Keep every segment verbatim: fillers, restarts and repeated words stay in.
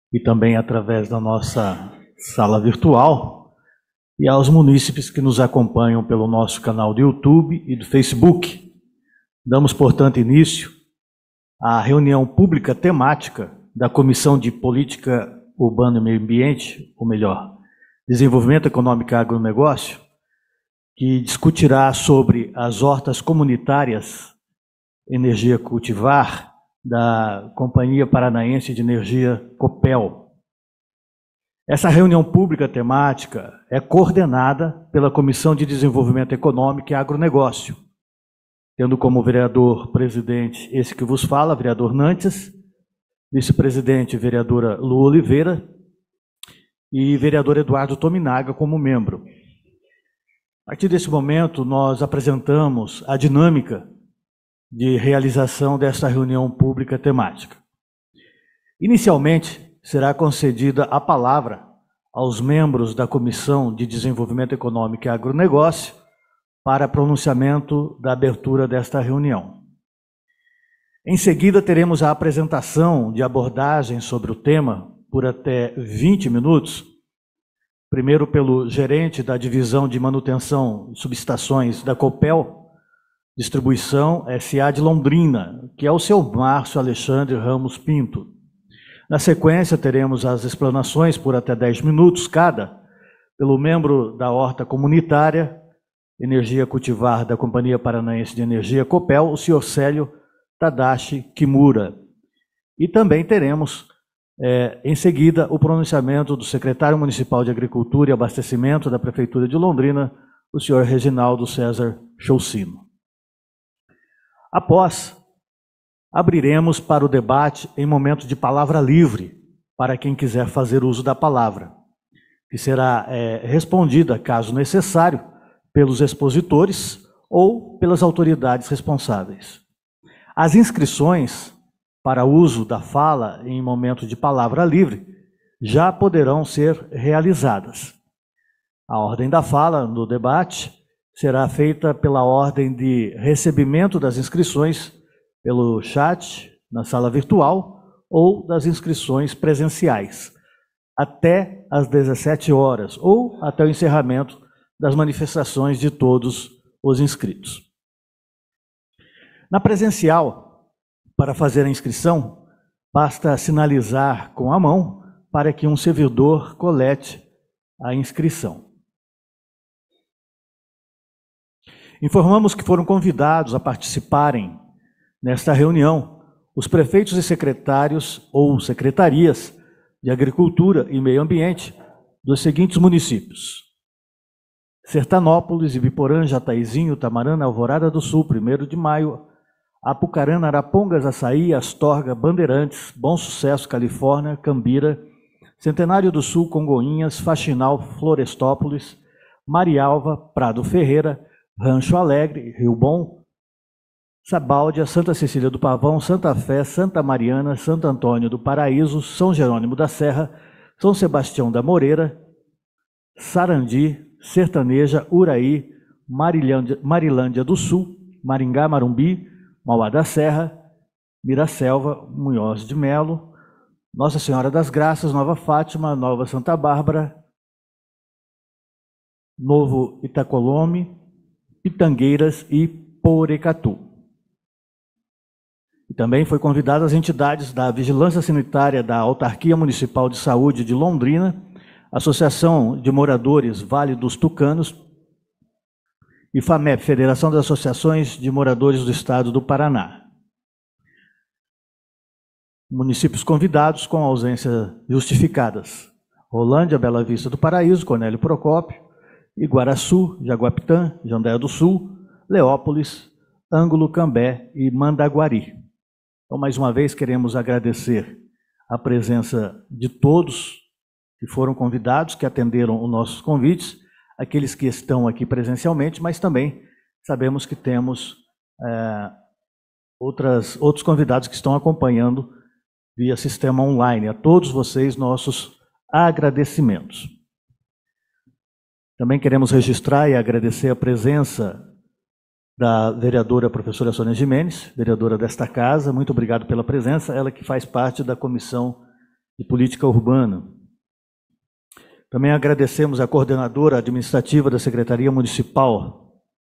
e também através da nossa sala virtual, e aos munícipes que nos acompanham pelo nosso canal do YouTube e do Facebook. Damos, portanto, início à reunião pública temática da Comissão de Política Urbana e Meio Ambiente, ou melhor, Desenvolvimento Econômico e Agronegócio, que discutirá sobre as hortas comunitárias Energia Cultivar, da Companhia Paranaense de Energia Copel. Essa reunião pública temática é coordenada pela Comissão de Desenvolvimento Econômico e Agronegócio, tendo como vereador-presidente esse que vos fala, vereador Nantes, vice-presidente, vereadora Lu Oliveira, e vereador Eduardo Tominaga como membro. A partir desse momento, nós apresentamos a dinâmica de realização desta reunião pública temática. Inicialmente, será concedida a palavra aos membros da Comissão de Desenvolvimento Econômico e Agronegócio para pronunciamento da abertura desta reunião. Em seguida, teremos a apresentação de abordagem sobre o tema por até vinte minutos, primeiro pelo gerente da Divisão de Manutenção e Subestações da Copel, Distribuição S A de Londrina, que é o seu Márcio Alexandre Ramos Pinto. Na sequência, teremos as explanações por até dez minutos cada, pelo membro da Horta Comunitária, Energia Cultivar da Companhia Paranaense de Energia Copel, o senhor Célio Tadashi Kimura. E também teremos, é, em seguida, o pronunciamento do secretário municipal de Agricultura e Abastecimento da Prefeitura de Londrina, o senhor Reginaldo César Choucino. Após, abriremos para o debate em momento de palavra livre, para quem quiser fazer uso da palavra, que será é, respondida, caso necessário, pelos expositores ou pelas autoridades responsáveis. As inscrições para uso da fala em momento de palavra livre já poderão ser realizadas. A ordem da fala no debate será feita pela ordem de recebimento das inscrições pelo chat, na sala virtual, ou das inscrições presenciais, até às dezessete horas, ou até o encerramento das manifestações de todos os inscritos. Na presencial, para fazer a inscrição, basta sinalizar com a mão para que um servidor colete a inscrição. Informamos que foram convidados a participarem nesta reunião os prefeitos e secretários ou secretarias de Agricultura e Meio Ambiente dos seguintes municípios: Sertanópolis, Ibiporã, Jataizinho, Tamarana, Alvorada do Sul, primeiro de Maio, Apucarana, Arapongas, Açaí, Astorga, Bandeirantes, Bom Sucesso, Califórnia, Cambira, Centenário do Sul, Congonhas, Faxinal, Florestópolis, Marialva, Prado Ferreira, Rancho Alegre, Rio Bom, Sabáudia, Santa Cecília do Pavão, Santa Fé, Santa Mariana, Santo Antônio do Paraíso, São Jerônimo da Serra, São Sebastião da Moreira, Sarandi, Sertaneja, Uraí, Marilândia, Marilândia do Sul, Maringá, Marumbi, Mauá da Serra, Miraselva, Munhoz de Melo, Nossa Senhora das Graças, Nova Fátima, Nova Santa Bárbara, Novo Itacolome, Pitangueiras e Porecatu. E também foi convidado as entidades da Vigilância Sanitária da Autarquia Municipal de Saúde de Londrina, Associação de Moradores Vale dos Tucanos e FAMEP, Federação das Associações de Moradores do Estado do Paraná. Municípios convidados com ausência justificadas: Rolândia, Bela Vista do Paraíso, Cornélio Procópio, Iguaraçu, Jaguapitã, Jandaia do Sul, Leópolis, Ângulo, Cambé e Mandaguari. Então, mais uma vez, queremos agradecer a presença de todos que foram convidados, que atenderam os nossos convites, aqueles que estão aqui presencialmente, mas também sabemos que temos é, outras, outros convidados que estão acompanhando via sistema online. A todos vocês, nossos agradecimentos. Também queremos registrar e agradecer a presença da vereadora professora Sônia Gimenez, vereadora desta casa. Muito obrigado pela presença, ela que faz parte da Comissão de Política Urbana. Também agradecemos a coordenadora administrativa da Secretaria Municipal,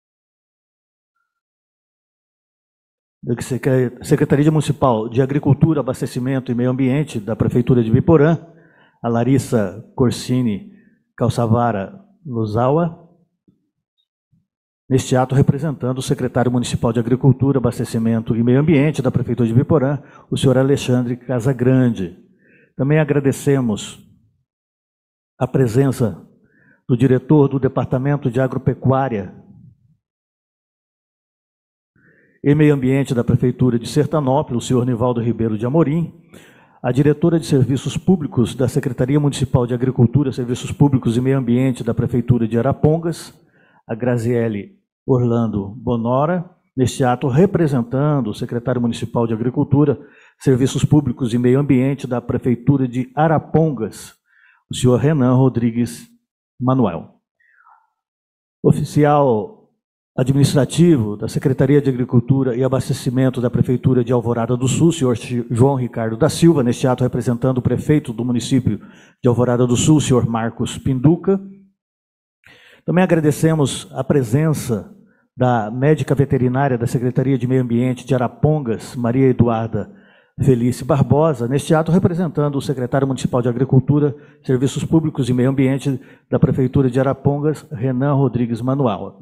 da Secretaria Municipal de Agricultura, Abastecimento e Meio Ambiente da Prefeitura de Ibiporã, a Larissa Corsini Calçavara Luzawa, neste ato representando o secretário municipal de Agricultura, Abastecimento e Meio Ambiente da Prefeitura de Ibiporã, o senhor Alexandre Casagrande. Também agradecemos a presença do diretor do Departamento de Agropecuária e Meio Ambiente da Prefeitura de Sertanópolis, o senhor Nivaldo Ribeiro de Amorim, a diretora de Serviços Públicos da Secretaria Municipal de Agricultura, Serviços Públicos e Meio Ambiente da Prefeitura de Arapongas, a Graziele Orlando Bonora, neste ato representando o secretário municipal de Agricultura, Serviços Públicos e Meio Ambiente da Prefeitura de Arapongas, o senhor Renan Rodrigues Manuel. Oficial administrativo da Secretaria de Agricultura e Abastecimento da Prefeitura de Alvorada do Sul, senhor João Ricardo da Silva, neste ato representando o prefeito do município de Alvorada do Sul, senhor Marcos Pinduca. Também agradecemos a presença da médica veterinária da Secretaria de Meio Ambiente de Arapongas, Maria Eduarda Felice Barbosa, neste ato representando o secretário municipal de Agricultura, Serviços Públicos e Meio Ambiente da Prefeitura de Arapongas, Renan Rodrigues Manuel.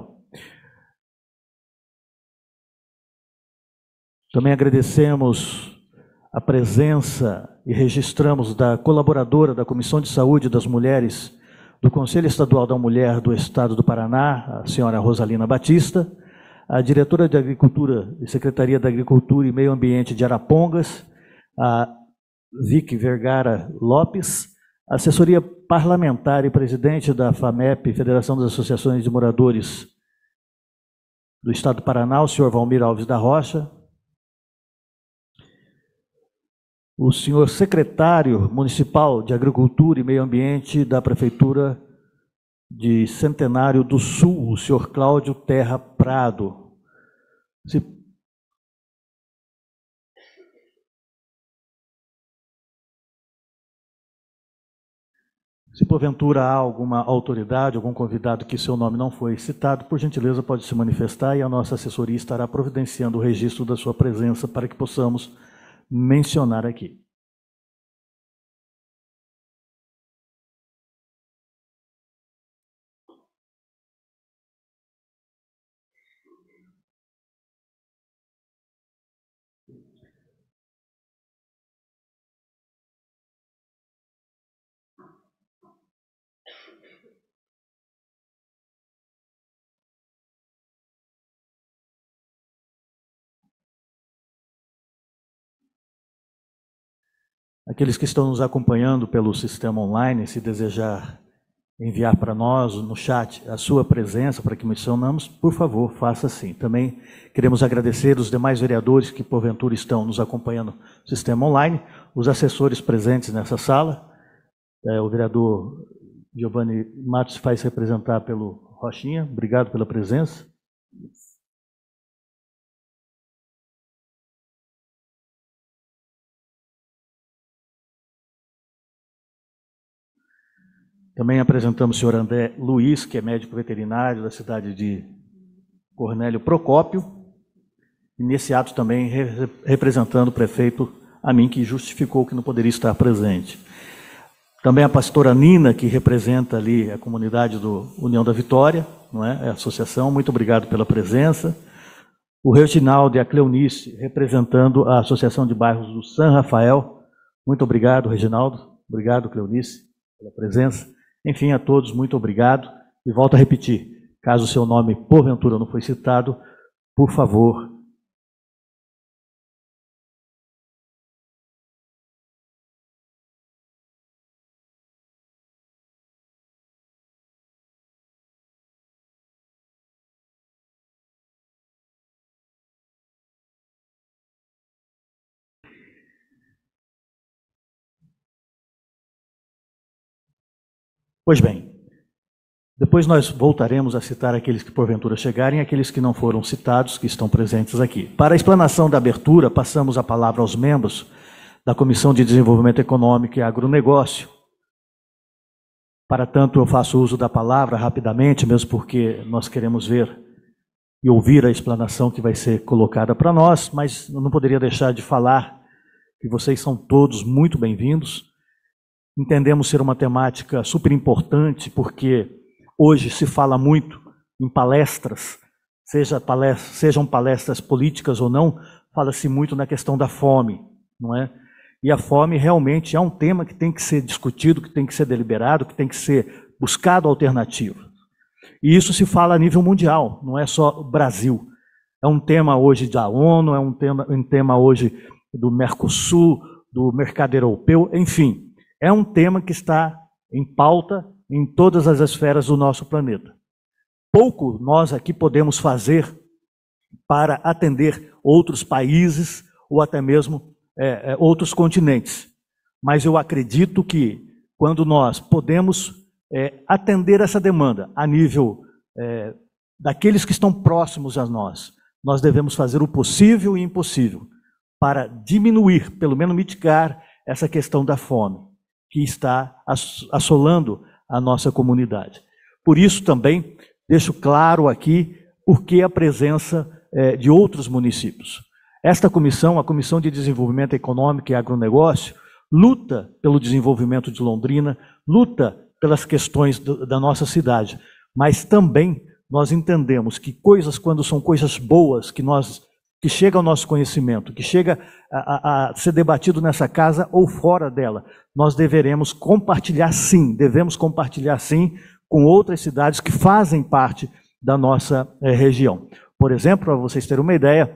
Também agradecemos a presença e registramos da colaboradora da Comissão de Saúde das Mulheres do Conselho Estadual da Mulher do Estado do Paraná, a senhora Rosalina Batista, a diretora de Agricultura e Secretaria da Agricultura e Meio Ambiente de Arapongas, a Vicky Vergara Lopes, a assessoria parlamentar e presidente da FAMEP, Federação das Associações de Moradores do Estado do Paraná, o senhor Valmir Alves da Rocha, o senhor secretário municipal de Agricultura e Meio Ambiente da Prefeitura de Centenário do Sul, o senhor Cláudio Terra Prado. Se, se porventura há alguma autoridade, algum convidado que seu nome não foi citado, por gentileza pode se manifestar e a nossa assessoria estará providenciando o registro da sua presença para que possamos mencionar aqui. Aqueles que estão nos acompanhando pelo sistema online, se desejar enviar para nós no chat a sua presença para que mencionamos, por favor, faça assim. Também queremos agradecer os demais vereadores que porventura estão nos acompanhando no sistema online, os assessores presentes nessa sala, é, o vereador Giovanni Matos faz representar pelo Rochinha, obrigado pela presença. Também apresentamos o senhor André Luiz, que é médico veterinário da cidade de Cornélio Procópio, e nesse ato também re representando o prefeito a mim, que justificou que não poderia estar presente. Também a pastora Nina, que representa ali a comunidade do União da Vitória, não é? A associação, muito obrigado pela presença. O Reginaldo e a Cleonice, representando a Associação de Bairros do São Rafael, muito obrigado, Reginaldo, obrigado, Cleonice, pela presença. Enfim, a todos, muito obrigado. E volto a repetir, caso o seu nome, porventura, não foi citado, por favor. Pois bem, depois nós voltaremos a citar aqueles que porventura chegarem e aqueles que não foram citados, que estão presentes aqui. Para a explanação da abertura, passamos a palavra aos membros da Comissão de Desenvolvimento Econômico e Agronegócio. Para tanto, eu faço uso da palavra rapidamente, mesmo porque nós queremos ver e ouvir a explanação que vai ser colocada para nós, mas eu não poderia deixar de falar que vocês são todos muito bem-vindos. Entendemos ser uma temática super importante, porque hoje se fala muito em palestras, seja palestras, sejam palestras políticas ou não, fala-se muito na questão da fome, não é? E a fome realmente é um tema que tem que ser discutido, que tem que ser deliberado, que tem que ser buscado alternativa. E isso se fala a nível mundial, não é só o Brasil. É um tema hoje da ONU, é um tema, um tema hoje do Mercosul, do mercado europeu, enfim. É um tema que está em pauta em todas as esferas do nosso planeta. Pouco nós aqui podemos fazer para atender outros países ou até mesmo é, é, outros continentes. Mas eu acredito que quando nós podemos é, atender essa demanda a nível é, daqueles que estão próximos a nós, nós devemos fazer o possível e impossível para diminuir, pelo menos mitigar, essa questão da fome que está assolando a nossa comunidade. Por isso também deixo claro aqui por que a presença é, de outros municípios. Esta comissão, a Comissão de Desenvolvimento Econômico e Agronegócio, luta pelo desenvolvimento de Londrina, luta pelas questões do, da nossa cidade, mas também nós entendemos que coisas, quando são coisas boas, que, nós, que chega ao nosso conhecimento, que chega a, a, a ser debatido nessa casa ou fora dela, nós deveremos compartilhar sim, devemos compartilhar sim com outras cidades que fazem parte da nossa é, região. Por exemplo, para vocês terem uma ideia,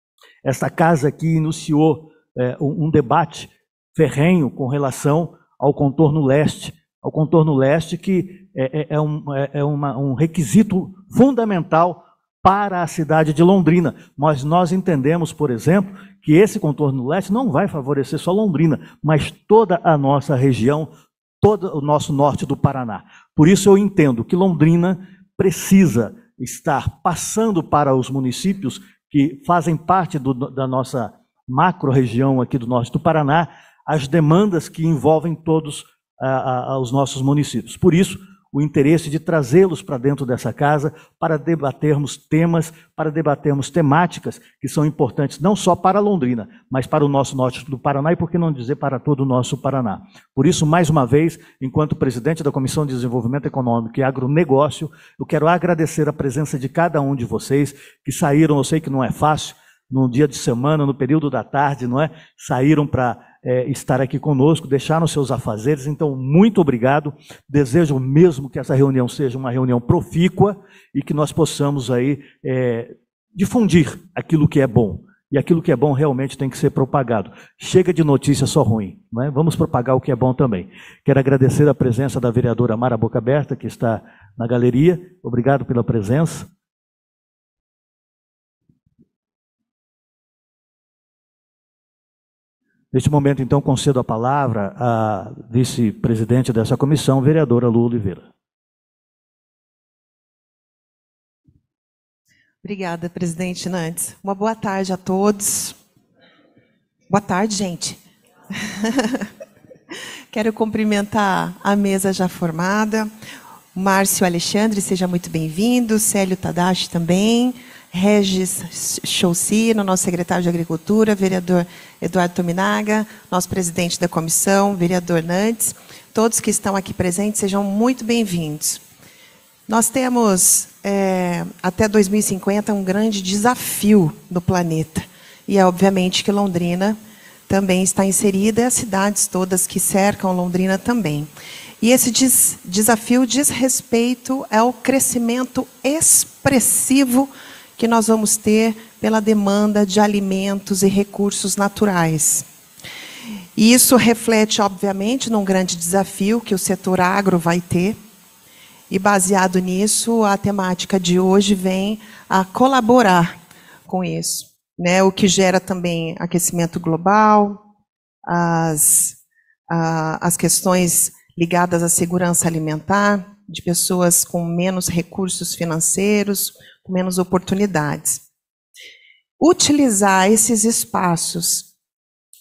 esta casa aqui iniciou é, um, um debate ferrenho com relação ao contorno leste, ao contorno leste que é, é, é, um, é, é uma, um requisito fundamental para a cidade de Londrina. Mas nós entendemos, por exemplo, que esse contorno leste não vai favorecer só Londrina, mas toda a nossa região, todo o nosso norte do Paraná. Por isso eu entendo que Londrina precisa estar passando para os municípios que fazem parte do, da nossa macro-região aqui do norte do Paraná, as demandas que envolvem todos ah, ah, os nossos municípios. Por isso, o interesse de trazê-los para dentro dessa casa, para debatermos temas, para debatermos temáticas que são importantes não só para Londrina, mas para o nosso norte do Paraná e, por que não dizer, para todo o nosso Paraná. Por isso, mais uma vez, enquanto presidente da Comissão de Desenvolvimento Econômico e Agronegócio, eu quero agradecer a presença de cada um de vocês que saíram, eu sei que não é fácil, no dia de semana, no período da tarde, não é? Saíram para é, estar aqui conosco, deixaram seus afazeres, então muito obrigado. Desejo mesmo que essa reunião seja uma reunião profícua e que nós possamos aí é, difundir aquilo que é bom. E aquilo que é bom realmente tem que ser propagado. Chega de notícia só ruim, não é? Vamos propagar o que é bom também. Quero agradecer a presença da vereadora Mara Boca Aberta, que está na galeria. Obrigado pela presença. Neste momento, então, concedo a palavra à vice-presidente dessa comissão, vereadora Lu Oliveira. Obrigada, presidente Nantes. Uma boa tarde a todos. Boa tarde, gente. Quero cumprimentar a mesa já formada. Márcio Alexandre, seja muito bem-vindo. Célio Tadashi também. Regis Choucino, nosso secretário de Agricultura, vereador Eduardo Tominaga, nosso presidente da comissão, vereador Nantes, todos que estão aqui presentes, sejam muito bem-vindos. Nós temos, é, até dois mil e cinquenta, um grande desafio no planeta, e é obviamente que Londrina também está inserida, e as cidades todas que cercam Londrina também. E esse des desafio diz respeito ao crescimento expressivo que nós vamos ter pela demanda de alimentos e recursos naturais. E isso reflete, obviamente, num grande desafio que o setor agro vai ter, e baseado nisso, a temática de hoje vem a colaborar com isso, né? O que gera também aquecimento global, as, a, as questões ligadas à segurança alimentar, de pessoas com menos recursos financeiros, com menos oportunidades. Utilizar esses espaços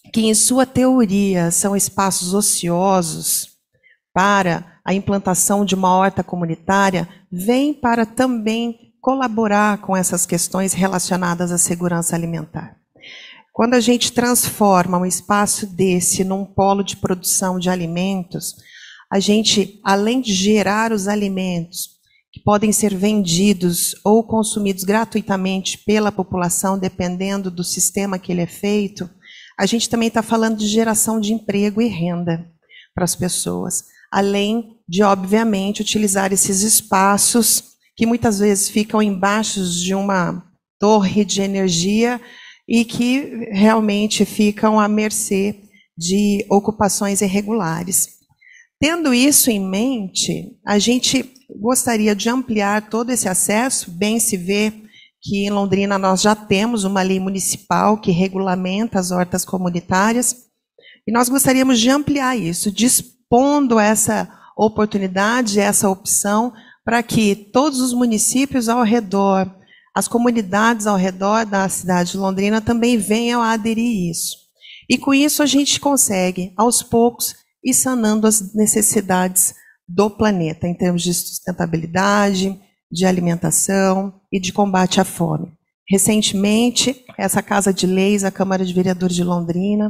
que em sua teoria são espaços ociosos para a implantação de uma horta comunitária, vem para também colaborar com essas questões relacionadas à segurança alimentar. Quando a gente transforma um espaço desse num polo de produção de alimentos, a gente, além de gerar os alimentos que podem ser vendidos ou consumidos gratuitamente pela população, dependendo do sistema que ele é feito, a gente também está falando de geração de emprego e renda para as pessoas, além de, obviamente, utilizar esses espaços que muitas vezes ficam embaixo de uma torre de energia e que realmente ficam à mercê de ocupações irregulares. Tendo isso em mente, a gente gostaria de ampliar todo esse acesso. Bem se vê que em Londrina nós já temos uma lei municipal que regulamenta as hortas comunitárias, e nós gostaríamos de ampliar isso, dispondo essa oportunidade, essa opção, para que todos os municípios ao redor, as comunidades ao redor da cidade de Londrina também venham a aderir a isso. E com isso a gente consegue, aos poucos, ir sanando as necessidades do planeta, em termos de sustentabilidade, de alimentação e de combate à fome. Recentemente, essa Casa de Leis, a Câmara de Vereadores de Londrina,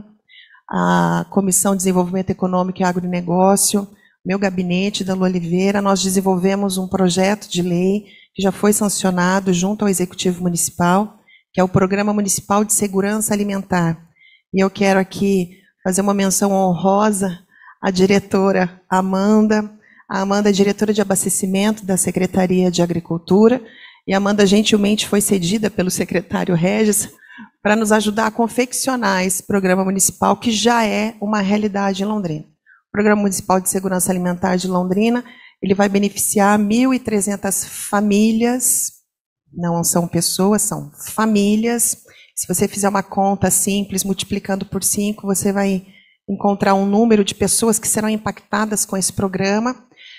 a Comissão de Desenvolvimento Econômico e Agronegócio, meu gabinete, da Lua Oliveira, nós desenvolvemos um projeto de lei que já foi sancionado junto ao Executivo Municipal, que é o Programa Municipal de Segurança Alimentar. E eu quero aqui fazer uma menção honrosa à diretora Amanda. A Amanda é diretora de abastecimento da Secretaria de Agricultura, e a Amanda gentilmente foi cedida pelo secretário Regis para nos ajudar a confeccionar esse programa municipal, que já é uma realidade em Londrina. O Programa Municipal de Segurança Alimentar de Londrina, ele vai beneficiar mil e trezentas famílias, não são pessoas, são famílias. Se você fizer uma conta simples, multiplicando por cinco, você vai encontrar um número de pessoas que serão impactadas com esse programa.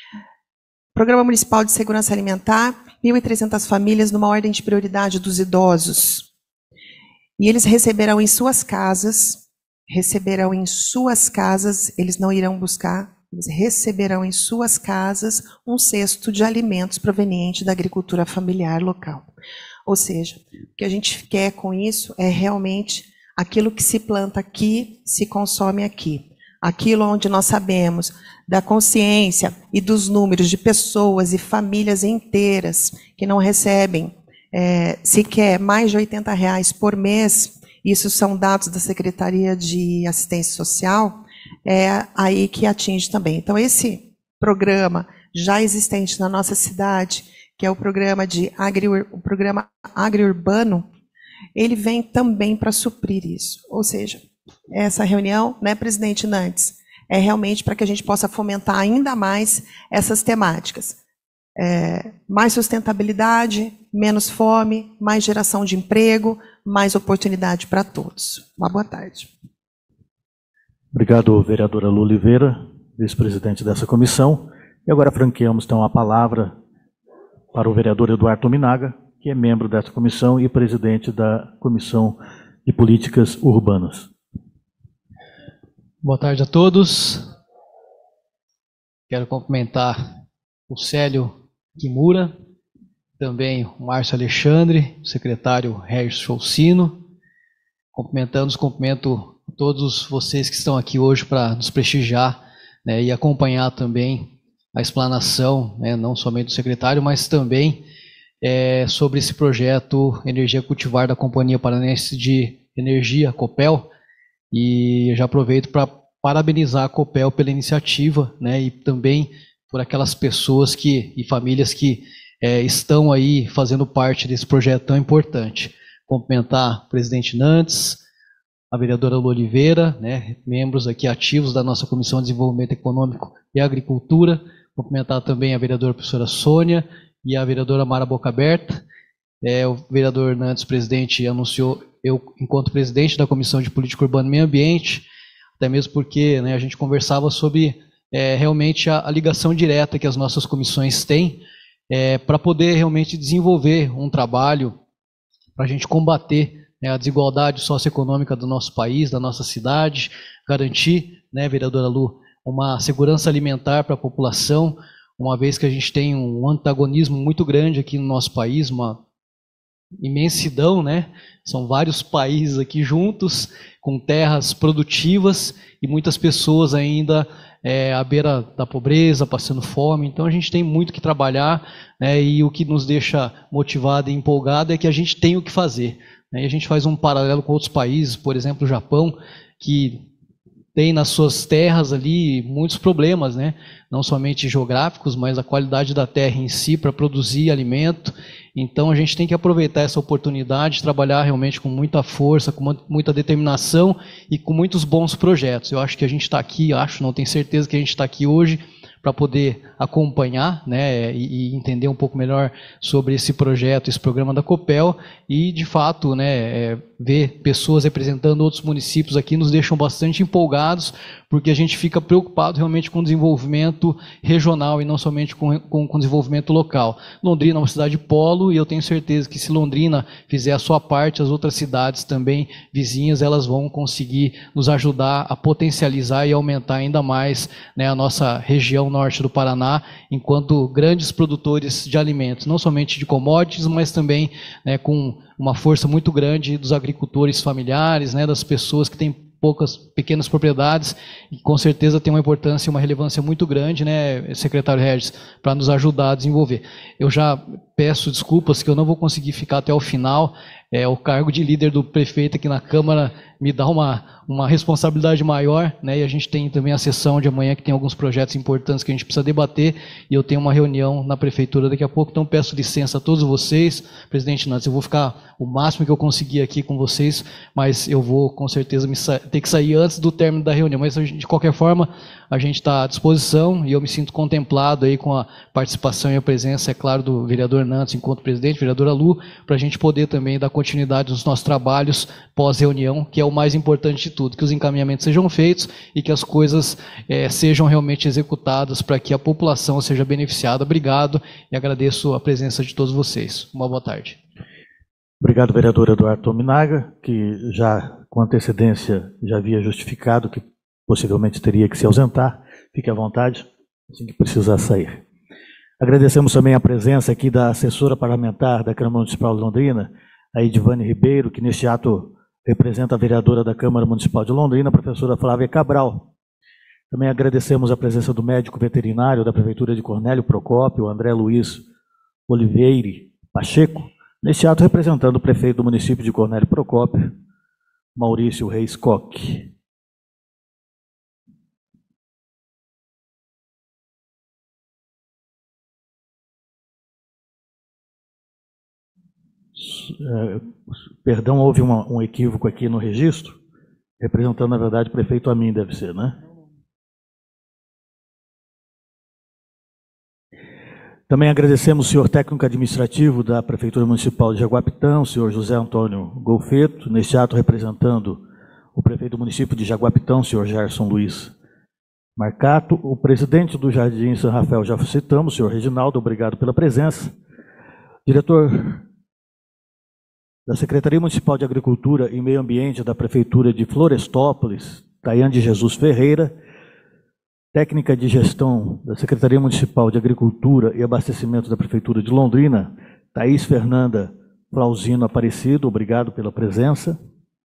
Programa Municipal de Segurança Alimentar, mil e trezentas famílias numa ordem de prioridade dos idosos. E eles receberão em suas casas, receberão em suas casas, eles não irão buscar, eles receberão em suas casas um cesto de alimentos proveniente da agricultura familiar local. Ou seja, o que a gente quer com isso é realmente aquilo que se planta aqui, se consome aqui. Aquilo onde nós sabemos da consciência e dos números de pessoas e famílias inteiras que não recebem é, sequer mais de oitenta reais por mês, isso são dados da Secretaria de Assistência Social, é aí que atinge também. Então, esse programa já existente na nossa cidade, que é o programa, de agri, o programa agriurbano, ele vem também para suprir isso. Ou seja, essa reunião, né, presidente Nantes, é realmente para que a gente possa fomentar ainda mais essas temáticas. É, mais sustentabilidade, menos fome, mais geração de emprego, mais oportunidade para todos. Uma boa tarde. Obrigado, vereadora Lua Oliveira, vice-presidente dessa comissão. E agora franqueamos então a palavra para o vereador Eduardo Minaga, que é membro dessa comissão e presidente da Comissão de Políticas Urbanas. Boa tarde a todos. Quero cumprimentar o Célio Kimura, também o Márcio Alexandre, o secretário Regis Choucino. Cumprimentando, cumprimento todos vocês que estão aqui hoje para nos prestigiar, né, e acompanhar também a explanação, né, não somente do secretário, mas também é, sobre esse projeto Energia Cultivar da Companhia Paranaense de Energia, Copel. E já aproveito para parabenizar a Copel pela iniciativa, né, e também por aquelas pessoas que, e famílias que é, estão aí fazendo parte desse projeto tão importante. Cumprimentar o presidente Nantes, a vereadora Lua Oliveira, né, membros aqui ativos da nossa Comissão de Desenvolvimento Econômico e Agricultura. Cumprimentar também a vereadora professora Sônia e a vereadora Mara Boca Aberta. É, o vereador Nantes, presidente, anunciou, eu, enquanto presidente da Comissão de Política Urbana e Meio Ambiente, até mesmo porque, né, a gente conversava sobre é, realmente a, a ligação direta que as nossas comissões têm é, para poder realmente desenvolver um trabalho para a gente combater né, a desigualdade socioeconômica do nosso país, da nossa cidade, garantir, né, vereadora Lu, uma segurança alimentar para a população, uma vez que a gente tem um antagonismo muito grande aqui no nosso país, uma imensidão, né? São vários países aqui juntos, com terras produtivas e muitas pessoas ainda é, à beira da pobreza, passando fome. Então a gente tem muito que trabalhar, né? E o que nos deixa motivado e empolgado é que a gente tem o que fazer, né? E a gente faz um paralelo com outros países, por exemplo, o Japão, que tem nas suas terras ali muitos problemas, né? Não somente geográficos, mas a qualidade da terra em si para produzir alimento. Então a gente tem que aproveitar essa oportunidade, trabalhar realmente com muita força, com muita determinação e com muitos bons projetos. Eu acho que a gente está aqui, acho, não tenho certeza que a gente está aqui hoje para poder acompanhar, né, e, e entender um pouco melhor sobre esse projeto, esse programa da Copel, e de fato, né, é, ver pessoas representando outros municípios aqui nos deixam bastante empolgados, porque a gente fica preocupado realmente com o desenvolvimento regional e não somente com, com, com o desenvolvimento local. Londrina é uma cidade polo e eu tenho certeza que se Londrina fizer a sua parte, as outras cidades também vizinhas, elas vão conseguir nos ajudar a potencializar e aumentar ainda mais, né, a nossa região norte do Paraná, enquanto grandes produtores de alimentos, não somente de commodities, mas também, né, com uma força muito grande dos agricultores familiares, né, das pessoas que têm poucas pequenas propriedades, e com certeza tem uma importância e uma relevância muito grande, né, secretário Regis, para nos ajudar a desenvolver. Eu já peço desculpas que eu não vou conseguir ficar até o final, é, o cargo de líder do prefeito aqui na Câmara me dá uma, uma responsabilidade maior, né, e a gente tem também a sessão de amanhã que tem alguns projetos importantes que a gente precisa debater, e eu tenho uma reunião na prefeitura daqui a pouco, então peço licença a todos vocês, presidente Nantes, eu vou ficar o máximo que eu conseguir aqui com vocês, mas eu vou com certeza me ter que sair antes do término da reunião, mas de qualquer forma a gente está à disposição e eu me sinto contemplado aí com a participação e a presença, é claro, do vereador Nantes enquanto presidente, vereadora Lu, para a gente poder também dar continuidade nos nossos trabalhos pós-reunião, que é o mais importante de tudo, que os encaminhamentos sejam feitos e que as coisas é, sejam realmente executadas para que a população seja beneficiada. Obrigado e agradeço a presença de todos vocês. Uma boa tarde. Obrigado, vereador Eduardo Tominaga, que já com antecedência já havia justificado que possivelmente teria que se ausentar. Fique à vontade, assim que precisar sair. Agradecemos também a presença aqui da assessora parlamentar da Câmara Municipal de Londrina, a Edivane Ribeiro, que neste ato representa a vereadora da Câmara Municipal de Londrina, a professora Flávia Cabral. Também agradecemos a presença do médico veterinário da Prefeitura de Cornélio Procópio, André Luiz Oliveira Pacheco, neste ato representando o prefeito do município de Cornélio Procópio, Maurício Reis Coque. É, perdão, houve uma, um equívoco aqui no registro, representando, na verdade, o prefeito Amin, deve ser, né? Também agradecemos o senhor técnico administrativo da Prefeitura Municipal de Jaguapitã, o senhor José Antônio Golfeto, neste ato representando o prefeito do município de Jaguapitã, o senhor Gerson Luiz Marcato, o presidente do Jardim São Rafael, já citamos, o senhor Reginaldo, obrigado pela presença, diretor da Secretaria Municipal de Agricultura e Meio Ambiente da Prefeitura de Florestópolis, Tayane de Jesus Ferreira, técnica de gestão da Secretaria Municipal de Agricultura e Abastecimento da Prefeitura de Londrina, Thaís Fernanda Flauzino Aparecido, obrigado pela presença.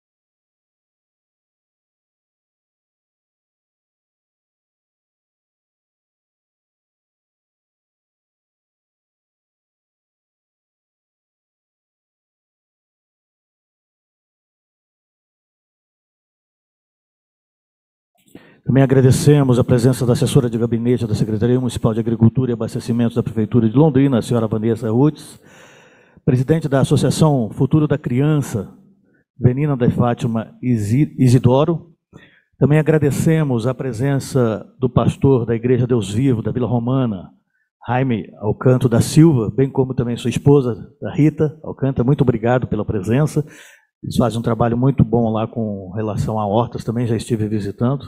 Também agradecemos a presença da assessora de gabinete da Secretaria Municipal de Agricultura e Abastecimento da Prefeitura de Londrina, a senhora Vanessa Rutz, presidente da Associação Futuro da Criança, Venina da Fátima Isidoro. Também agradecemos a presença do pastor da Igreja Deus Vivo, da Vila Romana, Jaime Alcanto da Silva, bem como também sua esposa, a Rita Alcântara. Muito obrigado pela presença. Eles fazem um trabalho muito bom lá com relação a hortas, também já estive visitando.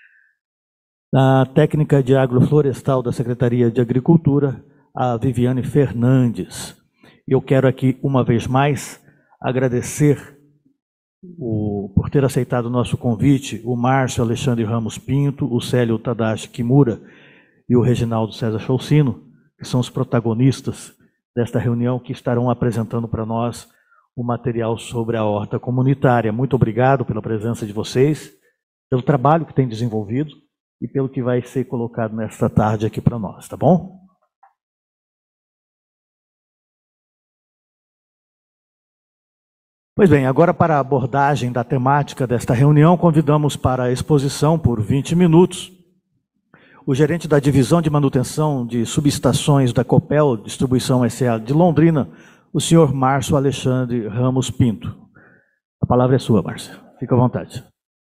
A técnica de agroflorestal da Secretaria de Agricultura, a Viviane Fernandes. Eu quero aqui, uma vez mais, agradecer o, por ter aceitado o nosso convite, o Márcio Alexandre Ramos Pinto, o Célio Tadashi Kimura e o Reginaldo César Choucino, que são os protagonistas desta reunião, que estarão apresentando para nós o material sobre a horta comunitária. Muito obrigado pela presença de vocês, pelo trabalho que têm desenvolvido e pelo que vai ser colocado nesta tarde aqui para nós, tá bom? Pois bem, agora para a abordagem da temática desta reunião, convidamos para a exposição por vinte minutos o gerente da Divisão de Manutenção de Subestações da Copel Distribuição S A de Londrina, o senhor Márcio Alexandre Ramos Pinto. A palavra é sua, Márcio. Fica à vontade.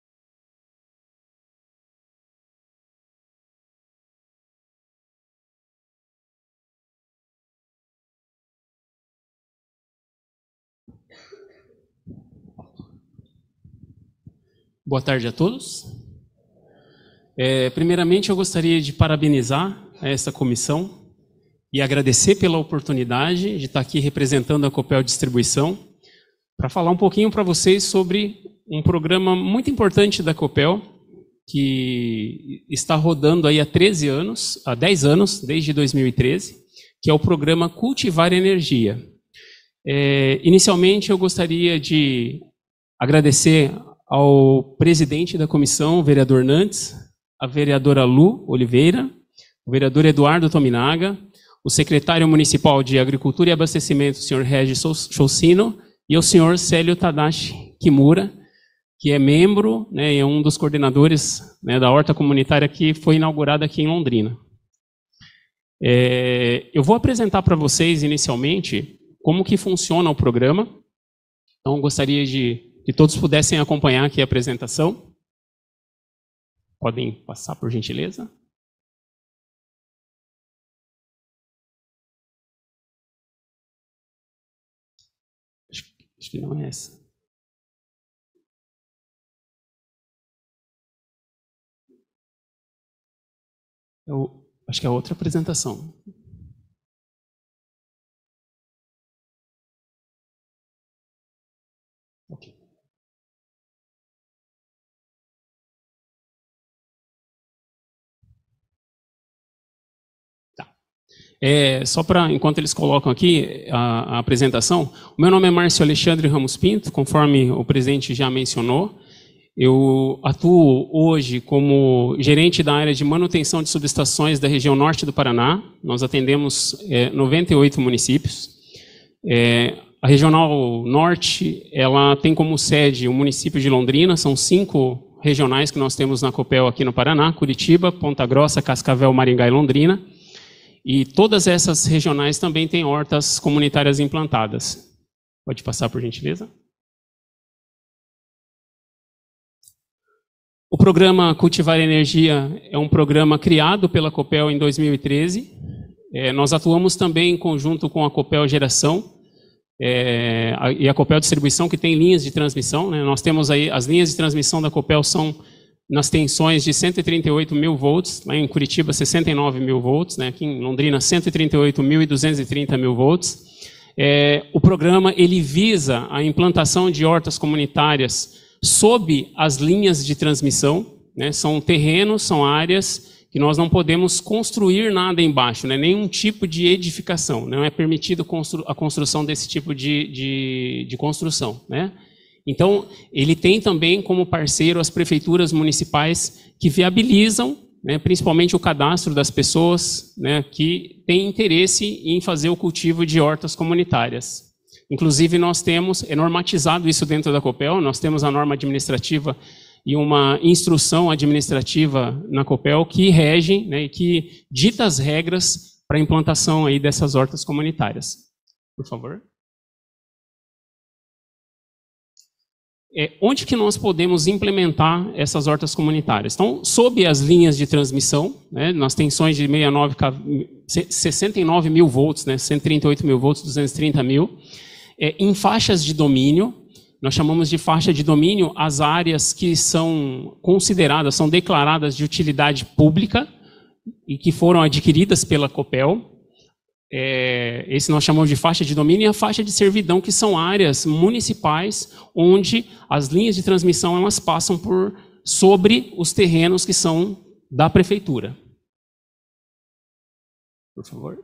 Boa tarde a todos. É, primeiramente, eu gostaria de parabenizar essa comissão e agradecer pela oportunidade de estar aqui representando a Copel Distribuição para falar um pouquinho para vocês sobre um programa muito importante da Copel, que está rodando aí há treze anos, há dez anos, desde dois mil e treze, que é o programa Cultivar Energia. É, inicialmente, eu gostaria de agradecer ao presidente da comissão, o vereador Nantes, a vereadora Lu Oliveira, o vereador Eduardo Tominaga, o secretário municipal de Agricultura e Abastecimento, o senhor Regis Choucino, e o senhor Célio Tadashi Kimura, que é membro, né, e é um dos coordenadores, né, da horta comunitária que foi inaugurada aqui em Londrina. É, eu vou apresentar para vocês, inicialmente, como que funciona o programa. Então, gostaria de que todos pudessem acompanhar aqui a apresentação. Podem passar, por gentileza. Acho, acho que não é essa. Eu acho que é outra apresentação. Ok. É, só para, enquanto eles colocam aqui a, a apresentação, o meu nome é Márcio Alexandre Ramos Pinto, conforme o presidente já mencionou. Eu atuo hoje como gerente da área de manutenção de subestações da região norte do Paraná. Nós atendemos é, noventa e oito municípios. É, a Regional Norte, ela tem como sede o município de Londrina, são cinco regionais que nós temos na Copel aqui no Paraná: Curitiba, Ponta Grossa, Cascavel, Maringá e Londrina. E todas essas regionais também têm hortas comunitárias implantadas. Pode passar, por gentileza. O programa Cultivar Energia é um programa criado pela Copel em dois mil e treze. É, nós atuamos também em conjunto com a Copel Geração é, a, e a Copel Distribuição, que tem linhas de transmissão, né? Nós temos aí, as linhas de transmissão da Copel são nas tensões de cento e trinta e oito mil volts, lá em Curitiba sessenta e nove mil volts, né? Aqui em Londrina cento e trinta e oito mil e duzentos e trinta mil volts. É, o programa ele visa a implantação de hortas comunitárias sob as linhas de transmissão, né? São terrenos, são áreas que nós não podemos construir nada embaixo, né? Nenhum tipo de edificação, não é permitido constru a construção desse tipo de, de, de construção, né? Então, ele tem também como parceiro as prefeituras municipais que viabilizam, né, principalmente o cadastro das pessoas, né, que têm interesse em fazer o cultivo de hortas comunitárias. Inclusive, nós temos, é normatizado isso dentro da Copel, nós temos a norma administrativa e uma instrução administrativa na Copel que regem, né, e que dita as regras para a implantação aí dessas hortas comunitárias. Por favor. É, onde que nós podemos implementar essas hortas comunitárias? Então, sob as linhas de transmissão, né, nas tensões de sessenta e nove mil volts, né, cento e trinta e oito mil volts, duzentos e trinta mil, é, em faixas de domínio, nós chamamos de faixa de domínio as áreas que são consideradas, são declaradas de utilidade pública e que foram adquiridas pela Copel. é, esse nós chamamos de faixa de domínio, e a faixa de servidão, que são áreas municipais onde as linhas de transmissão elas passam por sobre os terrenos que são da prefeitura. Por favor.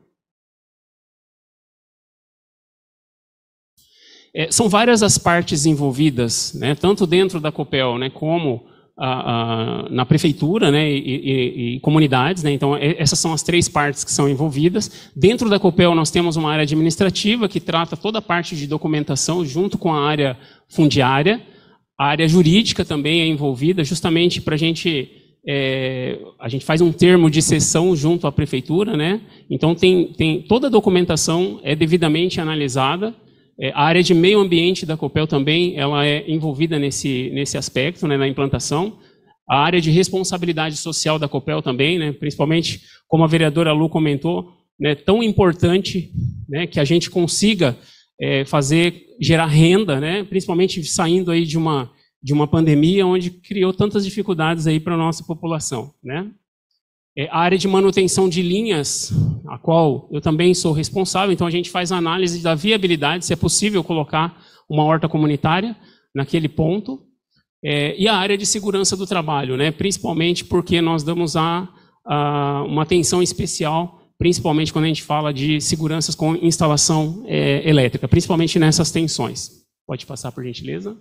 É, são várias as partes envolvidas, né, tanto dentro da Copel, né, como a, a, na prefeitura, né, e, e, e comunidades, né. Então essas são as três partes que são envolvidas. Dentro da Copel nós temos uma área administrativa que trata toda a parte de documentação junto com a área fundiária. A área jurídica também é envolvida, justamente para a gente... É, a gente faz um termo de cessão junto à prefeitura, né? Então tem, tem toda a documentação é devidamente analisada. É, a área de meio ambiente da Copel também ela é envolvida nesse, nesse aspecto, né, na implantação. A área de responsabilidade social da Copel também, né, principalmente, como a vereadora Lu comentou, né, tão importante, né, que a gente consiga é, fazer, gerar renda, né, principalmente saindo aí de uma... de uma pandemia onde criou tantas dificuldades aí para a nossa população, né? É, a área de manutenção de linhas, a qual eu também sou responsável, então a gente faz análise da viabilidade, se é possível colocar uma horta comunitária naquele ponto, é, e a área de segurança do trabalho, né? Principalmente porque nós damos a, a, uma atenção especial, principalmente quando a gente fala de seguranças com instalação é, elétrica, principalmente nessas tensões. Pode passar, por gentileza.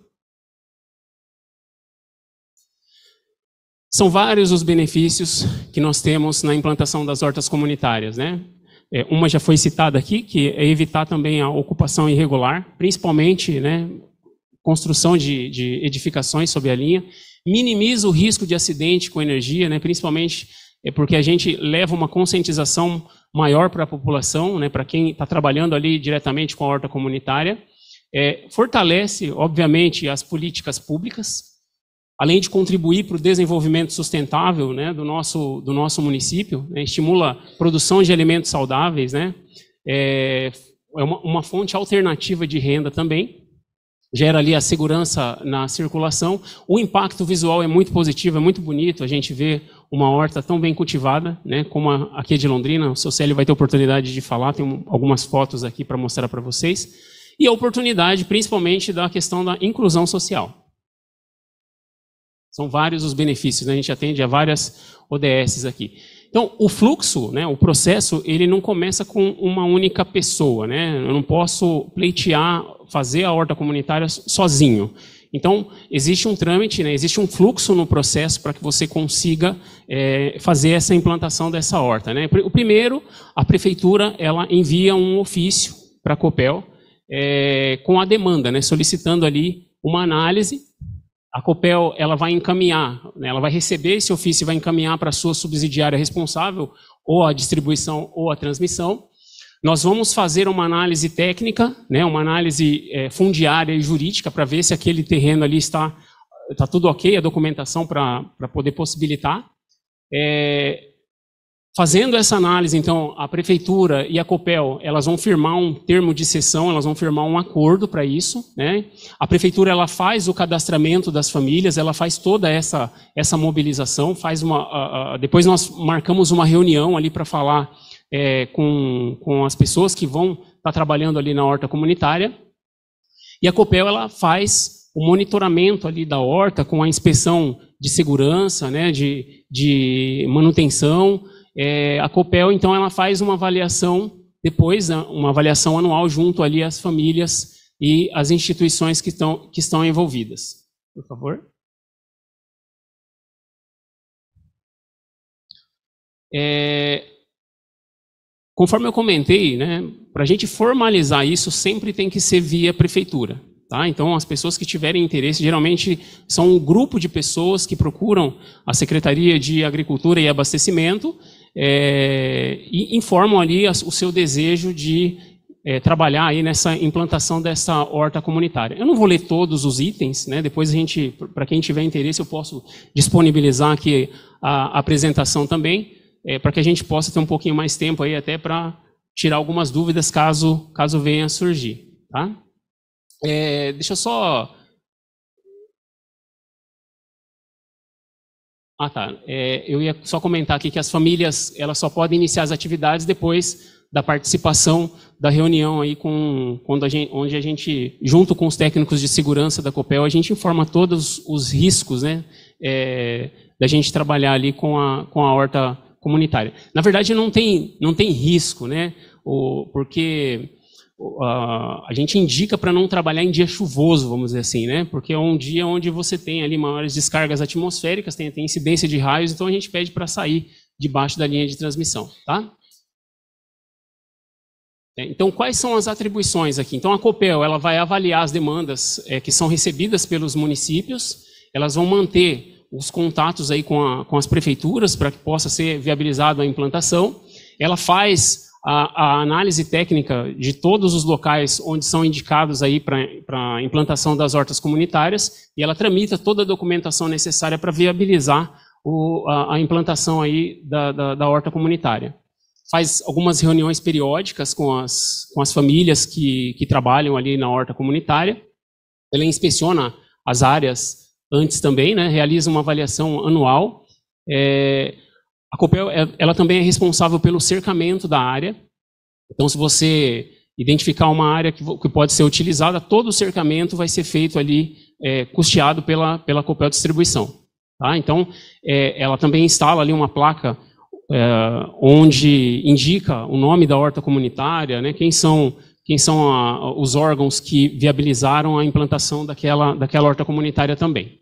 São vários os benefícios que nós temos na implantação das hortas comunitárias, né? É, uma já foi citada aqui, que é evitar também a ocupação irregular, principalmente, né, construção de, de edificações sob a linha, minimiza o risco de acidente com energia, né, principalmente é porque a gente leva uma conscientização maior para a população, né, para quem está trabalhando ali diretamente com a horta comunitária, é, fortalece, obviamente, as políticas públicas, além de contribuir para o desenvolvimento sustentável, né, do, nosso, do nosso município, né, estimula a produção de alimentos saudáveis, né, é, é uma, uma fonte alternativa de renda também, gera ali a segurança na circulação. O impacto visual é muito positivo, é muito bonito, a gente vê uma horta tão bem cultivada, né, como a, aqui de Londrina. O seu Célio vai ter oportunidade de falar, tem um, algumas fotos aqui para mostrar para vocês, e a oportunidade principalmente da questão da inclusão social. São vários os benefícios, né? A gente atende a várias O D Ss aqui. Então, o fluxo, né, o processo, ele não começa com uma única pessoa, né? Eu não posso pleitear, fazer a horta comunitária sozinho. Então, existe um trâmite, né, existe um fluxo no processo para que você consiga é, fazer essa implantação dessa horta, né? O primeiro, a prefeitura, ela envia um ofício para a Copel é, com a demanda, né, solicitando ali uma análise. A Copel ela vai encaminhar, né, ela vai receber esse ofício e vai encaminhar para a sua subsidiária responsável, ou a distribuição ou a transmissão. Nós vamos fazer uma análise técnica, né, uma análise é, fundiária e jurídica para ver se aquele terreno ali está, está tudo ok, a documentação para poder possibilitar. É, fazendo essa análise, então, a Prefeitura e a Copel, elas vão firmar um termo de cessão, elas vão firmar um acordo para isso, né? A Prefeitura, ela faz o cadastramento das famílias, ela faz toda essa, essa mobilização, faz uma, a, a, depois nós marcamos uma reunião ali para falar é, com, com as pessoas que vão estar trabalhando ali na horta comunitária, e a Copel, ela faz o monitoramento ali da horta com a inspeção de segurança, né, de, de manutenção. É, a Copel, então, ela faz uma avaliação, depois, uma avaliação anual junto ali às famílias e às instituições que estão, que estão envolvidas. Por favor. É, conforme eu comentei, né, para a gente formalizar isso, sempre tem que ser via prefeitura. Tá? Então, as pessoas que tiverem interesse, geralmente são um grupo de pessoas que procuram a Secretaria de Agricultura e Abastecimento é, e informam ali o seu desejo de é, trabalhar aí nessa implantação dessa horta comunitária. Eu não vou ler todos os itens, né? Depois a gente, para quem tiver interesse, eu posso disponibilizar aqui a, a apresentação também, é, para que a gente possa ter um pouquinho mais tempo aí até para tirar algumas dúvidas caso, caso venha a surgir. Tá? É, deixa eu só... Ah, tá. É, eu ia só comentar aqui que as famílias elas só podem iniciar as atividades depois da participação da reunião aí com, quando a gente, onde a gente, junto com os técnicos de segurança da Copel, a gente informa todos os riscos, né, é, da gente trabalhar ali com a, com a horta comunitária. Na verdade, não tem, não tem risco, né, o, porque uh, a gente indica para não trabalhar em dia chuvoso, vamos dizer assim, né, porque é um dia onde você tem ali maiores descargas atmosféricas, tem, tem incidência de raios, então a gente pede para sair debaixo da linha de transmissão, tá? Então, quais são as atribuições aqui? Então, a Copel ela vai avaliar as demandas é, que são recebidas pelos municípios, elas vão manter os contatos aí com, a, com as prefeituras para que possa ser viabilizada a implantação, ela faz a, a análise técnica de todos os locais onde são indicados aí para a implantação das hortas comunitárias e ela tramita toda a documentação necessária para viabilizar o, a, a implantação aí da, da, da horta comunitária. Faz algumas reuniões periódicas com as, com as famílias que, que trabalham ali na horta comunitária. Ela inspeciona as áreas antes também, né? Realiza uma avaliação anual. É, a Copel ela também é responsável pelo cercamento da área. Então, se você identificar uma área que, que pode ser utilizada, todo o cercamento vai ser feito ali, é, custeado pela, pela Copel Distribuição. Tá? Então, é, ela também instala ali uma placa É, onde indica o nome da horta comunitária, né, quem são, quem são a, os órgãos que viabilizaram a implantação daquela, daquela horta comunitária também.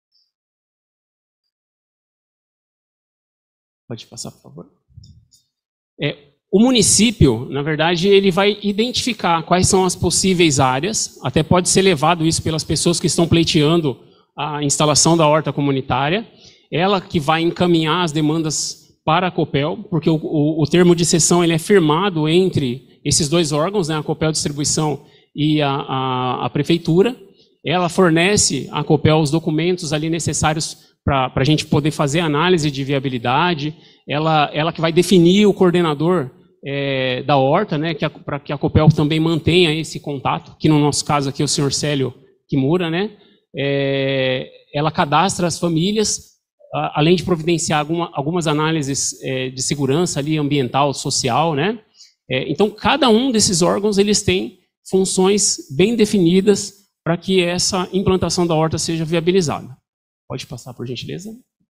Pode passar, por favor. É, o município, na verdade, ele vai identificar quais são as possíveis áreas, até pode ser levado isso pelas pessoas que estão pleiteando a instalação da horta comunitária, ela que vai encaminhar as demandas para a Copel, porque o, o, o termo de cessão ele é firmado entre esses dois órgãos, né, a Copel Distribuição e a, a, a Prefeitura. Ela fornece à Copel os documentos ali necessários para a gente poder fazer análise de viabilidade. Ela, ela que vai definir o coordenador é, da horta, né, para que a Copel também mantenha esse contato, que no nosso caso aqui é o senhor Célio Kimura, né, é, ela cadastra as famílias, além de providenciar alguma, algumas análises é, de segurança ali, ambiental, social, né? É, então, cada um desses órgãos, eles têm funções bem definidas para que essa implantação da horta seja viabilizada. Pode passar, por gentileza.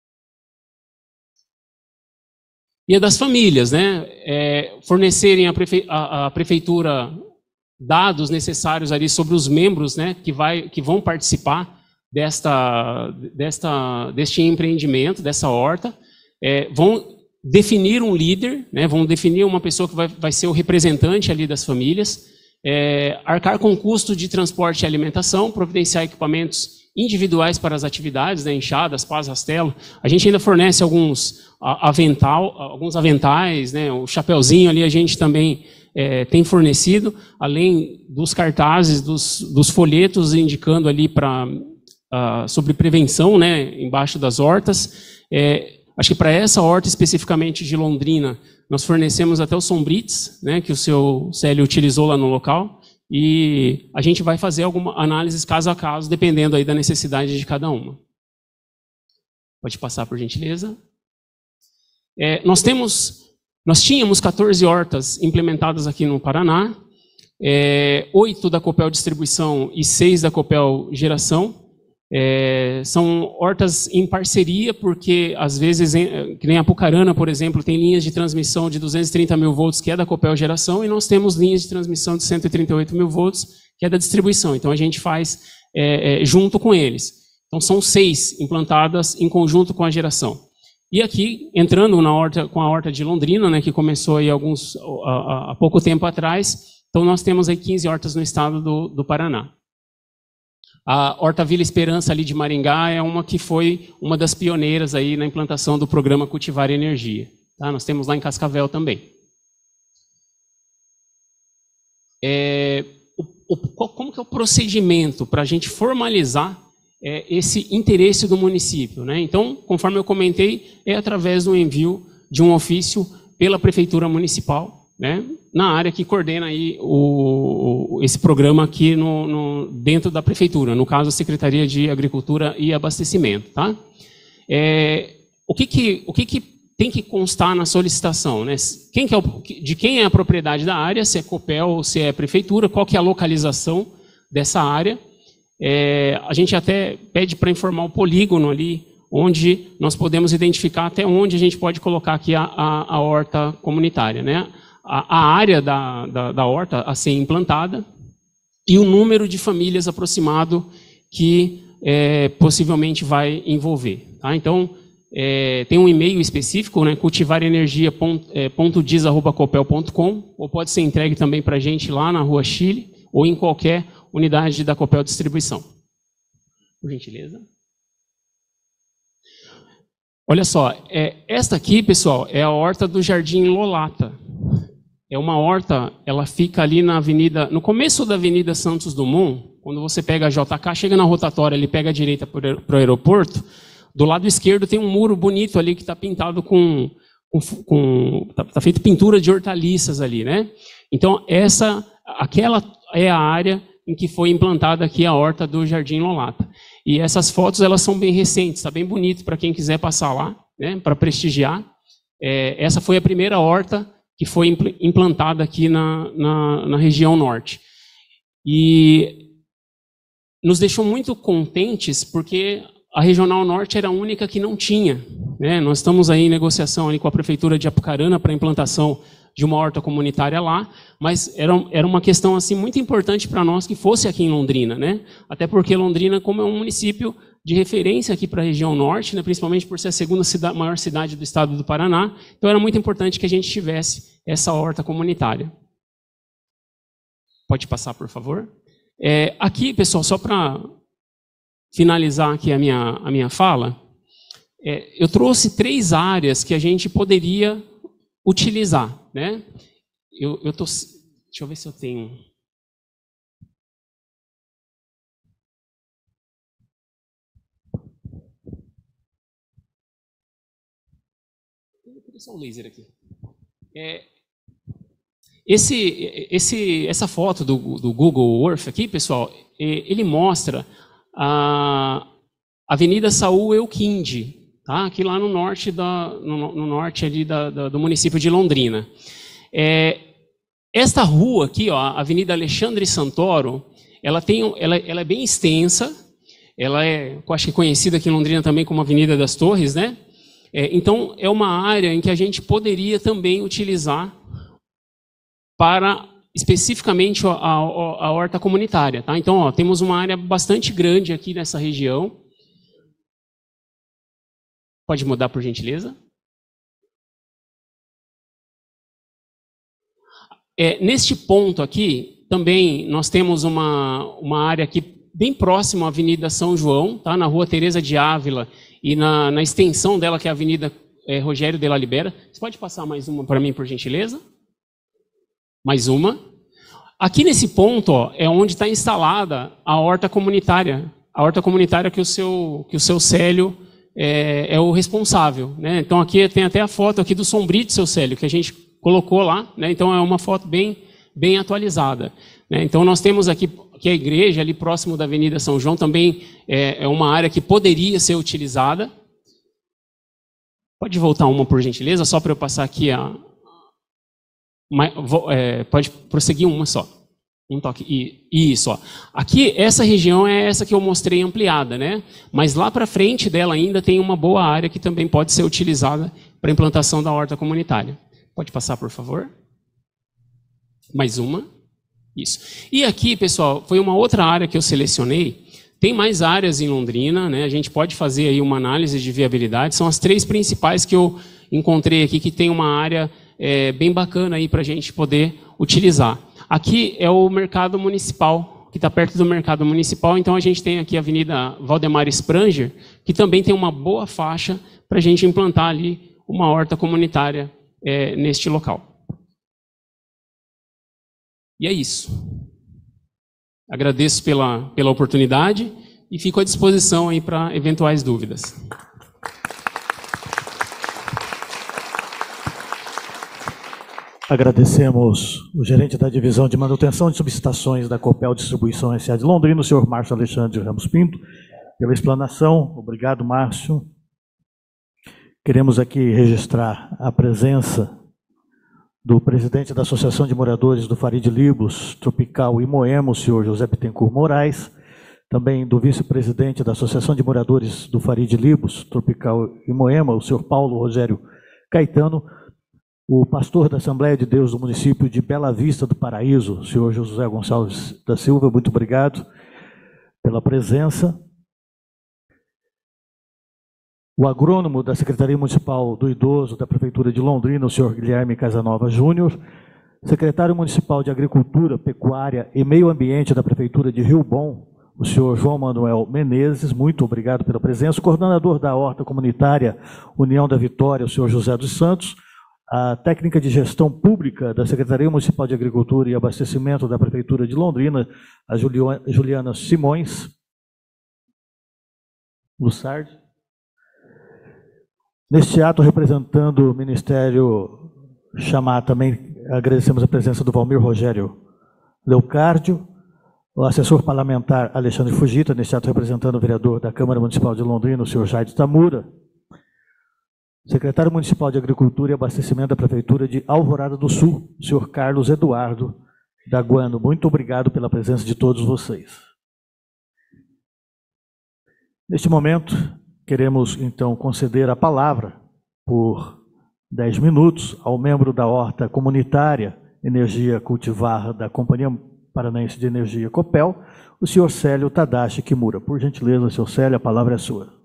E a das famílias, né? É, fornecerem à prefe a, a prefeitura dados necessários ali sobre os membros, né, que, vai, que vão participar Desta, desta, deste empreendimento, dessa horta, é, vão definir um líder, né, vão definir uma pessoa que vai, vai ser o representante ali das famílias, é, arcar com custo de transporte e alimentação, providenciar equipamentos individuais para as atividades, né, enxadas, pás, rastelo. A gente ainda fornece alguns, avental, alguns aventais, né, o chapeuzinho ali a gente também é, tem fornecido, além dos cartazes, dos, dos folhetos indicando ali para... Uh, sobre prevenção, né, embaixo das hortas. É, acho que para essa horta especificamente de Londrina, nós fornecemos até os sombrites, né, que o seu Célio utilizou lá no local, e a gente vai fazer alguma análise caso a caso, dependendo aí da necessidade de cada uma. Pode passar, por gentileza. É, nós temos, nós tínhamos quatorze hortas implementadas aqui no Paraná, é, oito da Copel Distribuição e seis da Copel Geração. É, são hortas em parceria, porque às vezes, em, que nem a Apucarana, por exemplo, tem linhas de transmissão de duzentos e trinta mil volts, que é da Copel Geração, e nós temos linhas de transmissão de cento e trinta e oito mil volts, que é da distribuição. Então a gente faz é, é, junto com eles. Então são seis implantadas em conjunto com a geração. E aqui, entrando na horta, com a horta de Londrina, né, que começou aí alguns, há, há pouco tempo atrás, então nós temos aí quinze hortas no estado do, do Paraná. A Horta Vila Esperança ali de Maringá é uma que foi uma das pioneiras aí na implantação do programa Cultivar Energia. Tá? Nós temos lá em Cascavel também. É, o, o, como que é o procedimento para a gente formalizar é, esse interesse do município, né? Então, conforme eu comentei, é através do envio de um ofício pela Prefeitura Municipal, né, na área que coordena aí o, esse programa aqui no, no, dentro da Prefeitura, no caso a Secretaria de Agricultura e Abastecimento. Tá? É, o que, que, o que, que tem que constar na solicitação, né? Quem que é o, de quem é a propriedade da área, se é Copel ou se é Prefeitura, qual que é a localização dessa área. É, a gente até pede para informar o polígono ali, onde nós podemos identificar até onde a gente pode colocar aqui a, a, a horta comunitária, né? A, a área da, da, da horta a ser implantada e o número de famílias aproximado que é, possivelmente vai envolver. Tá? Então, é, tem um e-mail específico, né, cultivarenergia ponto diz arroba copel ponto com, ou pode ser entregue também para a gente lá na Rua Chile, ou em qualquer unidade da Copel Distribuição. Por gentileza. Olha só, é, esta aqui, pessoal, é a horta do Jardim Lolata. É uma horta, ela fica ali na avenida, no começo da Avenida Santos Dumont, quando você pega a J K, chega na rotatória, ele pega a direita para o aeroporto, do lado esquerdo tem um muro bonito ali que está pintado com, com, com tá, tá feito pintura de hortaliças ali, né? Então essa, aquela é a área em que foi implantada aqui a horta do Jardim Lolata. E essas fotos elas são bem recentes, está bem bonito para quem quiser passar lá, né? Para prestigiar. É, essa foi a primeira horta que foi implantada aqui na, na, na região norte. E nos deixou muito contentes porque a Regional Norte era a única que não tinha. Né? Nós estamos aí em negociação ali com a Prefeitura de Apucarana para a implantação de uma horta comunitária lá, mas era, era uma questão assim, muito importante para nós que fosse aqui em Londrina. Né? Até porque Londrina, como é um município de referência aqui para a região norte, né? Principalmente por ser a segunda cidade, maior cidade do estado do Paraná, então era muito importante que a gente tivesse essa horta comunitária. Pode passar, por favor? É, aqui, pessoal, só para finalizar aqui a minha, a minha fala, é, eu trouxe três áreas que a gente poderia utilizar. Né? Eu, eu tô, deixa eu ver se eu tenho... Vou só um laser aqui. É, esse, esse, essa foto do, do Google Earth aqui, pessoal, ele mostra a Avenida Saul Euquinde, tá? Aqui lá no norte, da, no, no norte ali da, da, do município de Londrina. É, esta rua aqui, ó, a Avenida Alexandre Santoro, ela, tem, ela, ela é bem extensa, ela é, eu acho que conhecida aqui em Londrina também como Avenida das Torres, né? É, então, é uma área em que a gente poderia também utilizar para, especificamente, a, a, a horta comunitária. Tá? Então, ó, temos uma área bastante grande aqui nessa região. Pode mudar, por gentileza? É, neste ponto aqui, também, nós temos uma, uma área aqui bem próxima à Avenida São João, tá? Na Rua Teresa de Ávila, e na, na extensão dela, que é a Avenida é, Rogério de la Libera. Você pode passar mais uma para mim, por gentileza? Mais uma. Aqui nesse ponto, ó, é onde está instalada a horta comunitária. A horta comunitária que o seu, que o seu Célio é, é o responsável. Né? Então aqui tem até a foto aqui do Sombrito, seu Célio, que a gente colocou lá. Né? Então é uma foto bem, bem atualizada. Né? Então nós temos aqui que a igreja, ali próximo da Avenida São João, também é, é uma área que poderia ser utilizada. Pode voltar uma, por gentileza, só para eu passar aqui a... É, pode prosseguir uma só. Um toque. E, isso, ó. Aqui, essa região é essa que eu mostrei ampliada, né? Mas lá para frente dela ainda tem uma boa área que também pode ser utilizada para a implantação da horta comunitária. Pode passar, por favor? Mais uma. Isso. E aqui, pessoal, foi uma outra área que eu selecionei. Tem mais áreas em Londrina, né? A gente pode fazer aí uma análise de viabilidade. São as três principais que eu encontrei aqui, que tem uma área é, bem bacana aí para a gente poder utilizar. Aqui é o mercado municipal, que está perto do mercado municipal. Então a gente tem aqui a Avenida Valdemar Spranger, que também tem uma boa faixa para a gente implantar ali uma horta comunitária é, neste local. E é isso. Agradeço pela, pela oportunidade e fico à disposição aí para eventuais dúvidas. Agradecemos o gerente da Divisão de Manutenção de Subestações da Copel Distribuição S A de Londrina, o senhor Márcio Alexandre Ramos Pinto, pela explanação. Obrigado, Márcio. Queremos aqui registrar a presença do presidente da Associação de Moradores do Farid Libos, Tropical e Moema, o senhor José Bittencourt Moraes, também do vice-presidente da Associação de Moradores do Farid Libos, Tropical e Moema, o senhor Paulo Rogério Caetano, o pastor da Assembleia de Deus do município de Bela Vista do Paraíso, o senhor José Gonçalves da Silva, muito obrigado pela presença. O agrônomo da Secretaria Municipal do Idoso da Prefeitura de Londrina, o senhor Guilherme Casanova Júnior, secretário municipal de Agricultura, Pecuária e Meio Ambiente da Prefeitura de Rio Bom, o senhor João Manuel Menezes, muito obrigado pela presença. O coordenador da Horta Comunitária União da Vitória, o senhor José dos Santos, a técnica de gestão pública da Secretaria Municipal de Agricultura e Abastecimento da Prefeitura de Londrina, a Juliana Simões, Lussardi. Neste ato, representando o Ministério Chamar, também agradecemos a presença do Valmir Rogério Leocárdio, o assessor parlamentar Alexandre Fugita, neste ato representando o vereador da Câmara Municipal de Londrina, o senhor Jaide Tamura, secretário municipal de Agricultura e Abastecimento da Prefeitura de Alvorada do Sul, o senhor Carlos Eduardo Daguano. Muito obrigado pela presença de todos vocês. Neste momento, queremos, então, conceder a palavra por dez minutos ao membro da Horta Comunitária Energia Cultivar da Companhia Paranaense de Energia Copel, o senhor Célio Tadashi Kimura. Por gentileza, senhor Célio, a palavra é sua.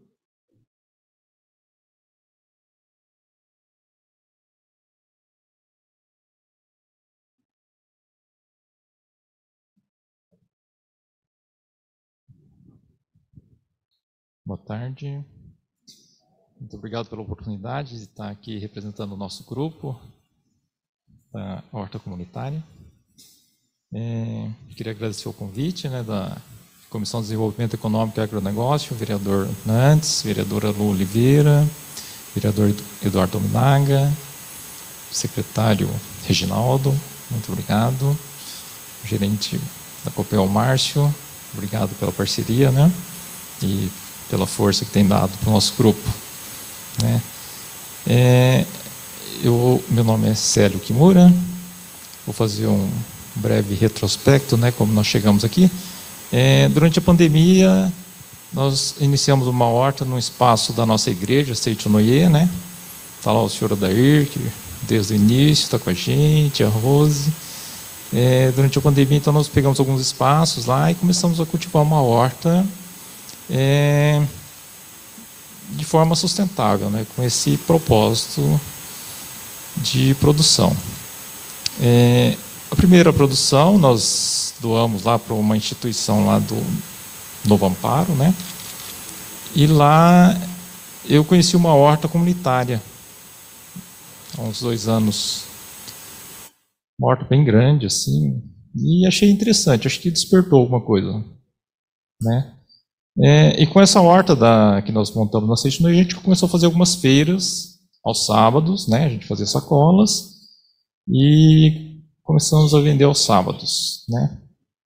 Boa tarde. Muito obrigado pela oportunidade de estar aqui representando o nosso grupo da Horta Comunitária. É, queria agradecer o convite, né, da Comissão de Desenvolvimento Econômico e Agronegócio, o vereador Nantes, vereadora Lu Oliveira, vereador Eduardo Minaga, secretário Reginaldo, muito obrigado, o gerente da Copel Márcio, obrigado pela parceria, né, e pela força que tem dado para o nosso grupo, né. É, eu, meu nome é Célio Kimura, vou fazer um breve retrospecto, né, como nós chegamos aqui. É, durante a pandemia, nós iniciamos uma horta no espaço da nossa igreja, Seitonoye, né, está lá o senhor Adair, que desde o início está com a gente, a Rose. É, durante a pandemia, então, nós pegamos alguns espaços lá e começamos a cultivar uma horta É, de forma sustentável, né, com esse propósito de produção. É, a primeira produção nós doamos lá para uma instituição lá do Novo Amparo, né, e lá eu conheci uma horta comunitária há uns dois anos, uma horta bem grande assim, e achei interessante, acho que despertou alguma coisa, né. É, e com essa horta da, que nós montamos na Seitonoye, a gente começou a fazer algumas feiras aos sábados, né? A gente fazia sacolas e começamos a vender aos sábados, né?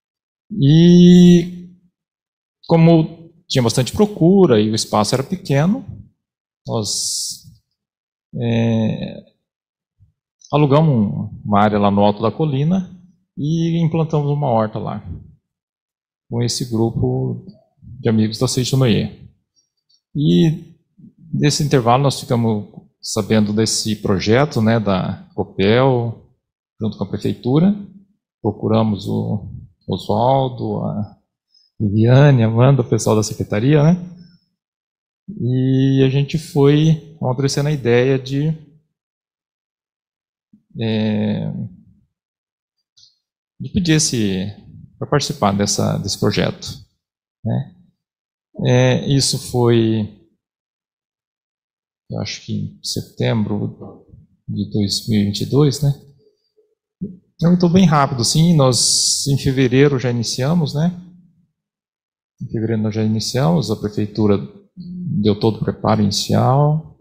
E como tinha bastante procura e o espaço era pequeno, nós é, alugamos uma área lá no alto da colina e implantamos uma horta lá, com esse grupo de amigos da Seitonoye. E nesse intervalo nós ficamos sabendo desse projeto, né, da Copel, junto com a prefeitura. Procuramos o Oswaldo, a Viviane, a Amanda, o pessoal da secretaria, né? E a gente foi amadurecendo a ideia de é, de pedir esse para participar dessa desse projeto, né? É, isso foi, eu acho que em setembro de dois mil e vinte e dois, né? Então, bem rápido, sim. Nós em fevereiro já iniciamos, né? Em fevereiro nós já iniciamos, a prefeitura deu todo o preparo inicial.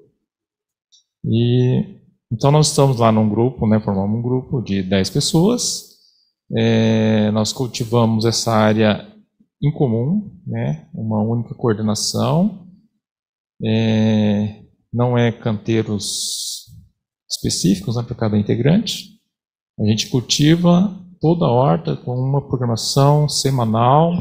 E então nós estamos lá num grupo, né? Formamos um grupo de dez pessoas. É, nós cultivamos essa área em comum, né, uma única coordenação, é, não é canteiros específicos, né, para cada integrante. A gente cultiva toda a horta com uma programação semanal.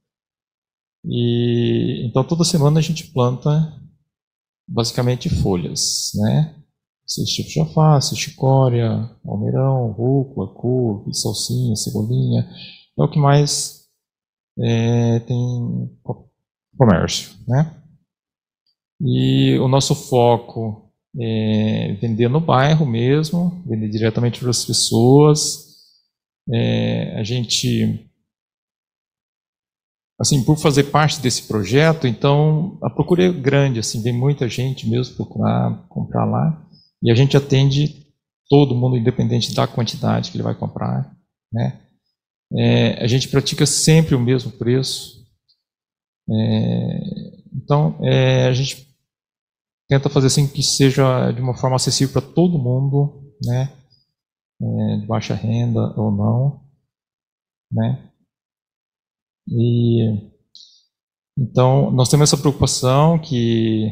E então toda semana a gente planta basicamente folhas, né? Esses tipos de alface, chicória, almeirão, rúcula, couve, salsinha, cebolinha. É o que mais é, tem comércio, né? E o nosso foco é vender no bairro mesmo, vender diretamente para as pessoas. É, a gente, assim, por fazer parte desse projeto, então a procura é grande, assim, vem muita gente mesmo procurar comprar lá, e a gente atende todo mundo, independente da quantidade que ele vai comprar, né? É, a gente pratica sempre o mesmo preço, é, então é, a gente tenta fazer assim que seja de uma forma acessível para todo mundo, né? É, de baixa renda ou não, né? E então nós temos essa preocupação que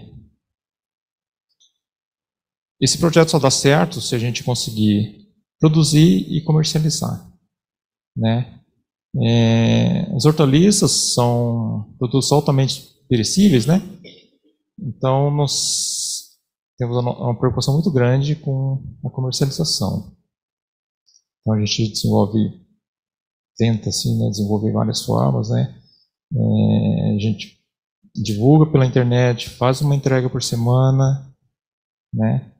esse projeto só dá certo se a gente conseguir produzir e comercializar, né? É, as hortaliças são produtos altamente perecíveis, né? Então nós temos uma preocupação muito grande com a comercialização. Então a gente desenvolve, tenta assim, né, desenvolver várias formas, né? É, a gente divulga pela internet, faz uma entrega por semana, né?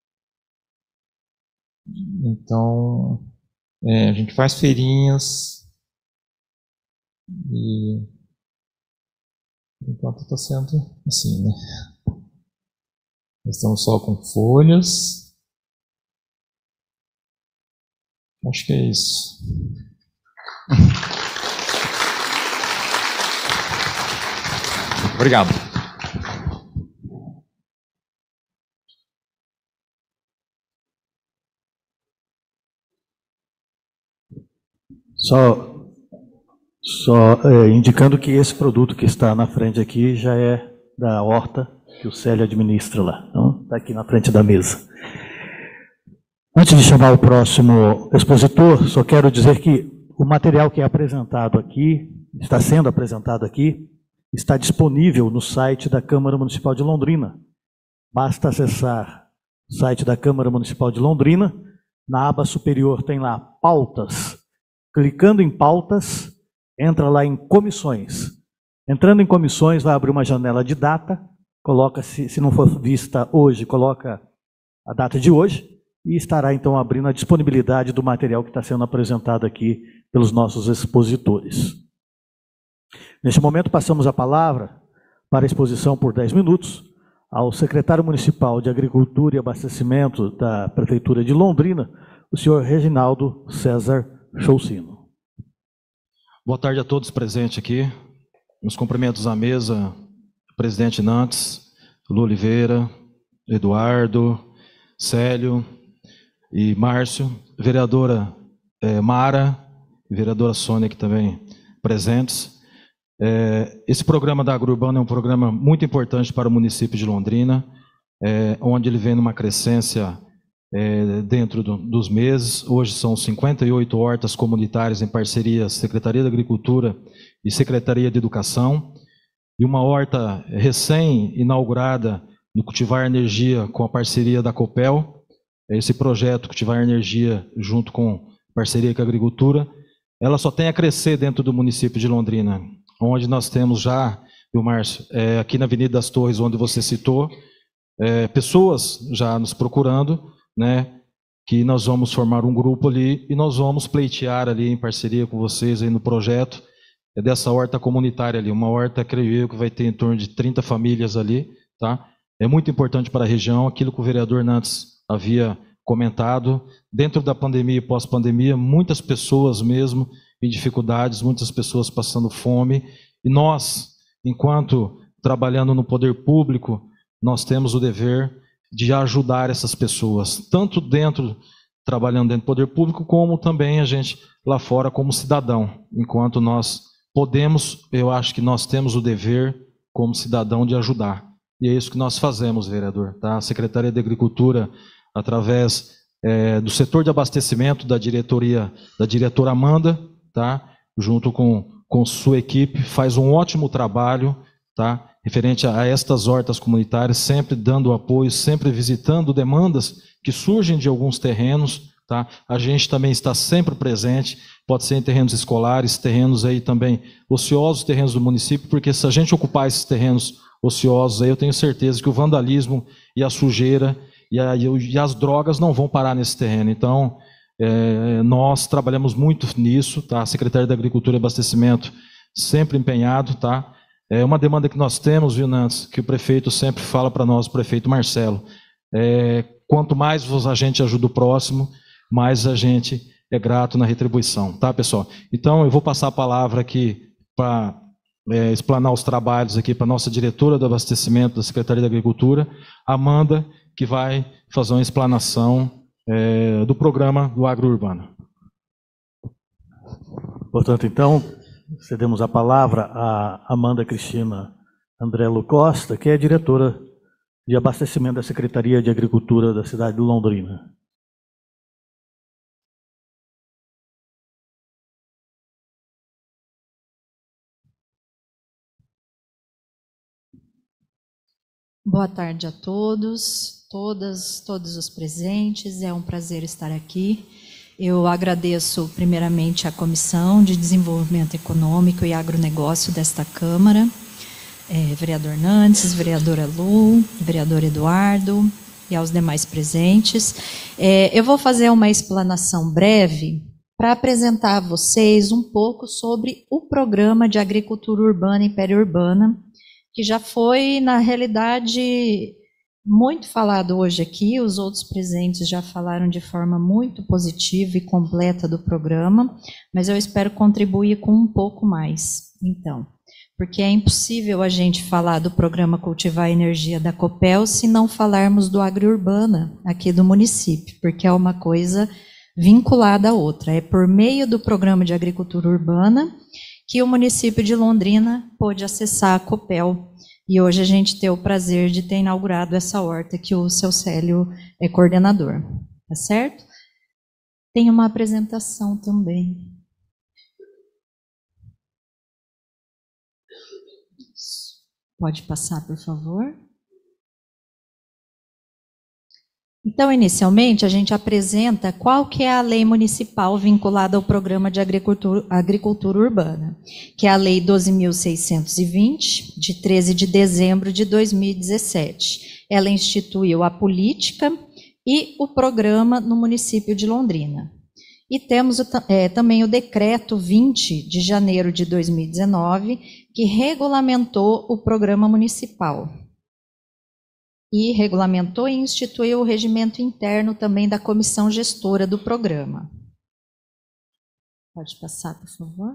Então é, a gente faz feirinhas e por enquanto está sendo assim, né? Nós estamos só com folhas. Acho que é isso. Obrigado. Só, só é, indicando que esse produto que está na frente aqui já é da horta que o Célio administra lá. Então, está aqui na frente da mesa. Antes de chamar o próximo expositor, só quero dizer que o material que é apresentado aqui, está sendo apresentado aqui, está disponível no site da Câmara Municipal de Londrina. Basta acessar o site da Câmara Municipal de Londrina, na aba superior tem lá pautas. Clicando em pautas, entra lá em comissões. Entrando em comissões, vai abrir uma janela de data, coloca, se, se não for vista hoje, coloca a data de hoje, e estará então abrindo a disponibilidade do material que está sendo apresentado aqui pelos nossos expositores. Neste momento, passamos a palavra para a exposição por dez minutos ao secretário municipal de Agricultura e Abastecimento da Prefeitura de Londrina, o senhor Reginaldo César Choucino. Boa tarde a todos presentes aqui. Meus cumprimentos à mesa, presidente Nantes, Lu Oliveira, Eduardo, Célio e Márcio, vereadora é, Mara e vereadora Sônia aqui também presentes. É, esse programa da Agrurbana é um programa muito importante para o município de Londrina, é, onde ele vem numa crescência é, dentro do, dos meses. Hoje são cinquenta e oito hortas comunitárias em parceria Secretaria da Agricultura e Secretaria de Educação, e uma horta recém-inaugurada no Cultivar Energia com a parceria da Copel. Esse projeto Cultivar Energia junto com parceria com a Agricultura, ela só tem a crescer dentro do município de Londrina, onde nós temos já, viu, Márcio, é, aqui na Avenida das Torres, onde você citou, é, pessoas já nos procurando, né, que nós vamos formar um grupo ali e nós vamos pleitear ali em parceria com vocês aí no projeto é dessa horta comunitária ali, uma horta, creio eu, que vai ter em torno de trinta famílias ali, tá? É muito importante para a região, aquilo que o vereador Nantes havia comentado, dentro da pandemia e pós-pandemia, muitas pessoas mesmo em dificuldades, muitas pessoas passando fome, e nós, enquanto trabalhando no poder público, nós temos o dever de ajudar essas pessoas, tanto dentro, trabalhando dentro do poder público, como também a gente lá fora como cidadão, enquanto nós podemos, eu acho que nós temos o dever como cidadão de ajudar. e é isso que nós fazemos, vereador. Tá? A Secretaria de Agricultura, através é, do setor de abastecimento da diretoria, da diretora Amanda, tá? Junto com, com sua equipe, faz um ótimo trabalho, tá? Referente a, a estas hortas comunitárias, sempre dando apoio, sempre visitando demandas que surgem de alguns terrenos. Tá? A gente também está sempre presente, pode ser em terrenos escolares, terrenos aí também ociosos, terrenos do município, porque se a gente ocupar esses terrenos ociosos, aí eu tenho certeza que o vandalismo e a sujeira e, a, e as drogas não vão parar nesse terreno. Então, é, nós trabalhamos muito nisso, tá? A Secretaria da Agricultura e Abastecimento sempre empenhado, tá? É uma demanda que nós temos, viu, Nantes, que o prefeito sempre fala para nós, o prefeito Marcelo, é, quanto mais a gente ajuda o próximo, mais a gente é grato na retribuição, tá, pessoal? Então, eu vou passar a palavra aqui para é, explanar os trabalhos aqui para a nossa diretora do abastecimento da Secretaria da Agricultura, Amanda, que vai fazer uma explanação é, do programa do Agro Urbano. Portanto, então, cedemos a palavra a Amanda Cristina Andrello Costa, que é diretora de abastecimento da Secretaria de Agricultura da cidade de Londrina. Boa tarde a todos, todas, todos os presentes. É um prazer estar aqui. Eu agradeço primeiramente à Comissão de Desenvolvimento Econômico e Agronegócio desta Câmara, é, vereador Nantes, vereadora Lu, vereador Eduardo e aos demais presentes. É, eu vou fazer uma explanação breve para apresentar a vocês um pouco sobre o Programa de Agricultura Urbana e Periurbana, que já foi, na realidade, muito falado hoje aqui. Os outros presentes já falaram de forma muito positiva e completa do programa, mas eu espero contribuir com um pouco mais, então, porque é impossível a gente falar do programa Cultivar Energia da Copel se não falarmos do Agriurbana aqui do município, porque é uma coisa vinculada à outra. É por meio do programa de agricultura urbana que o município de Londrina pôde acessar a Copel. E hoje a gente tem o prazer de ter inaugurado essa horta que o seu Célio é coordenador. Tá certo? Tem uma apresentação também. Pode passar, por favor. Então, inicialmente, a gente apresenta qual que é a lei municipal vinculada ao Programa de Agricultura, Agricultura Urbana, que é a Lei doze mil seiscentos e vinte, de treze de dezembro de dois mil e dezessete. Ela instituiu a política e o programa no município de Londrina. E temos o, é, também o Decreto vinte de janeiro de dois mil e dezenove, que regulamentou o programa municipal. E regulamentou e instituiu o regimento interno também da comissão gestora do programa. Pode passar, por favor.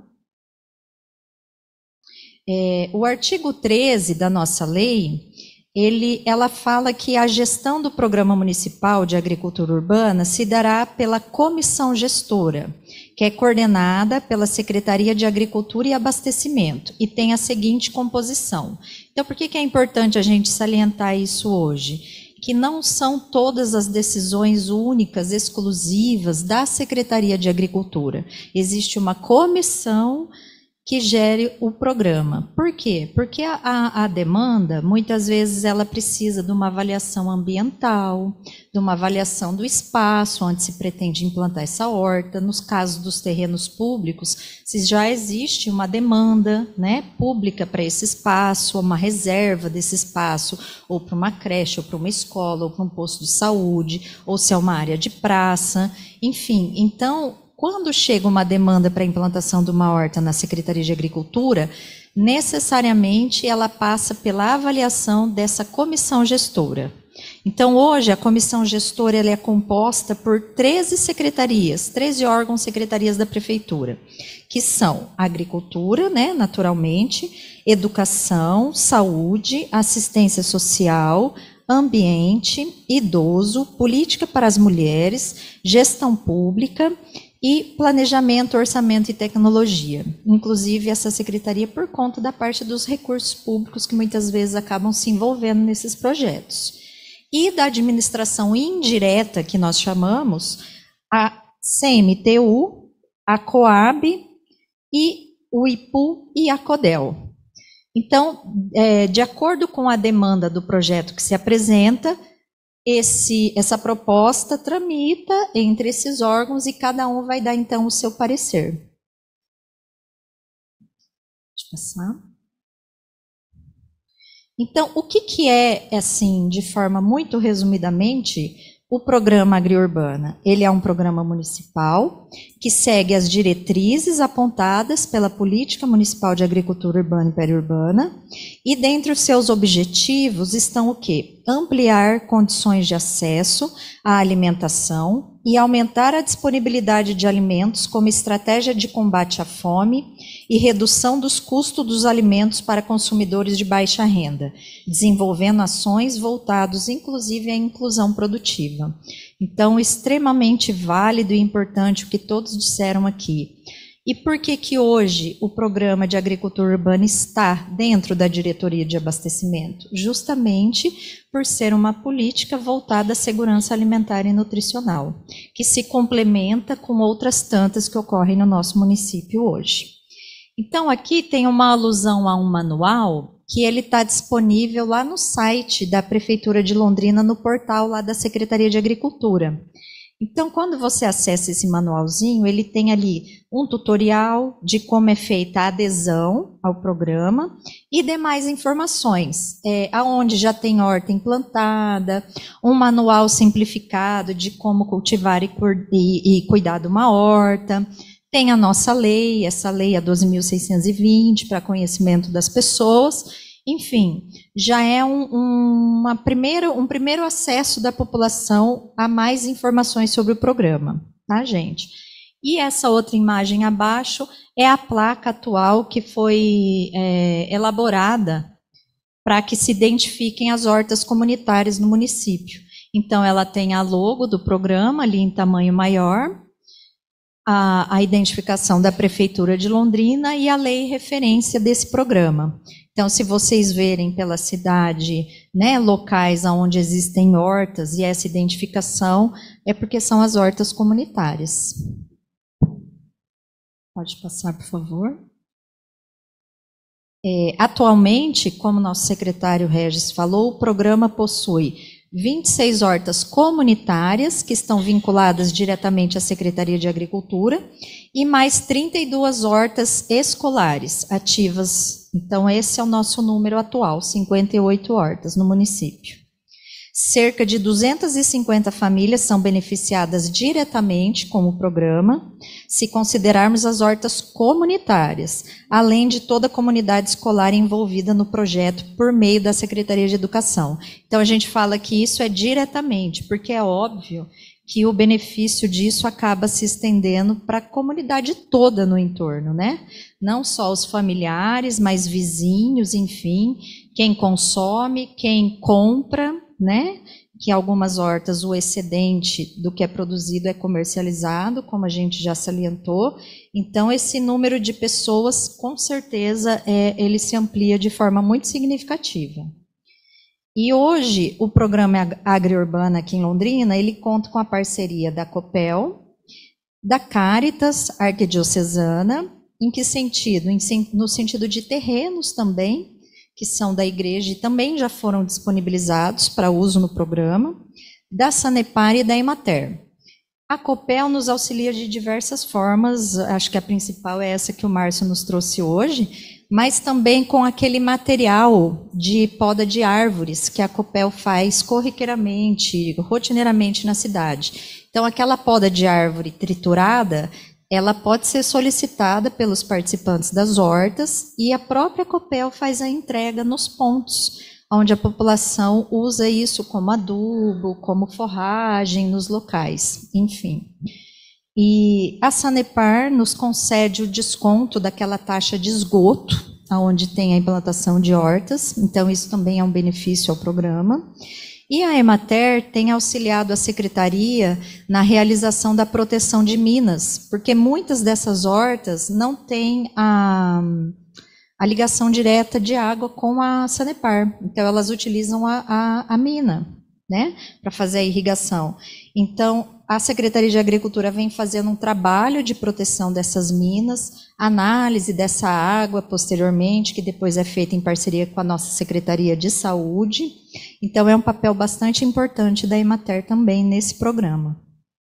É, o artigo treze da nossa lei, ele, ela fala que a gestão do Programa Municipal de Agricultura Urbana se dará pela comissão gestora, que é coordenada pela Secretaria de Agricultura e Abastecimento, e tem a seguinte composição. Então, por que que é importante a gente salientar isso hoje? Que não são todas as decisões únicas, exclusivas da Secretaria de Agricultura. Existe uma comissão que gere o programa. Por quê? Porque a, a, a demanda, muitas vezes, ela precisa de uma avaliação ambiental, de uma avaliação do espaço onde se pretende implantar essa horta. Nos casos dos terrenos públicos, se já existe uma demanda, né, pública para esse espaço, uma reserva desse espaço, ou para uma creche, ou para uma escola, ou para um posto de saúde, ou se é uma área de praça, enfim. Então, quando chega uma demanda para a implantação de uma horta na Secretaria de Agricultura, necessariamente ela passa pela avaliação dessa comissão gestora. Então, hoje, a comissão gestora ela é composta por treze secretarias, treze órgãos secretarias da Prefeitura, que são agricultura, né, naturalmente, educação, saúde, assistência social, ambiente, idoso, política para as mulheres, gestão pública e planejamento, orçamento e tecnologia. Inclusive, essa secretaria por conta da parte dos recursos públicos que muitas vezes acabam se envolvendo nesses projetos. E da administração indireta, que nós chamamos, a C M T U, a Coab e o I P U e a CODEL. Então, é, de acordo com a demanda do projeto que se apresenta, esse, essa proposta tramita entre esses órgãos e cada um vai dar, então, o seu parecer. Deixa eu passar. Então, o que, que é, assim, de forma muito resumidamente, o Programa Agriurbana? Ele é um programa municipal que segue as diretrizes apontadas pela Política Municipal de Agricultura Urbana e Periurbana, e dentre os seus objetivos estão o quê? Ampliar condições de acesso à alimentação e aumentar a disponibilidade de alimentos como estratégia de combate à fome e redução dos custos dos alimentos para consumidores de baixa renda, desenvolvendo ações voltadas inclusive à inclusão produtiva. Então, extremamente válido e importante o que todos disseram aqui. E por que que hoje o Programa de Agricultura Urbana está dentro da Diretoria de Abastecimento? Justamente por ser uma política voltada à segurança alimentar e nutricional, que se complementa com outras tantas que ocorrem no nosso município hoje. Então, aqui tem uma alusão a um manual que ele está disponível lá no site da Prefeitura de Londrina, no portal lá da Secretaria de Agricultura. Então, quando você acessa esse manualzinho, ele tem ali um tutorial de como é feita a adesão ao programa e demais informações, é, aonde já tem horta implantada, um manual simplificado de como cultivar e, e, e cuidar de uma horta. Tem a nossa lei, essa lei é doze mil seiscentos e vinte, para conhecimento das pessoas. Enfim, já é um, um, uma primeira, um primeiro acesso da população a mais informações sobre o programa, tá, gente? E essa outra imagem abaixo é a placa atual que foi é, elaborada para que se identifiquem as hortas comunitárias no município. Então, ela tem a logo do programa ali em tamanho maior, a, a identificação da Prefeitura de Londrina e a lei referência desse programa. Então, se vocês verem pela cidade, né, locais onde existem hortas e essa identificação, é porque são as hortas comunitárias. Pode passar, por favor. É, atualmente, como nosso secretário Regis falou, o programa possui vinte e seis hortas comunitárias, que estão vinculadas diretamente à Secretaria de Agricultura, e mais trinta e duas hortas escolares ativas. Então, esse é o nosso número atual, cinquenta e oito hortas no município. Cerca de duzentas e cinquenta famílias são beneficiadas diretamente com o programa, se considerarmos as hortas comunitárias, além de toda a comunidade escolar envolvida no projeto por meio da Secretaria de Educação. Então, a gente fala que isso é diretamente, porque é óbvio que o benefício disso acaba se estendendo para a comunidade toda no entorno, né? Não só os familiares, mas vizinhos, enfim, quem consome, quem compra, né? Que algumas hortas o excedente do que é produzido é comercializado, como a gente já salientou. Então, esse número de pessoas, com certeza, é, ele se amplia de forma muito significativa. E hoje, o programa Agriurbana aqui em Londrina, ele conta com a parceria da Copel, da Caritas Arquidiocesana, em que sentido? Em, no sentido de terrenos também, que são da igreja e também já foram disponibilizados para uso no programa, da Sanepar e da Emater. A Copel nos auxilia de diversas formas, acho que a principal é essa que o Márcio nos trouxe hoje, mas também com aquele material de poda de árvores que a Copel faz corriqueiramente, rotineiramente na cidade. Então, aquela poda de árvore triturada, ela pode ser solicitada pelos participantes das hortas e a própria Copel faz a entrega nos pontos, onde a população usa isso como adubo, como forragem nos locais, enfim. E a Sanepar nos concede o desconto daquela taxa de esgoto, onde tem a implantação de hortas, então isso também é um benefício ao programa. E a Emater tem auxiliado a Secretaria na realização da proteção de minas, porque muitas dessas hortas não têm a, a ligação direta de água com a Sanepar. Então, elas utilizam a, a, a mina, né, para fazer a irrigação. Então, a Secretaria de Agricultura vem fazendo um trabalho de proteção dessas minas, análise dessa água posteriormente, que depois é feita em parceria com a nossa Secretaria de Saúde. Então, é um papel bastante importante da Emater também nesse programa.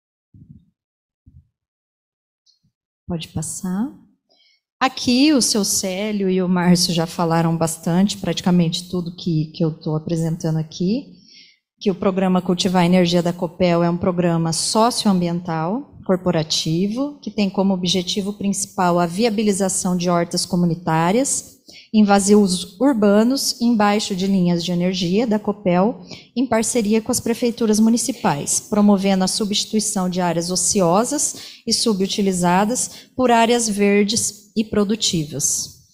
Pode passar. Aqui, o seu Célio e o Márcio já falaram bastante, praticamente tudo que, que eu estou apresentando aqui, que o programa Cultivar a Energia da Copel é um programa socioambiental, corporativo, que tem como objetivo principal a viabilização de hortas comunitárias em vazios urbanos embaixo de linhas de energia da Copel, em parceria com as prefeituras municipais, promovendo a substituição de áreas ociosas e subutilizadas por áreas verdes e produtivas.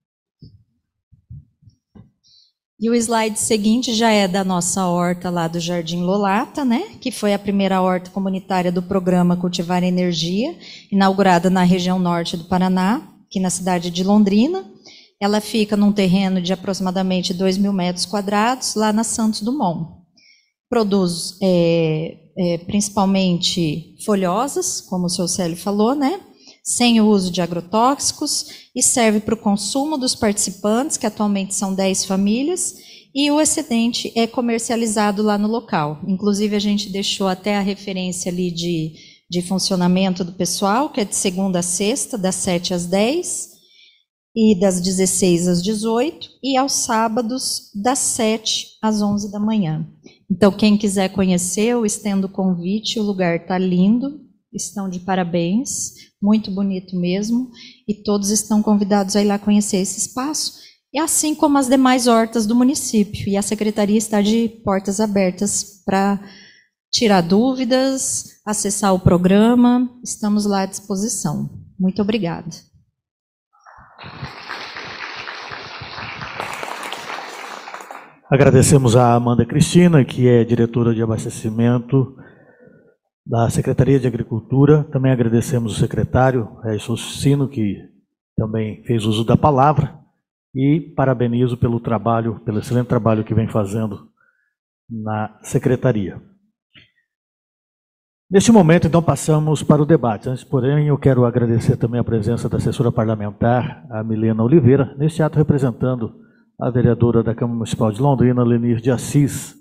E o slide seguinte já é da nossa horta lá do Jardim Lolata, né, que foi a primeira horta comunitária do programa Cultivar Energia, inaugurada na região norte do Paraná, aqui na cidade de Londrina. Ela fica num terreno de aproximadamente dois mil metros quadrados, lá na Santos Dumont. Produz é, é, principalmente folhosas, como o seu Célio falou, né, sem o uso de agrotóxicos, e serve para o consumo dos participantes, que atualmente são dez famílias, e o excedente é comercializado lá no local. Inclusive, a gente deixou até a referência ali de, de funcionamento do pessoal, que é de segunda a sexta, das sete às dez, e das dezesseis às dezoito, e aos sábados, das sete às onze da manhã. Então, quem quiser conhecer, eu estendo o convite, o lugar está lindo, estão de parabéns, muito bonito mesmo, e todos estão convidados a ir lá conhecer esse espaço, e assim como as demais hortas do município, e a Secretaria está de portas abertas para tirar dúvidas, acessar o programa, estamos lá à disposição. Muito obrigada. Agradecemos a Amanda Cristina, que é diretora de abastecimento da Secretaria de Agricultura. Também agradecemos o secretário Régis Sino, que também fez uso da palavra, e parabenizo pelo trabalho, pelo excelente trabalho que vem fazendo na Secretaria. Neste momento, então, passamos para o debate. Antes, porém, eu quero agradecer também a presença da assessora parlamentar, a Milena Oliveira, neste ato representando a vereadora da Câmara Municipal de Londrina, Lenir de Assis.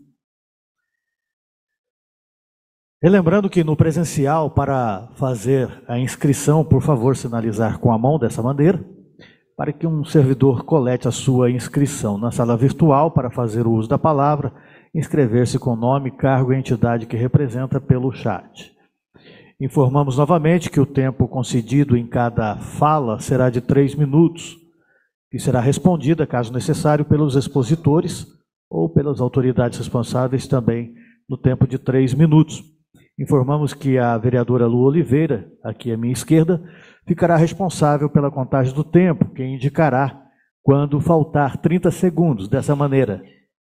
Relembrando que no presencial, para fazer a inscrição, por favor, sinalizar com a mão dessa maneira, para que um servidor colete a sua inscrição. Na sala virtual, para fazer o uso da palavra, inscrever-se com nome, cargo e entidade que representa pelo chat. Informamos novamente que o tempo concedido em cada fala será de três minutos, que será respondida, caso necessário, pelos expositores ou pelas autoridades responsáveis também no tempo de três minutos. Informamos que a vereadora Lu Oliveira, aqui à minha esquerda, ficará responsável pela contagem do tempo, que indicará quando faltar trinta segundos, dessa maneira.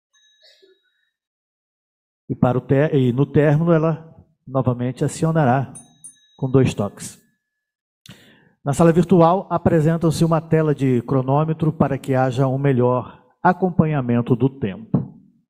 E, para o ter e no término ela novamente acionará com dois toques. Na sala virtual apresenta-se uma tela de cronômetro para que haja um melhor acompanhamento do tempo.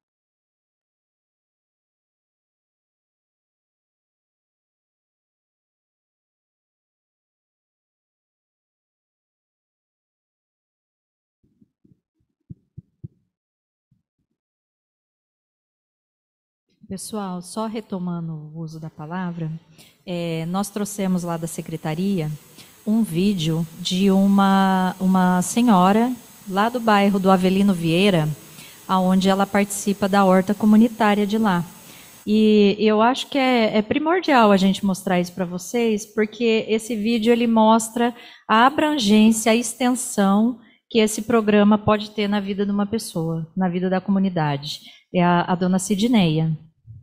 Pessoal, só retomando o uso da palavra, é, nós trouxemos lá da secretaria um vídeo de uma, uma senhora lá do bairro do Avelino Vieira, onde ela participa da horta comunitária de lá. E eu acho que é, é primordial a gente mostrar isso para vocês, porque esse vídeo ele mostra a abrangência, a extensão que esse programa pode ter na vida de uma pessoa, na vida da comunidade. É a, a dona Sidneia.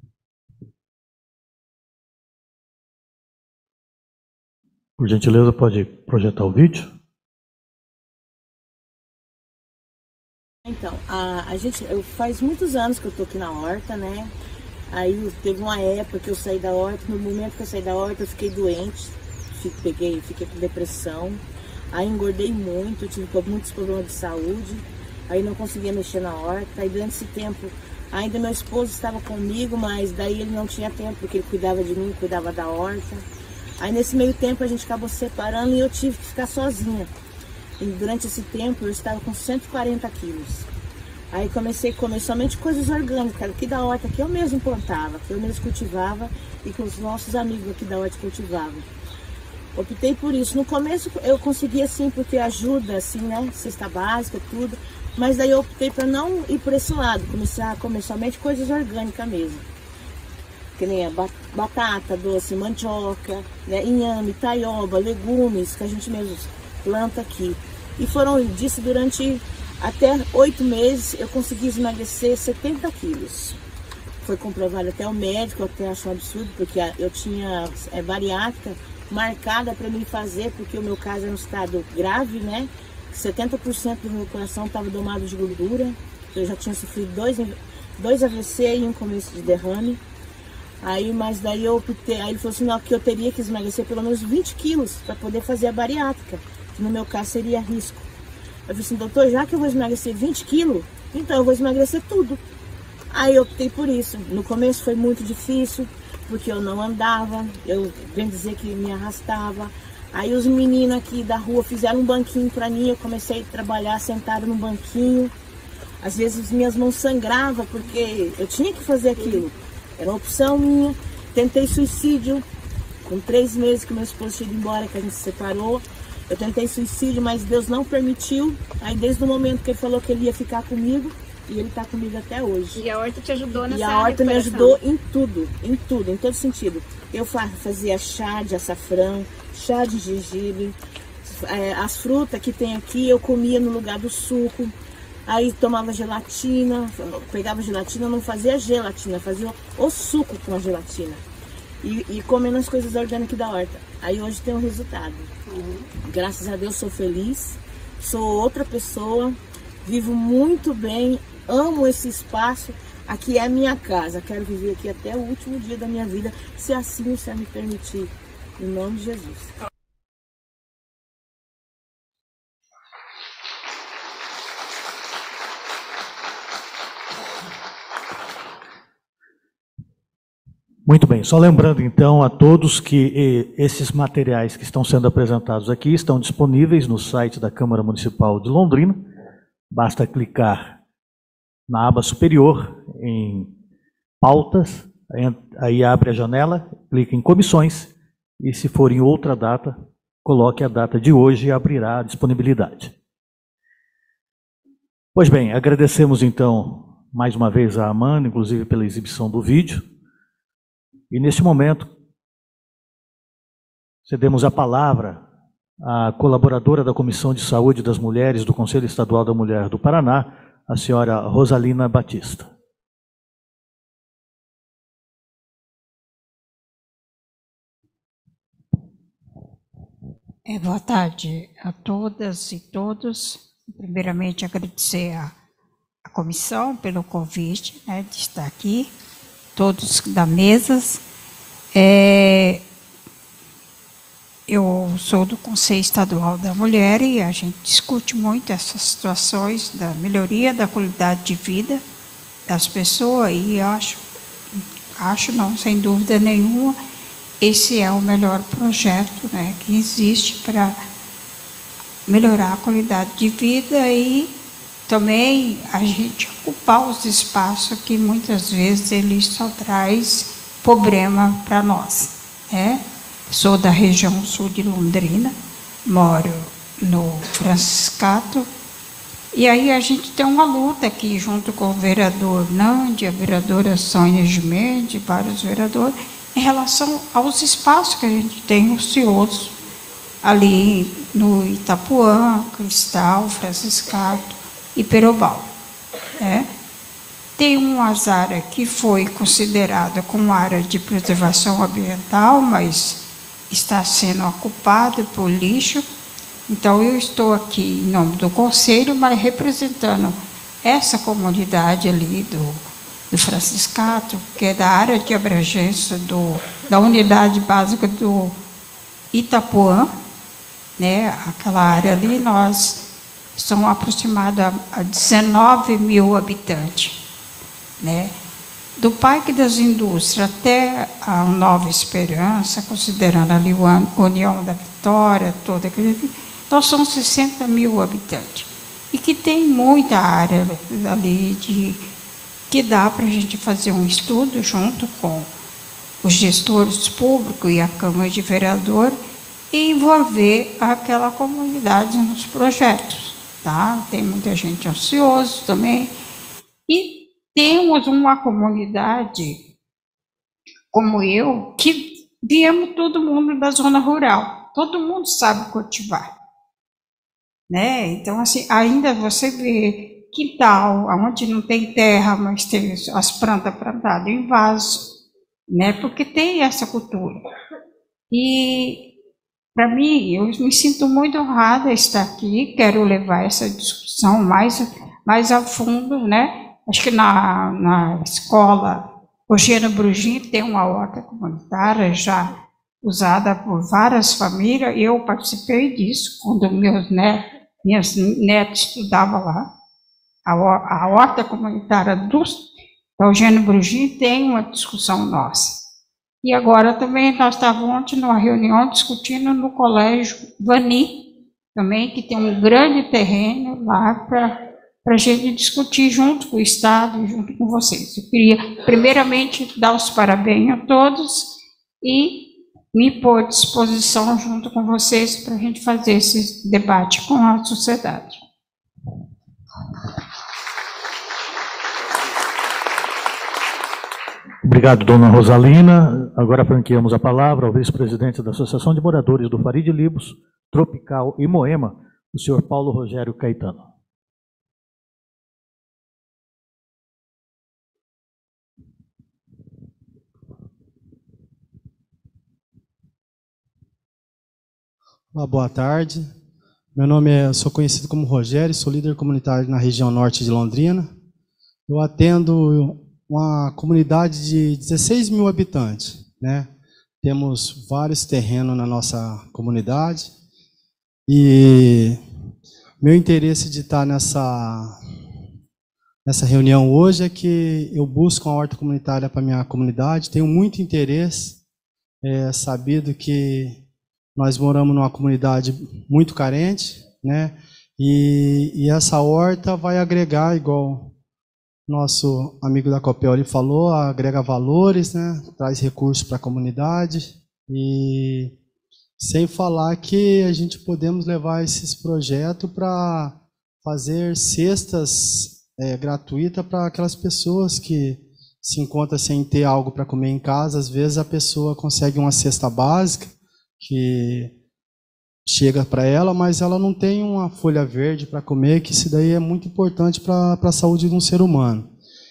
Por gentileza, pode projetar o vídeo? Então, a, a gente, eu, faz muitos anos que eu tô aqui na horta, né? Aí teve uma época que eu saí da horta, no momento que eu saí da horta eu fiquei doente, fiquei, peguei, fiquei com depressão, aí engordei muito, tive muitos problemas de saúde, aí não conseguia mexer na horta, aí durante esse tempo ainda meu esposo estava comigo, mas daí ele não tinha tempo, porque ele cuidava de mim, cuidava da horta. Aí nesse meio tempo a gente acabou se separando e eu tive que ficar sozinha. E durante esse tempo eu estava com cento e quarenta quilos. Aí comecei a comer somente coisas orgânicas, aqui da horta que eu mesmo plantava, que eu mesmo cultivava e que os nossos amigos aqui da horta cultivavam. Optei por isso. No começo eu consegui assim, porque ajuda, assim, né? Cesta básica, tudo. Mas daí eu optei para não ir por esse lado, começar a comer somente coisas orgânicas mesmo. Que nem a batata doce, mandioca, né? Inhame, taioba, legumes que a gente mesmo planta aqui. E foram disso durante até oito meses eu consegui emagrecer setenta quilos. Foi comprovado até o médico, até achou um absurdo, porque eu tinha é, bariátrica marcada para mim fazer, porque o meu caso é um estado grave, né? setenta por cento do meu coração estava domado de gordura. Eu já tinha sofrido dois, dois A V C e um começo de derrame. Aí, mas daí eu optei, aí ele falou assim, não, que eu teria que emagrecer pelo menos vinte quilos para poder fazer a bariátrica, que no meu caso seria risco. Eu falei assim, doutor, já que eu vou emagrecer vinte quilos, então eu vou emagrecer tudo. Aí eu optei por isso. No começo foi muito difícil, porque eu não andava, eu bem dizer que me arrastava. Aí os meninos aqui da rua fizeram um banquinho para mim, eu comecei a trabalhar sentado no banquinho. Às vezes minhas mãos sangravam, porque eu tinha que fazer aquilo. Era uma opção minha. Tentei suicídio, com três meses que meu esposo tinha ido embora, que a gente se separou. Eu tentei suicídio, mas Deus não permitiu. Aí desde o momento que ele falou que ele ia ficar comigo, e ele está comigo até hoje. E a horta te ajudou nessa E a horta me recuperação? ajudou em tudo, em tudo, em todo sentido. Eu fazia chá de açafrão, chá de gengibre, as frutas que tem aqui eu comia no lugar do suco. Aí tomava gelatina, pegava gelatina, não fazia gelatina, fazia o suco com a gelatina. E, e comendo as coisas orgânicas da horta. Aí hoje tem um resultado. Uhum. Graças a Deus sou feliz, sou outra pessoa, vivo muito bem, amo esse espaço. Aqui é a minha casa, quero viver aqui até o último dia da minha vida, se assim o Senhor me permitir. Em nome de Jesus. Muito bem, só lembrando então a todos que esses materiais que estão sendo apresentados aqui estão disponíveis no site da Câmara Municipal de Londrina. Basta clicar na aba superior em pautas, aí abre a janela, clica em comissões e se for em outra data, coloque a data de hoje e abrirá a disponibilidade. Pois bem, agradecemos então mais uma vez a Amanda, inclusive pela exibição do vídeo. E neste momento, cedemos a palavra à colaboradora da Comissão de Saúde das Mulheres do Conselho Estadual da Mulher do Paraná, a senhora Rosalina Batista. É, boa tarde a todas e todos. Primeiramente, agradecer a, a comissão pelo convite, né, de estar aqui. Todos da mesa. É, eu sou do Conselho Estadual da Mulher e a gente discute muito essas situações da melhoria da qualidade de vida das pessoas e acho, acho não, sem dúvida nenhuma, esse é o melhor projeto, né, que existe para melhorar a qualidade de vida e também a gente ocupar os espaços que muitas vezes ele só traz problema para nós. Né? Sou da região sul de Londrina, moro no Franciscato, e aí a gente tem uma luta aqui junto com o vereador Nandi, a vereadora Sônia Gimenez, vários vereadores, em relação aos espaços que a gente tem ociosos ali no Itapuã, Cristal, Franciscato e Perobal. Né? Tem uma área que foi considerada como área de preservação ambiental, mas está sendo ocupada por lixo. Então, eu estou aqui em nome do Conselho, mas representando essa comunidade ali do, do Franciscato, que é da área de abrangência do, da unidade básica do Itapuã, né? Aquela área ali, nós somos aproximados a dezenove mil habitantes, né? Do Parque das Indústrias até a Nova Esperança, considerando ali a União da Vitória, toda aquele, nós somos sessenta mil habitantes. E que tem muita área ali de, que dá para a gente fazer um estudo junto com os gestores públicos e a Câmara de Vereadores e envolver aquela comunidade nos projetos, tá? Tem muita gente ansiosa também. E temos uma comunidade, como eu, que viemos todo mundo da zona rural. Todo mundo sabe cultivar, né? Então, assim, ainda você vê quintal, onde não tem terra, mas tem as plantas plantadas em vaso, né? Porque tem essa cultura. E, para mim, eu me sinto muito honrada de estar aqui, quero levar essa discussão mais, mais a fundo, né? Acho que na, na escola Eugênio Brugim tem uma horta comunitária já usada por várias famílias. Eu participei disso quando meus netos, minhas netos estudavam lá. A, a horta comunitária do Eugênio Brugim tem uma discussão nossa. E agora também nós estávamos ontem numa reunião discutindo no Colégio Vani, também, que tem um grande terreno lá para para a gente discutir junto com o Estado e junto com vocês. Eu queria, primeiramente, dar os parabéns a todos e me pôr à disposição junto com vocês para a gente fazer esse debate com a sociedade. Obrigado, dona Rosalina. Agora franqueamos a palavra ao vice-presidente da Associação de Moradores do Farid Libos, Tropical e Moema, o senhor Paulo Rogério Caetano. Olá, boa tarde. Meu nome é, sou conhecido como Rogério, sou líder comunitário na região norte de Londrina. Eu atendo uma comunidade de dezesseis mil habitantes, né? Temos vários terrenos na nossa comunidade e meu interesse de estar nessa, nessa reunião hoje é que eu busco uma horta comunitária para a minha comunidade. Tenho muito interesse, é sabido que nós moramos numa comunidade muito carente, né? E, e essa horta vai agregar, igual nosso amigo da Copel ali falou, agrega valores, né? Traz recursos para a comunidade. E sem falar que a gente podemos levar esses projetos para fazer cestas é, gratuitas para aquelas pessoas que se encontram sem ter algo para comer em casa. Às vezes a pessoa consegue uma cesta básica que chega para ela, mas ela não tem uma folha verde para comer, que isso daí é muito importante para a saúde de um ser humano.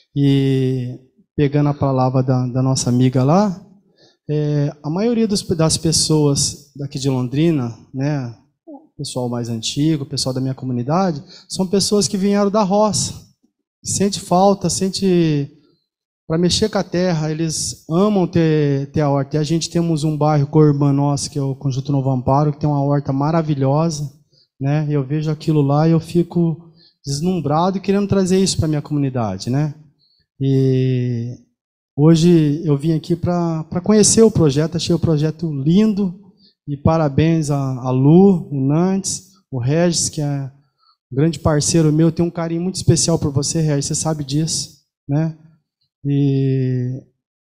E pegando a palavra da, da nossa amiga lá, é, a maioria dos, das pessoas daqui de Londrina, né, o pessoal mais antigo, o pessoal da minha comunidade, são pessoas que vieram da roça, sente falta, sente... Para mexer com a terra, eles amam ter, ter a horta. E a gente temos um bairro co-irmã nosso, que é o Conjunto Novo Amparo, que tem uma horta maravilhosa, né? Eu vejo aquilo lá e eu fico deslumbrado e querendo trazer isso para a minha comunidade, né? E hoje eu vim aqui para conhecer o projeto, achei o projeto lindo, e parabéns a, a Lu, o Nantes, o Regis, que é um grande parceiro meu. Tenho um carinho muito especial por você, Regis, você sabe disso, né? E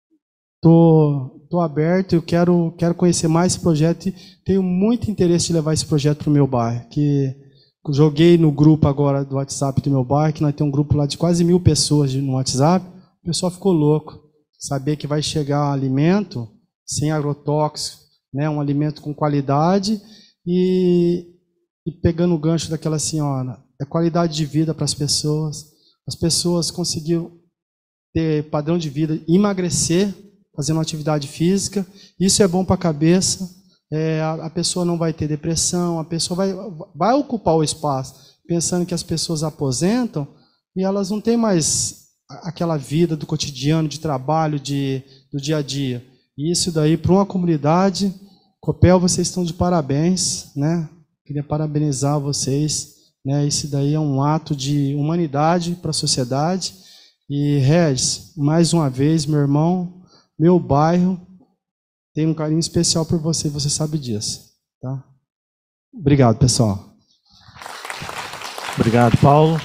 tô, tô aberto, eu quero, quero conhecer mais esse projeto e tenho muito interesse de levar esse projeto para o meu bairro. Que joguei no grupo agora do WhatsApp do meu bairro, que nós temos um grupo lá de quase mil pessoas no WhatsApp. O pessoal ficou louco. Saber que vai chegar um alimento sem agrotóxico, né, um alimento com qualidade e, e pegando o gancho daquela senhora, é qualidade de vida para as pessoas. As pessoas conseguiram ter padrão de vida, emagrecer, fazendo atividade física. Isso é bom para a cabeça. É, a, a pessoa não vai ter depressão, a pessoa vai, vai ocupar o espaço. Pensando que as pessoas aposentam, e elas não têm mais aquela vida do cotidiano, de trabalho, de, do dia a dia. E isso daí, para uma comunidade, Copel, vocês estão de parabéns, né? Queria parabenizar vocês, né? Isso daí é um ato de humanidade para a sociedade. E, Regis, mais uma vez, meu irmão, meu bairro tem um carinho especial por você, você sabe disso, tá? Obrigado, pessoal. Obrigado, Paulo.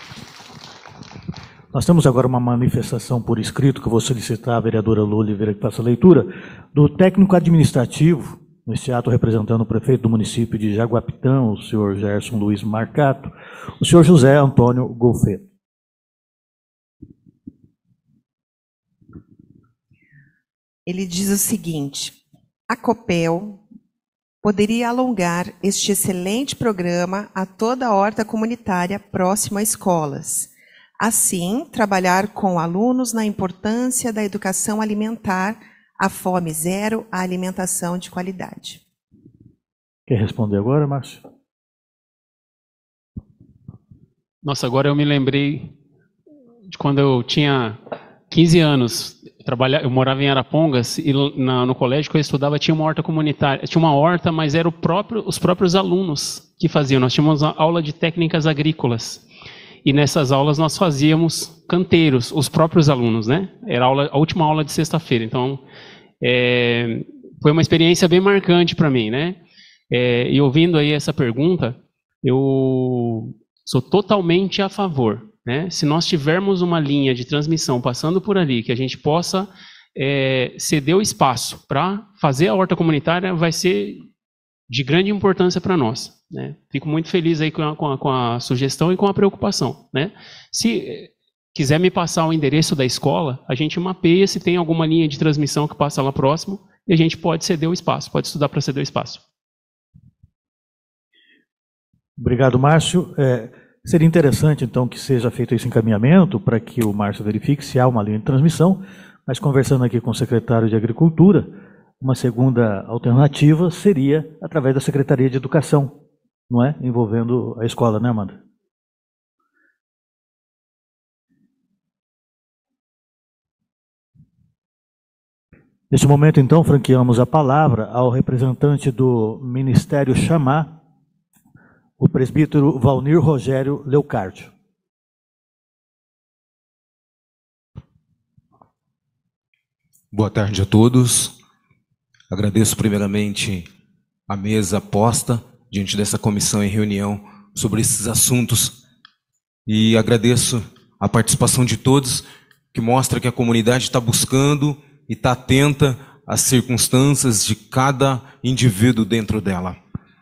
Nós temos agora uma manifestação por escrito que eu vou solicitar à vereadora Lu Oliveira que faça a leitura do técnico administrativo, neste ato representando o prefeito do município de Jaguapitã, o senhor Gerson Luiz Marcato, o senhor José Antônio Golfeto. Ele diz o seguinte: a Copel poderia alongar este excelente programa a toda a horta comunitária próxima a escolas. Assim, trabalhar com alunos na importância da educação alimentar, a fome zero, a alimentação de qualidade. Quer responder agora, Márcio? Nossa, agora eu me lembrei de quando eu tinha quinze anos. Eu morava em Arapongas e na, no colégio que eu estudava tinha uma horta comunitária. Tinha uma horta, mas eram próprio, os próprios alunos que faziam. Nós tínhamos uma aula de técnicas agrícolas. E nessas aulas nós fazíamos canteiros, os próprios alunos, né? Era a, aula, a última aula de sexta-feira. Então, é, foi uma experiência bem marcante para mim, né? É, e ouvindo aí essa pergunta, eu sou totalmente a favor, né? Se nós tivermos uma linha de transmissão passando por ali, que a gente possa é, ceder o espaço para fazer a horta comunitária, vai ser de grande importância para nós, né? Fico muito feliz aí com a, com, a, com a sugestão e com a preocupação, né? Se quiser me passar o endereço da escola, a gente mapeia se tem alguma linha de transmissão que passa lá próximo e a gente pode ceder o espaço, pode estudar para ceder o espaço. Obrigado, Márcio. É, seria interessante, então, que seja feito esse encaminhamento para que o Márcio verifique se há uma linha de transmissão, mas conversando aqui com o secretário de Agricultura, uma segunda alternativa seria através da Secretaria de Educação, não é? Envolvendo a escola, né, Amanda? Neste momento, então, franqueamos a palavra ao representante do Ministério Chamar, o presbítero Valnir Rogério Leucárdio. Boa tarde a todos. Agradeço primeiramente a mesa posta diante dessa comissão em reunião sobre esses assuntos e agradeço a participação de todos, que mostra que a comunidade está buscando e está atenta às circunstâncias de cada indivíduo dentro dela.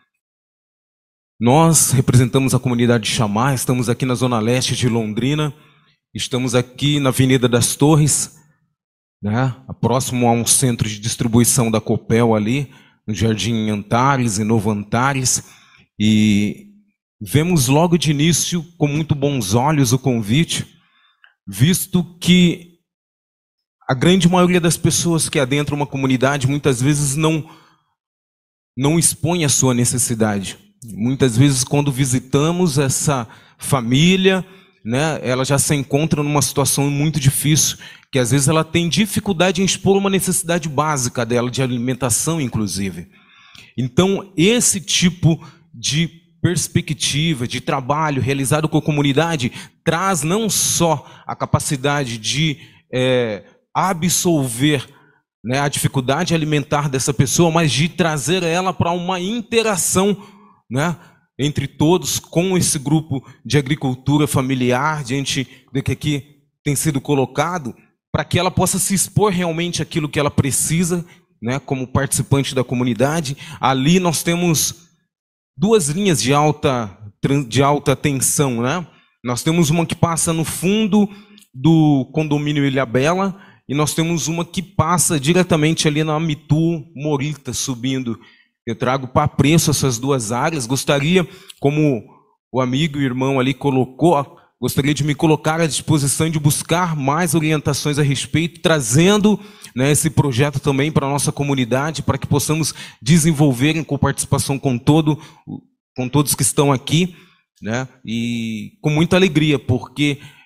Nós representamos a comunidade de Chamar, estamos aqui na zona leste de Londrina, estamos aqui na Avenida das Torres, né, próximo a um centro de distribuição da Copel ali, no Jardim Antares e Novo Antares, e vemos logo de início com muito bons olhos o convite, visto que a grande maioria das pessoas que adentram uma comunidade muitas vezes não, não expõe a sua necessidade. Muitas vezes quando visitamos essa família, né, ela já se encontra numa situação muito difícil, que às vezes ela tem dificuldade em expor uma necessidade básica dela, de alimentação inclusive. Então esse tipo de perspectiva, de trabalho realizado com a comunidade, traz não só a capacidade de é, absolver, né, a dificuldade alimentar dessa pessoa, mas de trazer ela para uma interação, né, entre todos, com esse grupo de agricultura familiar, diante do que aqui tem sido colocado, para que ela possa se expor realmente aquilo que ela precisa, né, como participante da comunidade. Ali nós temos duas linhas de alta, de alta tensão, né? Nós temos uma que passa no fundo do condomínio Ilhabela e nós temos uma que passa diretamente ali na Mitu Morita, subindo. Eu trago para preço essas duas áreas. Gostaria, como o amigo e irmão ali colocou, gostaria de me colocar à disposição de buscar mais orientações a respeito, trazendo, né, esse projeto também para a nossa comunidade, para que possamos desenvolver com participação com, todo, com todos que estão aqui, né, e com muita alegria, porque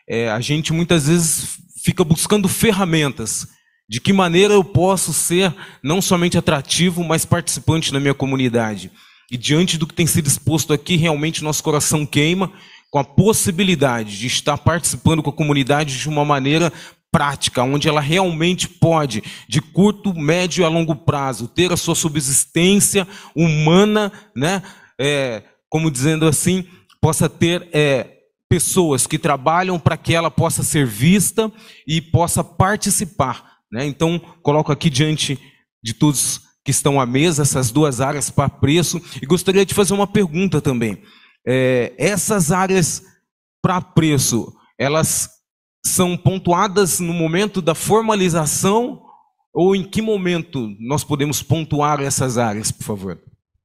é, a gente muitas vezes fica buscando ferramentas. De que maneira eu posso ser não somente atrativo, mas participante na minha comunidade. E diante do que tem sido exposto aqui, realmente nosso coração queima com a possibilidade de estar participando com a comunidade de uma maneira prática, onde ela realmente pode, de curto, médio a longo prazo, ter a sua subsistência humana, né? É, como dizendo assim, possa ter é, pessoas que trabalham para que ela possa ser vista e possa participar. Né? Então, coloco aqui diante de todos que estão à mesa essas duas áreas para preço e gostaria de fazer uma pergunta também. É, essas áreas para preço, elas são pontuadas no momento da formalização ou em que momento nós podemos pontuar essas áreas, por favor?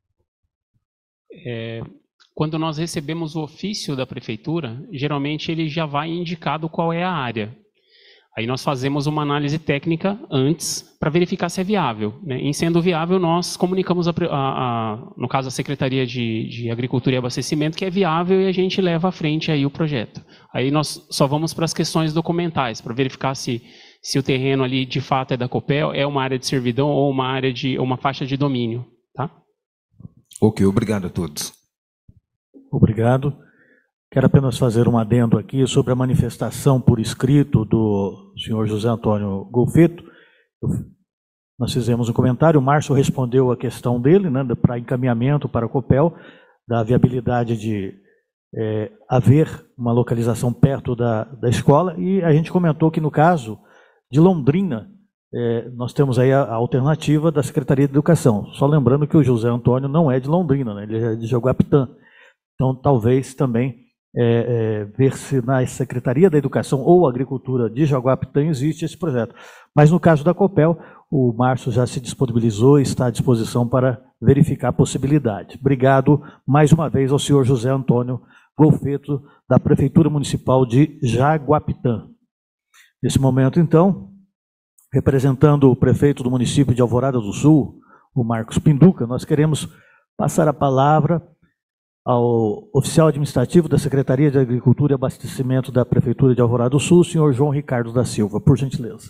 É, quando nós recebemos o ofício da prefeitura, geralmente ele já vai indicado qual é a área. Aí nós fazemos uma análise técnica antes para verificar se é viável. Né? Em sendo viável, nós comunicamos, a, a, a, no caso, a Secretaria de, de Agricultura e Abastecimento, que é viável e a gente leva à frente aí o projeto. Aí nós só vamos para as questões documentais, para verificar se, se o terreno ali de fato é da Copel, é uma área de servidão ou uma área de uma faixa de domínio. Tá? Ok, obrigado a todos. Obrigado. Quero apenas fazer um adendo aqui sobre a manifestação por escrito do senhor José Antônio Golfeto. Nós fizemos um comentário, o Márcio respondeu a questão dele, né, para encaminhamento para a Copel, da viabilidade de é, haver uma localização perto da, da escola, e a gente comentou que no caso de Londrina, é, nós temos aí a, a alternativa da Secretaria de Educação. Só lembrando que o José Antônio não é de Londrina, né, ele é de Jaguapitã. Então, talvez também É, é, ver se na Secretaria da Educação ou Agricultura de Jaguapitã existe esse projeto. Mas no caso da Copel, o Márcio já se disponibilizou e está à disposição para verificar a possibilidade. Obrigado mais uma vez ao senhor José Antônio Golfeto, da Prefeitura Municipal de Jaguapitã. Nesse momento, então, representando o prefeito do município de Alvorada do Sul, o Marcos Pinduca, nós queremos passar a palavra ao oficial administrativo da Secretaria de Agricultura e Abastecimento da Prefeitura de Alvorada do Sul, o senhor João Ricardo da Silva, por gentileza.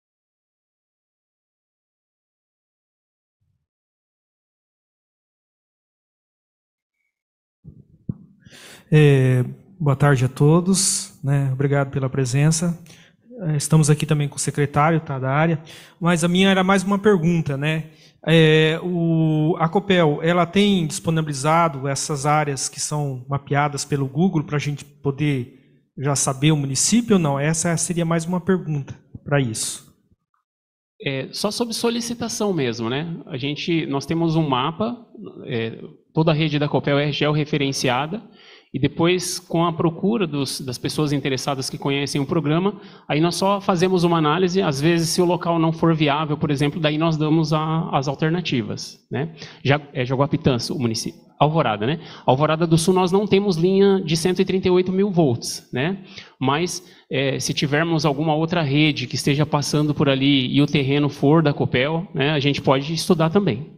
É, boa tarde a todos, né? Obrigado pela presença. Estamos aqui também com o secretário, tá, da área, mas a minha era mais uma pergunta, né? É, o, a Copel, ela tem disponibilizado essas áreas que são mapeadas pelo Google para a gente poder já saber o município ou não? Essa seria mais uma pergunta para isso. É, só sob solicitação mesmo, né? A gente, nós temos um mapa, é, toda a rede da Copel é georreferenciada, e depois, com a procura dos, das pessoas interessadas que conhecem o programa, aí nós só fazemos uma análise, às vezes se o local não for viável, por exemplo, daí nós damos a, as alternativas. Né? Já, é Jaguapitã, o município, Alvorada, né? Alvorada do Sul nós não temos linha de cento e trinta e oito mil volts, né? Mas é, se tivermos alguma outra rede que esteja passando por ali e o terreno for da Copel, né, a gente pode estudar também.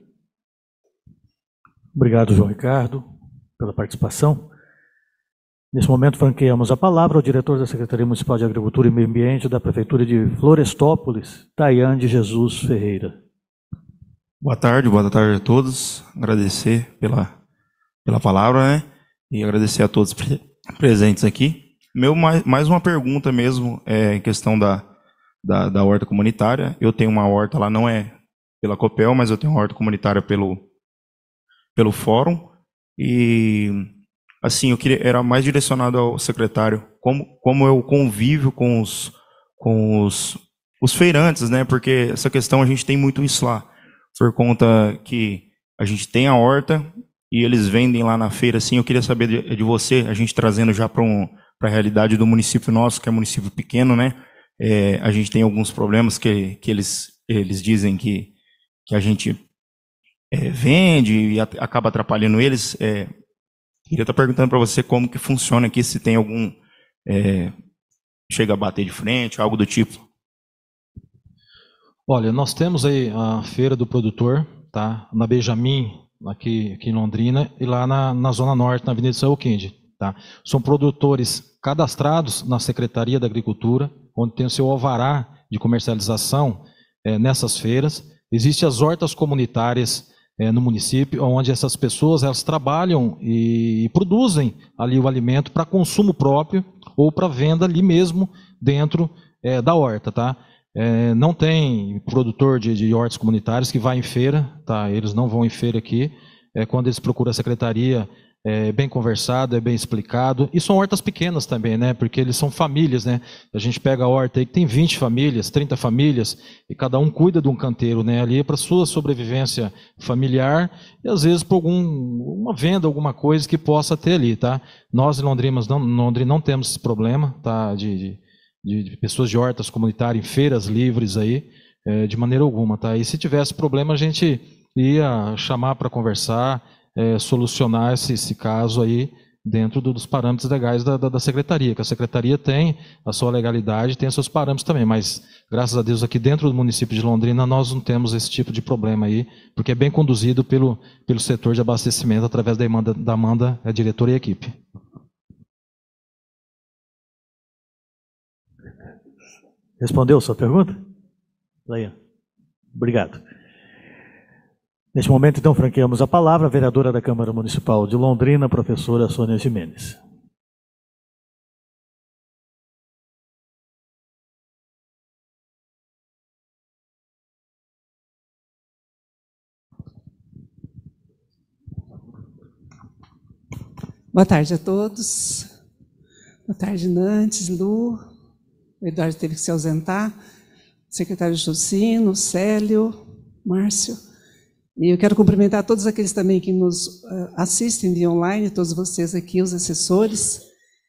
Obrigado, João Ricardo, pela participação. Nesse momento, franqueamos a palavra ao diretor da Secretaria Municipal de Agricultura e Meio Ambiente da Prefeitura de Florestópolis, Taian de Jesus Ferreira. Boa tarde, boa tarde a todos. Agradecer pela, pela palavra, né? E agradecer a todos presentes aqui. Meu, mais, mais uma pergunta mesmo, é em questão da, da, da horta comunitária. Eu tenho uma horta lá, não é pela Copel, mas eu tenho uma horta comunitária pelo, pelo fórum. E... assim, eu queria, era mais direcionado ao secretário, como, como eu convivo com os, com os, os feirantes, né? Porque essa questão a gente tem muito isso lá, por conta que a gente tem a horta e eles vendem lá na feira, assim. Eu queria saber de, de você, a gente trazendo já para um, para a realidade do município nosso, que é um município pequeno, né? É, a gente tem alguns problemas que, que eles, eles dizem que, que a gente é, vende e a, acaba atrapalhando eles. É, Queria estar perguntando para você como que funciona aqui, se tem algum... É, chega a bater de frente, algo do tipo. Olha, nós temos aí a Feira do Produtor, tá? Na Benjamin, aqui, aqui em Londrina, e lá na, na Zona Norte, na Avenida São Quinde, tá? São produtores cadastrados na Secretaria da Agricultura, onde tem o seu alvará de comercialização é, nessas feiras. Existem as hortas comunitárias é, no município, onde essas pessoas elas trabalham e, e produzem ali o alimento para consumo próprio ou para venda ali mesmo dentro é, da horta, tá? É, não tem produtor de, de hortas comunitárias que vai em feira, tá? Eles não vão em feira aqui. É, quando eles procuram a secretaria, é bem conversado, é bem explicado. E são hortas pequenas também, né? Porque eles são famílias, né? A gente pega a horta aí que tem vinte famílias, trinta famílias, e cada um cuida de um canteiro, né? Ali é para sua sobrevivência familiar e às vezes por algum, uma venda, alguma coisa que possa ter ali, tá? Nós em Londrina não, Londrina não temos esse problema, tá? De, de, de pessoas de hortas comunitárias em feiras livres aí, é, de maneira alguma, tá? E se tivesse problema a gente ia chamar para conversar, é, solucionar esse, esse caso aí dentro do, dos parâmetros legais da, da, da Secretaria, que a Secretaria tem a sua legalidade, tem os seus parâmetros também, mas graças a Deus aqui dentro do município de Londrina nós não temos esse tipo de problema aí, porque é bem conduzido pelo, pelo setor de abastecimento através da Amanda, da Amanda, a diretora e a equipe. Respondeu sua pergunta? Leia. Obrigado. Neste momento, então, franqueamos a palavra à vereadora da Câmara Municipal de Londrina, professora Sônia Gimenez. Boa tarde a todos. Boa tarde, Nantes, Lu. O Eduardo teve que se ausentar. Secretário Chaucino, Célio, Márcio. E eu quero cumprimentar todos aqueles também que nos uh, assistem via online, todos vocês aqui, os assessores.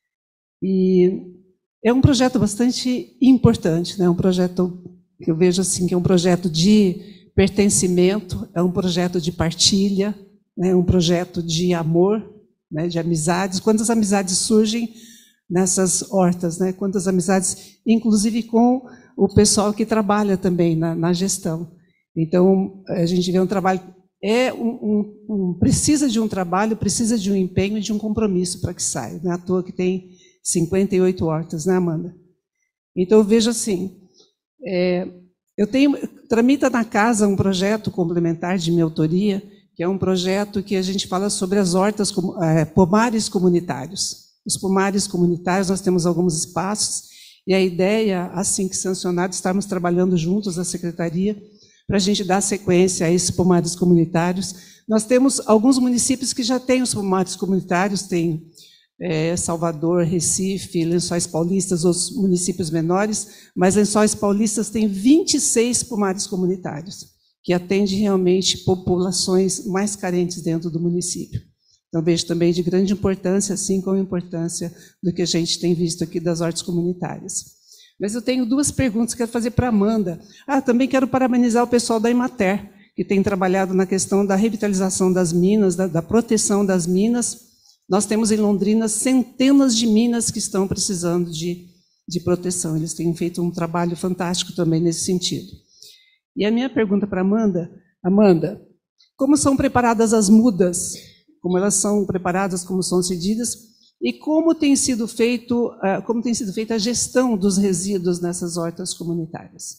E é um projeto bastante importante, né? Um projeto que eu vejo assim que é um projeto de pertencimento, é um projeto de partilha, né? Um projeto de amor, né? De amizades. Quantas amizades surgem nessas hortas, né? Quantas amizades, inclusive com o pessoal que trabalha também na, na gestão. Então, a gente vê um trabalho, é um, um, um, precisa de um trabalho, precisa de um empenho e de um compromisso para que saia. Não é à toa que tem cinquenta e oito hortas, né, Amanda? Então, eu vejo assim, é, eu tenho, tramita na casa um projeto complementar de minha autoria, que é um projeto que a gente fala sobre as hortas, é, pomares comunitários. Os pomares comunitários, nós temos alguns espaços, e a ideia, assim que sancionado, estarmos trabalhando juntos, a Secretaria, para a gente dar sequência a esses pomares comunitários. Nós temos alguns municípios que já têm os pomares comunitários, tem é, Salvador, Recife, Lençóis Paulistas, os municípios menores, mas Lençóis Paulistas tem vinte e seis pomares comunitários, que atendem realmente populações mais carentes dentro do município. Então, vejo também de grande importância, assim como a importância do que a gente tem visto aqui das hortas comunitárias. Mas eu tenho duas perguntas que quero fazer para a Amanda. Ah, também quero parabenizar o pessoal da Emater, que tem trabalhado na questão da revitalização das minas, da, da proteção das minas. Nós temos em Londrina centenas de minas que estão precisando de, de proteção. Eles têm feito um trabalho fantástico também nesse sentido. E a minha pergunta para a Amanda, Amanda, como são preparadas as mudas? Como elas são preparadas, como são cedidas? E como tem sido feito, como tem sido feita a gestão dos resíduos nessas hortas comunitárias?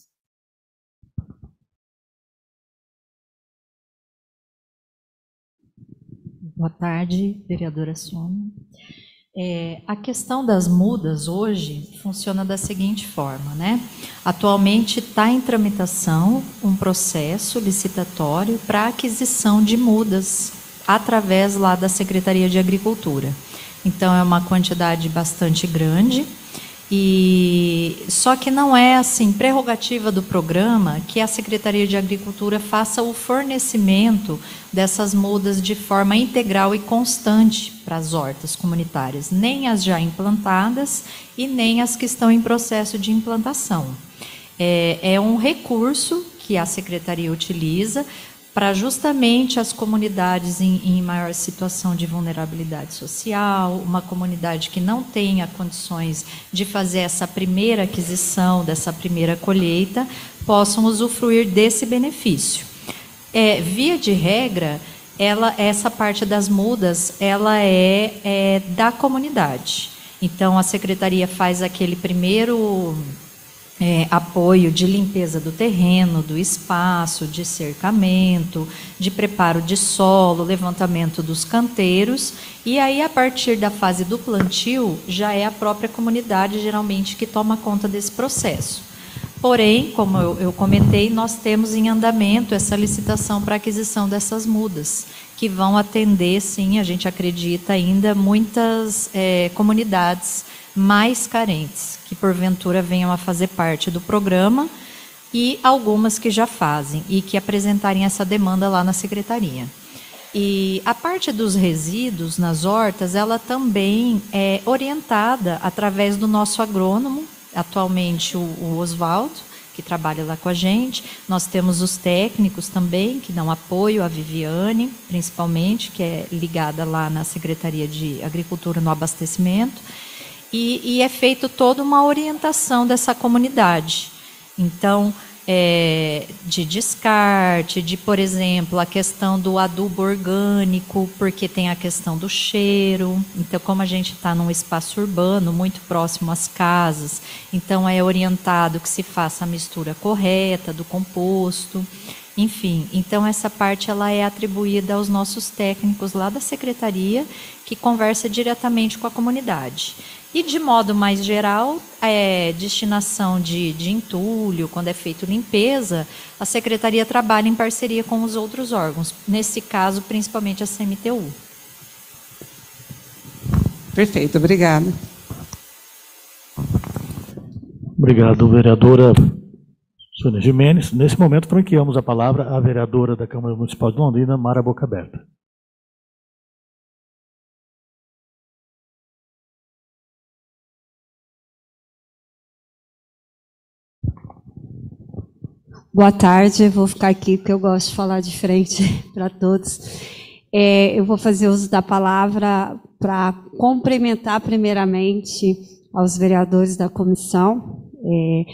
Boa tarde, vereadora Sônia. É, a questão das mudas hoje funciona da seguinte forma, né? Atualmente está em tramitação um processo licitatório para aquisição de mudas através lá da Secretaria de Agricultura. Então, é uma quantidade bastante grande, e só que não é assim prerrogativa do programa que a Secretaria de Agricultura faça o fornecimento dessas mudas de forma integral e constante para as hortas comunitárias, nem as já implantadas e nem as que estão em processo de implantação. É, é um recurso que a Secretaria utiliza para justamente as comunidades em, em maior situação de vulnerabilidade social, uma comunidade que não tenha condições de fazer essa primeira aquisição, dessa primeira colheita, possam usufruir desse benefício. É, via de regra, ela, essa parte das mudas, ela é, é da comunidade. Então, a secretaria faz aquele primeiro é, apoio de limpeza do terreno, do espaço, de cercamento, de preparo de solo, levantamento dos canteiros, e aí, a partir da fase do plantio, já é a própria comunidade, geralmente, que toma conta desse processo. Porém, como eu, eu comentei, nós temos em andamento essa licitação para aquisição dessas mudas, que vão atender, sim, a gente acredita ainda, muitas é, comunidades mais carentes, que porventura venham a fazer parte do programa, e algumas que já fazem, e que apresentarem essa demanda lá na secretaria. E a parte dos resíduos nas hortas, ela também é orientada através do nosso agrônomo, atualmente o, o Oswaldo, que trabalha lá com a gente. Nós temos os técnicos também, que dão apoio, a Viviane, principalmente, que é ligada lá na Secretaria de Agricultura no Abastecimento, e, e é feito toda uma orientação dessa comunidade. Então, é, de descarte, de, por exemplo, a questão do adubo orgânico, porque tem a questão do cheiro. Então, como a gente está num espaço urbano, muito próximo às casas, então é orientado que se faça a mistura correta do composto. Enfim, então essa parte ela é atribuída aos nossos técnicos lá da secretaria, que conversa diretamente com a comunidade. E, de modo mais geral, é, destinação de, de entulho, quando é feito limpeza, a secretaria trabalha em parceria com os outros órgãos, nesse caso, principalmente a C M T U. Perfeito, obrigada. Obrigado, vereadora Sônia Gimenez. Nesse momento, franqueamos a palavra à vereadora da Câmara Municipal de Londrina, Mara Boca Aberta. Boa tarde, vou ficar aqui porque eu gosto de falar de frente para todos. É, eu vou fazer uso da palavra para cumprimentar primeiramente aos vereadores da comissão. É,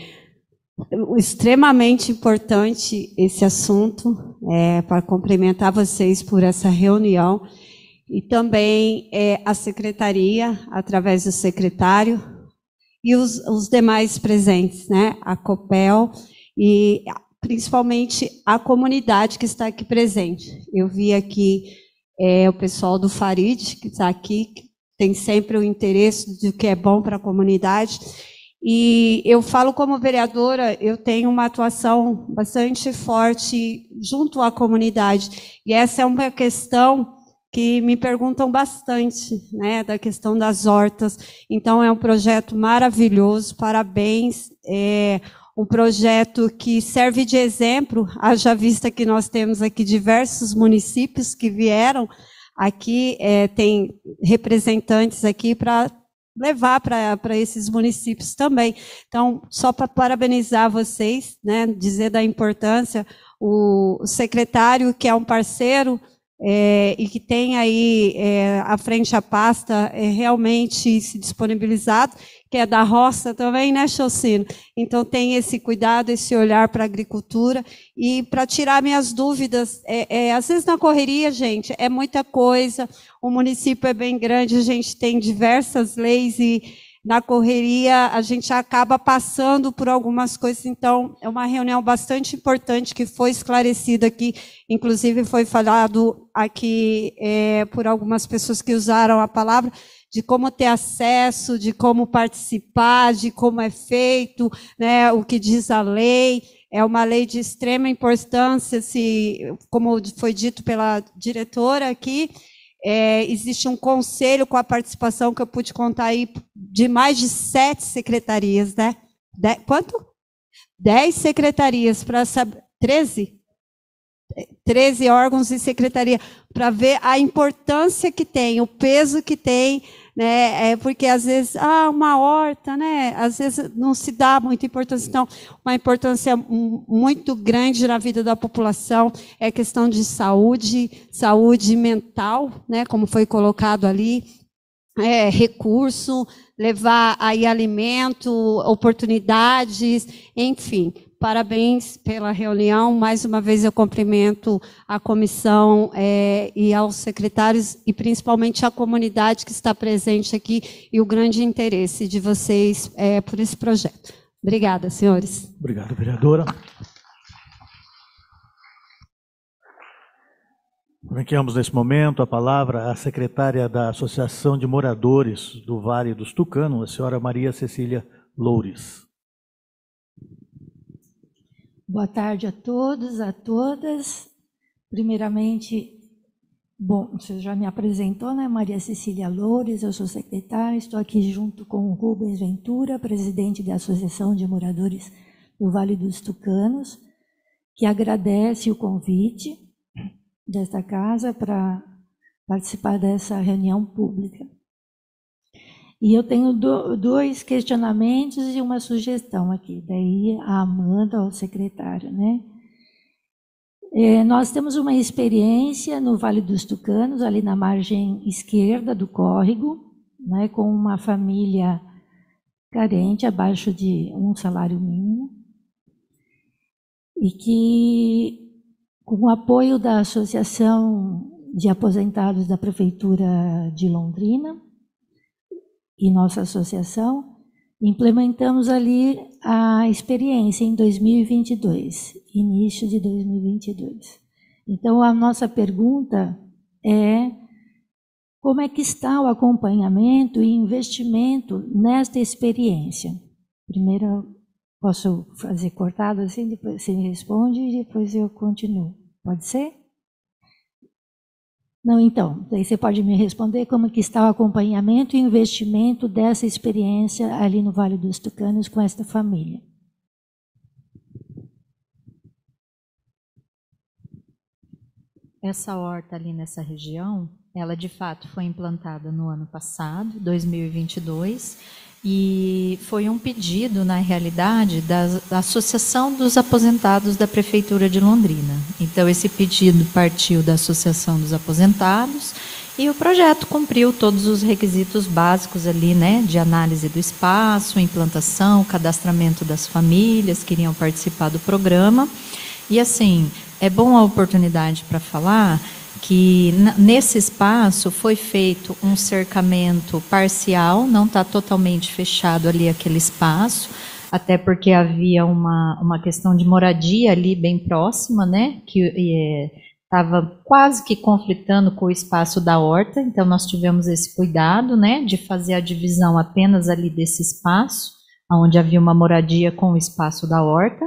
extremamente importante esse assunto, é, para cumprimentar vocês por essa reunião e também é, a secretaria, através do secretário, e os, os demais presentes, né, a Copel e principalmente a comunidade que está aqui presente. Eu vi aqui é, o pessoal do Farid, que está aqui, que tem sempre o interesse do que é bom para a comunidade. E eu falo como vereadora, eu tenho uma atuação bastante forte junto à comunidade. E essa é uma questão que me perguntam bastante, né, da questão das hortas. Então, é um projeto maravilhoso, parabéns. É um projeto que serve de exemplo, haja vista que nós temos aqui diversos municípios que vieram aqui, é, tem representantes aqui para levar para esses municípios também. Então, só para parabenizar vocês, né, dizer da importância, o secretário, que é um parceiro, É, e que tem aí é, à frente a pasta é, realmente se disponibilizado, que é da roça também, né, Chocino? Então tem esse cuidado, esse olhar para a agricultura. E para tirar minhas dúvidas, é, é, às vezes na correria, gente, é muita coisa, o município é bem grande, a gente tem diversas leis e na correria a gente acaba passando por algumas coisas. Então, é uma reunião bastante importante que foi esclarecida aqui, inclusive foi falado aqui é, por algumas pessoas que usaram a palavra, de como ter acesso, de como participar, de como é feito, né, o que diz a lei. É uma lei de extrema importância, se, como foi dito pela diretora aqui. É, existe um conselho com a participação que eu pude contar aí de mais de sete secretarias, né? De, quanto? Dez secretarias para saber. Treze? Treze órgãos e secretaria, para ver a importância que tem, o peso que tem, né? É porque às vezes, ah, uma horta, né? Às vezes não se dá muita importância. Então, uma importância muito grande na vida da população é questão de saúde, saúde mental, né? Como foi colocado ali, é, recurso, levar aí alimento, oportunidades, enfim. parabéns pela reunião. Mais uma vez eu cumprimento a comissão é, e aos secretários e principalmente a comunidade que está presente aqui e o grande interesse de vocês é, por esse projeto. Obrigada, senhores. Obrigado, vereadora. Franqueamos nesse momento a palavra à secretária da Associação de Moradores do Vale dos Tucanos, a senhora Maria Cecília Loures. Boa tarde a todos, a todas. Primeiramente, bom, você já me apresentou, né? Maria Cecília Loures, eu sou secretária, estou aqui junto com o Rubens Ventura, presidente da Associação de Moradores do Vale dos Tucanos, que agradece o convite desta casa para participar dessa reunião pública. E eu tenho do, dois questionamentos e uma sugestão aqui, daí a Amanda, o secretário, né? É, nós temos uma experiência no Vale dos Tucanos, ali na margem esquerda do córrego, né, com uma família carente, abaixo de um salário mínimo, e que, com o apoio da Associação de Aposentados da Prefeitura de Londrina e nossa associação, implementamos ali a experiência em dois mil e vinte e dois, início de dois mil e vinte e dois. Então, a nossa pergunta é: como é que está o acompanhamento e investimento nesta experiência? Primeiro, posso fazer cortado assim, depois você me responde e depois eu continuo. Pode ser? Não, então, daí você pode me responder como que está o acompanhamento e investimento dessa experiência ali no Vale dos Tucanos com esta família. Essa horta ali nessa região, ela de fato foi implantada no ano passado, dois mil e vinte e dois, e foi um pedido, na realidade, da, da Associação dos Aposentados da Prefeitura de Londrina. Então, esse pedido partiu da Associação dos Aposentados e o projeto cumpriu todos os requisitos básicos ali, né, de análise do espaço, implantação, cadastramento das famílias que iriam participar do programa. E, assim, é bom a oportunidade para falar que nesse espaço foi feito um cercamento parcial, não está totalmente fechado ali aquele espaço, até porque havia uma, uma questão de moradia ali bem próxima, né, que estava é, quase que conflitando com o espaço da horta, então nós tivemos esse cuidado, né, de fazer a divisão apenas ali desse espaço, onde havia uma moradia com o espaço da horta.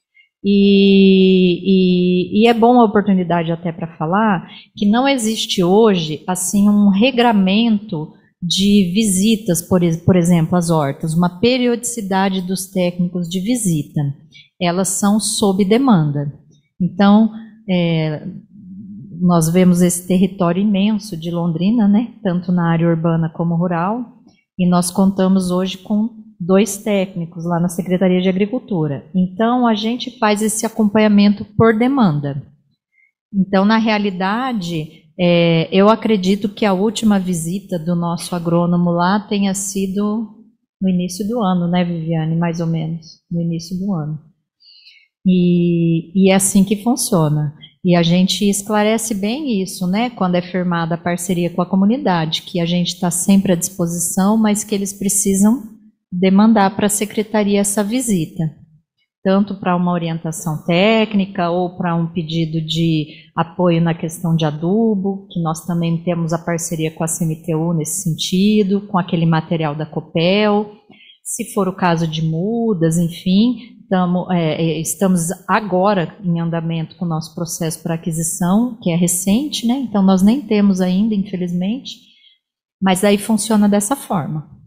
E, e, e é bom a oportunidade até para falar que não existe hoje assim um regramento de visitas, por, por exemplo, às hortas, uma periodicidade dos técnicos de visita. Elas são sob demanda. Então, é, nós vemos esse território imenso de Londrina, né, tanto na área urbana como rural, e nós contamos hoje com dois técnicos lá na Secretaria de Agricultura. Então, a gente faz esse acompanhamento por demanda. Então, na realidade, é, eu acredito que a última visita do nosso agrônomo lá tenha sido no início do ano, né, Viviane? Mais ou menos, no início do ano. E, e é assim que funciona. E a gente esclarece bem isso, né, quando é firmada a parceria com a comunidade, que a gente está sempre à disposição, mas que eles precisam demandar para a secretaria essa visita, tanto para uma orientação técnica ou para um pedido de apoio na questão de adubo, que nós também temos a parceria com a C M T U nesse sentido, com aquele material da Copel, se for o caso de mudas, enfim, tamo, é, estamos agora em andamento com o nosso processo para aquisição, que é recente, né? Então nós nem temos ainda, infelizmente, mas aí funciona dessa forma.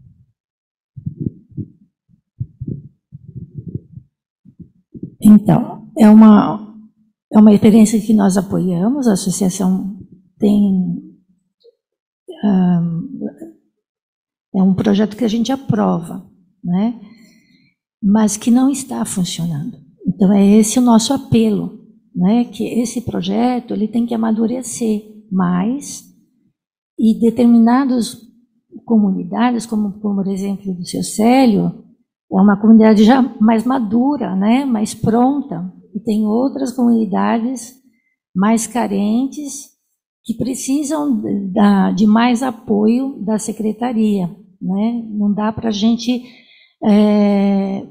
Então, é uma, é uma experiência que nós apoiamos, a associação tem, um, é um projeto que a gente aprova, né? Mas que não está funcionando. Então, é esse o nosso apelo, né? Que esse projeto ele tem que amadurecer mais e determinadas comunidades, como por exemplo do seu Célio, é uma comunidade já mais madura, né, mais pronta, e tem outras comunidades mais carentes que precisam da, de mais apoio da secretaria, né? Não dá para a gente é,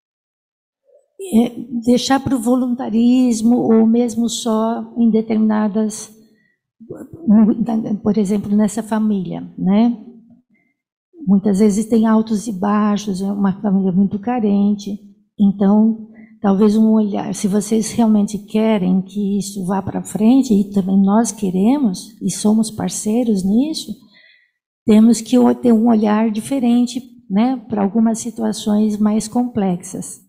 é, deixar para o voluntarismo ou mesmo só em determinadas, por exemplo, nessa família, né? Muitas vezes tem altos e baixos, é uma família muito carente, então talvez um olhar, se vocês realmente querem que isso vá para frente, e também nós queremos, e somos parceiros nisso, temos que ter um olhar diferente, né, para algumas situações mais complexas.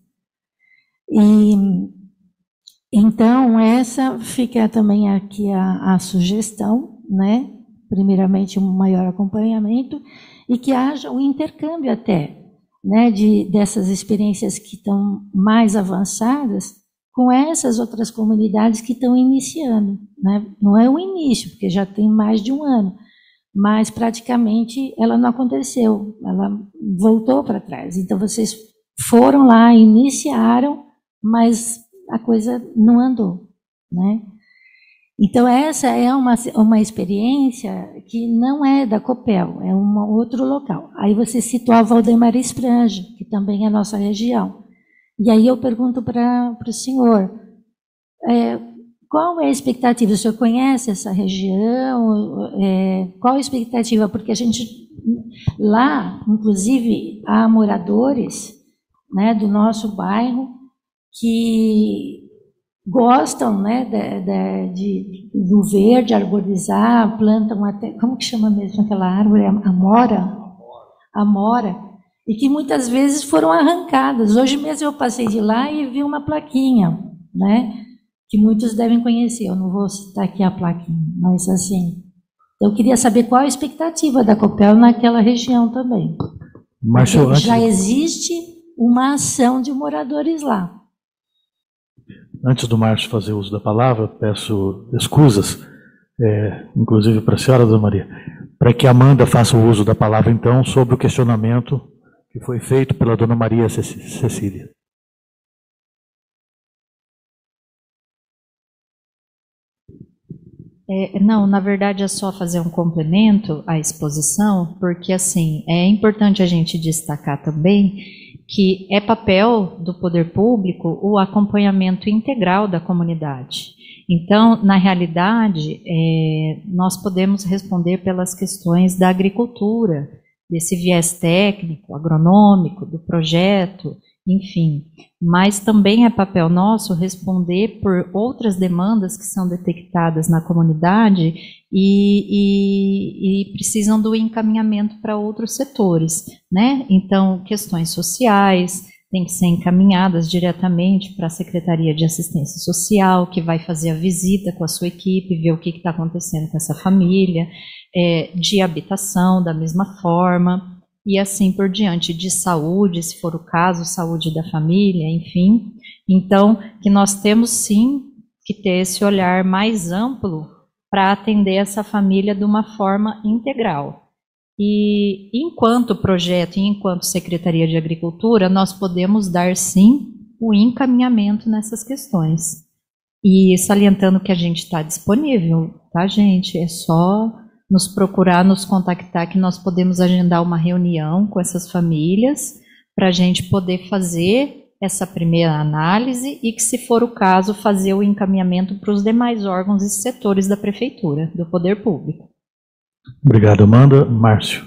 E, então, essa fica também aqui a, a sugestão, né, primeiramente um maior acompanhamento, e que haja um intercâmbio até, né, de, dessas experiências que estão mais avançadas com essas outras comunidades que estão iniciando, né? Não é o início, porque já tem mais de um ano, mas praticamente ela não aconteceu, ela voltou para trás. Então vocês foram lá, iniciaram, mas a coisa não andou, né? Então essa é uma, uma experiência que não é da Copel, é um outro local. Aí você citou a Valdemar Espranja, que também é a nossa região. E aí eu pergunto para o senhor, é, qual é a expectativa? O senhor conhece essa região? É, qual a expectativa? Porque a gente, lá, inclusive, há moradores, né, do nosso bairro que gostam, né, de, de, do verde, arborizar, plantam até, como que chama mesmo aquela árvore? Amora? Amora. E que muitas vezes foram arrancadas. Hoje mesmo eu passei de lá e vi uma plaquinha, né, que muitos devem conhecer. Eu não vou citar aqui a plaquinha, mas assim, eu queria saber qual a expectativa da Copel naquela região também. Mas antes... já existe uma ação de moradores lá. Antes do Márcio fazer uso da palavra, peço escusas, é, inclusive para a senhora, Dona Maria, para que a Amanda faça o uso da palavra, então, sobre o questionamento que foi feito pela Dona Maria Cecília. É, não, na verdade é só fazer um complemento à exposição, porque assim, é importante a gente destacar também que é papel do poder público o acompanhamento integral da comunidade. Então, na realidade, é, nós podemos responder pelas questões da agricultura, desse viés técnico, agronômico, do projeto, enfim. Mas também é papel nosso responder por outras demandas que são detectadas na comunidade e, e, e precisam do encaminhamento para outros setores, né? Então, questões sociais têm que ser encaminhadas diretamente para a Secretaria de Assistência Social, que vai fazer a visita com a sua equipe, ver o que está acontecendo com essa família, é, de habitação, da mesma forma, e assim por diante, de saúde, se for o caso, saúde da família, enfim. Então, que nós temos sim que ter esse olhar mais amplo para atender essa família de uma forma integral. E enquanto projeto e enquanto Secretaria de Agricultura, nós podemos dar sim o encaminhamento nessas questões. E salientando que a gente está disponível, tá, gente? É só nos procurar, nos contactar, que nós podemos agendar uma reunião com essas famílias para a gente poder fazer essa primeira análise e que, se for o caso, fazer o encaminhamento para os demais órgãos e setores da Prefeitura, do Poder Público. Obrigado, Amanda. Márcio.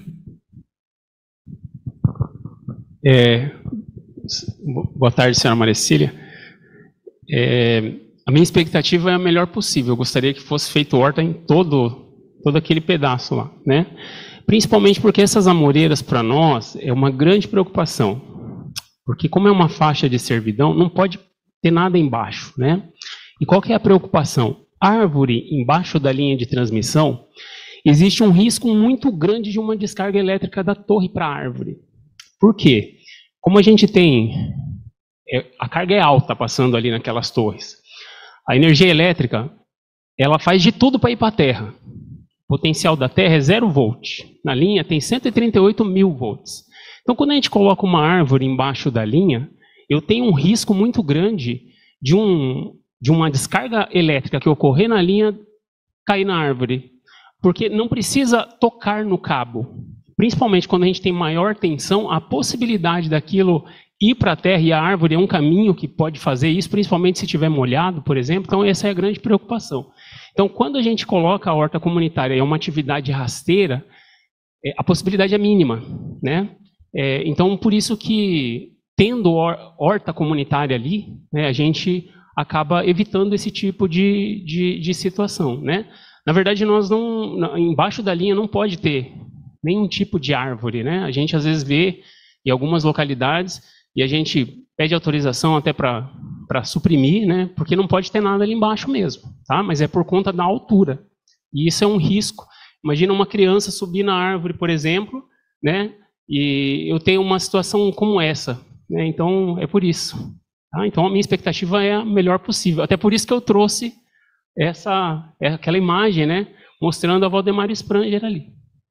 É, boa tarde, senhora Maria Cecília. É, a minha expectativa é a melhor possível. Eu gostaria que fosse feito horta em todo todo aquele pedaço lá, né? Principalmente porque essas amoreiras, para nós, é uma grande preocupação. Porque como é uma faixa de servidão, não pode ter nada embaixo, né? E qual que é a preocupação? Árvore embaixo da linha de transmissão, existe um risco muito grande de uma descarga elétrica da torre para a árvore. Por quê? Como a gente tem... É, a carga é alta passando ali naquelas torres. A energia elétrica, ela faz de tudo para ir para a terra. O potencial da Terra é zero volt. Na linha tem cento e trinta e oito mil volts. Então, quando a gente coloca uma árvore embaixo da linha, eu tenho um risco muito grande de, um, de uma descarga elétrica que ocorrer na linha cair na árvore. Porque não precisa tocar no cabo. Principalmente quando a gente tem maior tensão, a possibilidade daquilo ir para a terra, e a árvore é um caminho que pode fazer isso, principalmente se estiver molhado, por exemplo. Então, essa é a grande preocupação. Então, quando a gente coloca a horta comunitária em uma atividade rasteira, a possibilidade é mínima, né? É, então, por isso que, tendo horta comunitária ali, né, a gente acaba evitando esse tipo de, de, de situação, né? Na verdade, nós não, embaixo da linha não pode ter nenhum tipo de árvore, né? A gente às vezes vê em algumas localidades e a gente pede autorização até para para suprimir, né? Porque não pode ter nada ali embaixo mesmo, tá? Mas é por conta da altura. E isso é um risco. Imagina uma criança subir na árvore, por exemplo, né? E eu tenho uma situação como essa, né? Então é por isso. Tá? Então a minha expectativa é a melhor possível. Até por isso que eu trouxe essa, aquela imagem, né? Mostrando a Valdemar Spranger ali.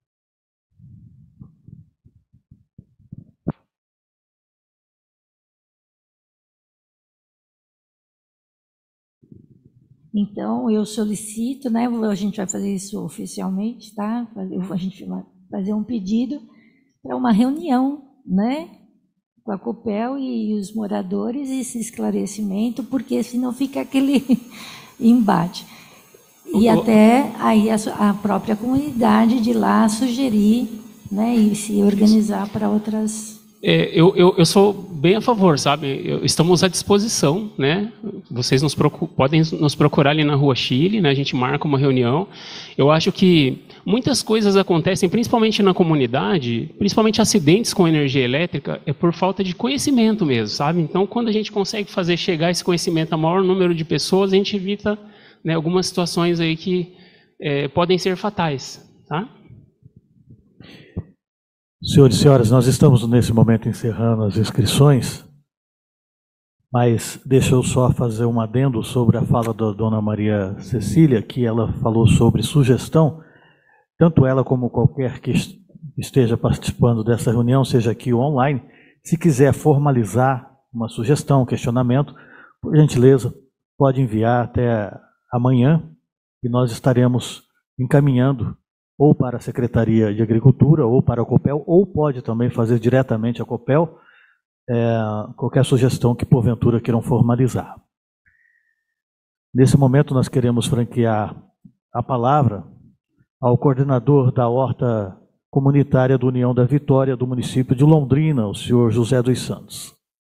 Então, eu solicito, né, a gente vai fazer isso oficialmente, tá? A gente vai fazer um pedido para uma reunião, né, com a Copel e os moradores, e esse esclarecimento, porque senão fica aquele embate. E até aí a, a própria comunidade de lá sugerir, né, e se organizar para outras... É, eu, eu, eu sou bem a favor, sabe? Eu, estamos à disposição, né? Vocês nos procu- podem nos procurar ali na Rua Chile, né? A gente marca uma reunião. Eu acho que muitas coisas acontecem, principalmente na comunidade, principalmente acidentes com energia elétrica, é por falta de conhecimento mesmo, sabe? Então, quando a gente consegue fazer chegar esse conhecimento a maior número de pessoas, a gente evita, né, algumas situações aí que é, podem ser fatais, tá? Senhores e senhoras, nós estamos nesse momento encerrando as inscrições, mas deixa eu só fazer um adendo sobre a fala da dona Maria Cecília, que ela falou sobre sugestão. Tanto ela como qualquer que esteja participando dessa reunião, seja aqui ou online, se quiser formalizar uma sugestão, um questionamento, por gentileza, pode enviar até amanhã e nós estaremos encaminhando ou para a Secretaria de Agricultura, ou para a Copel, ou pode também fazer diretamente a Copel, é, qualquer sugestão que porventura queiram formalizar. Nesse momento nós queremos franquear a palavra ao coordenador da Horta Comunitária do União da Vitória do município de Londrina, o senhor José dos Santos.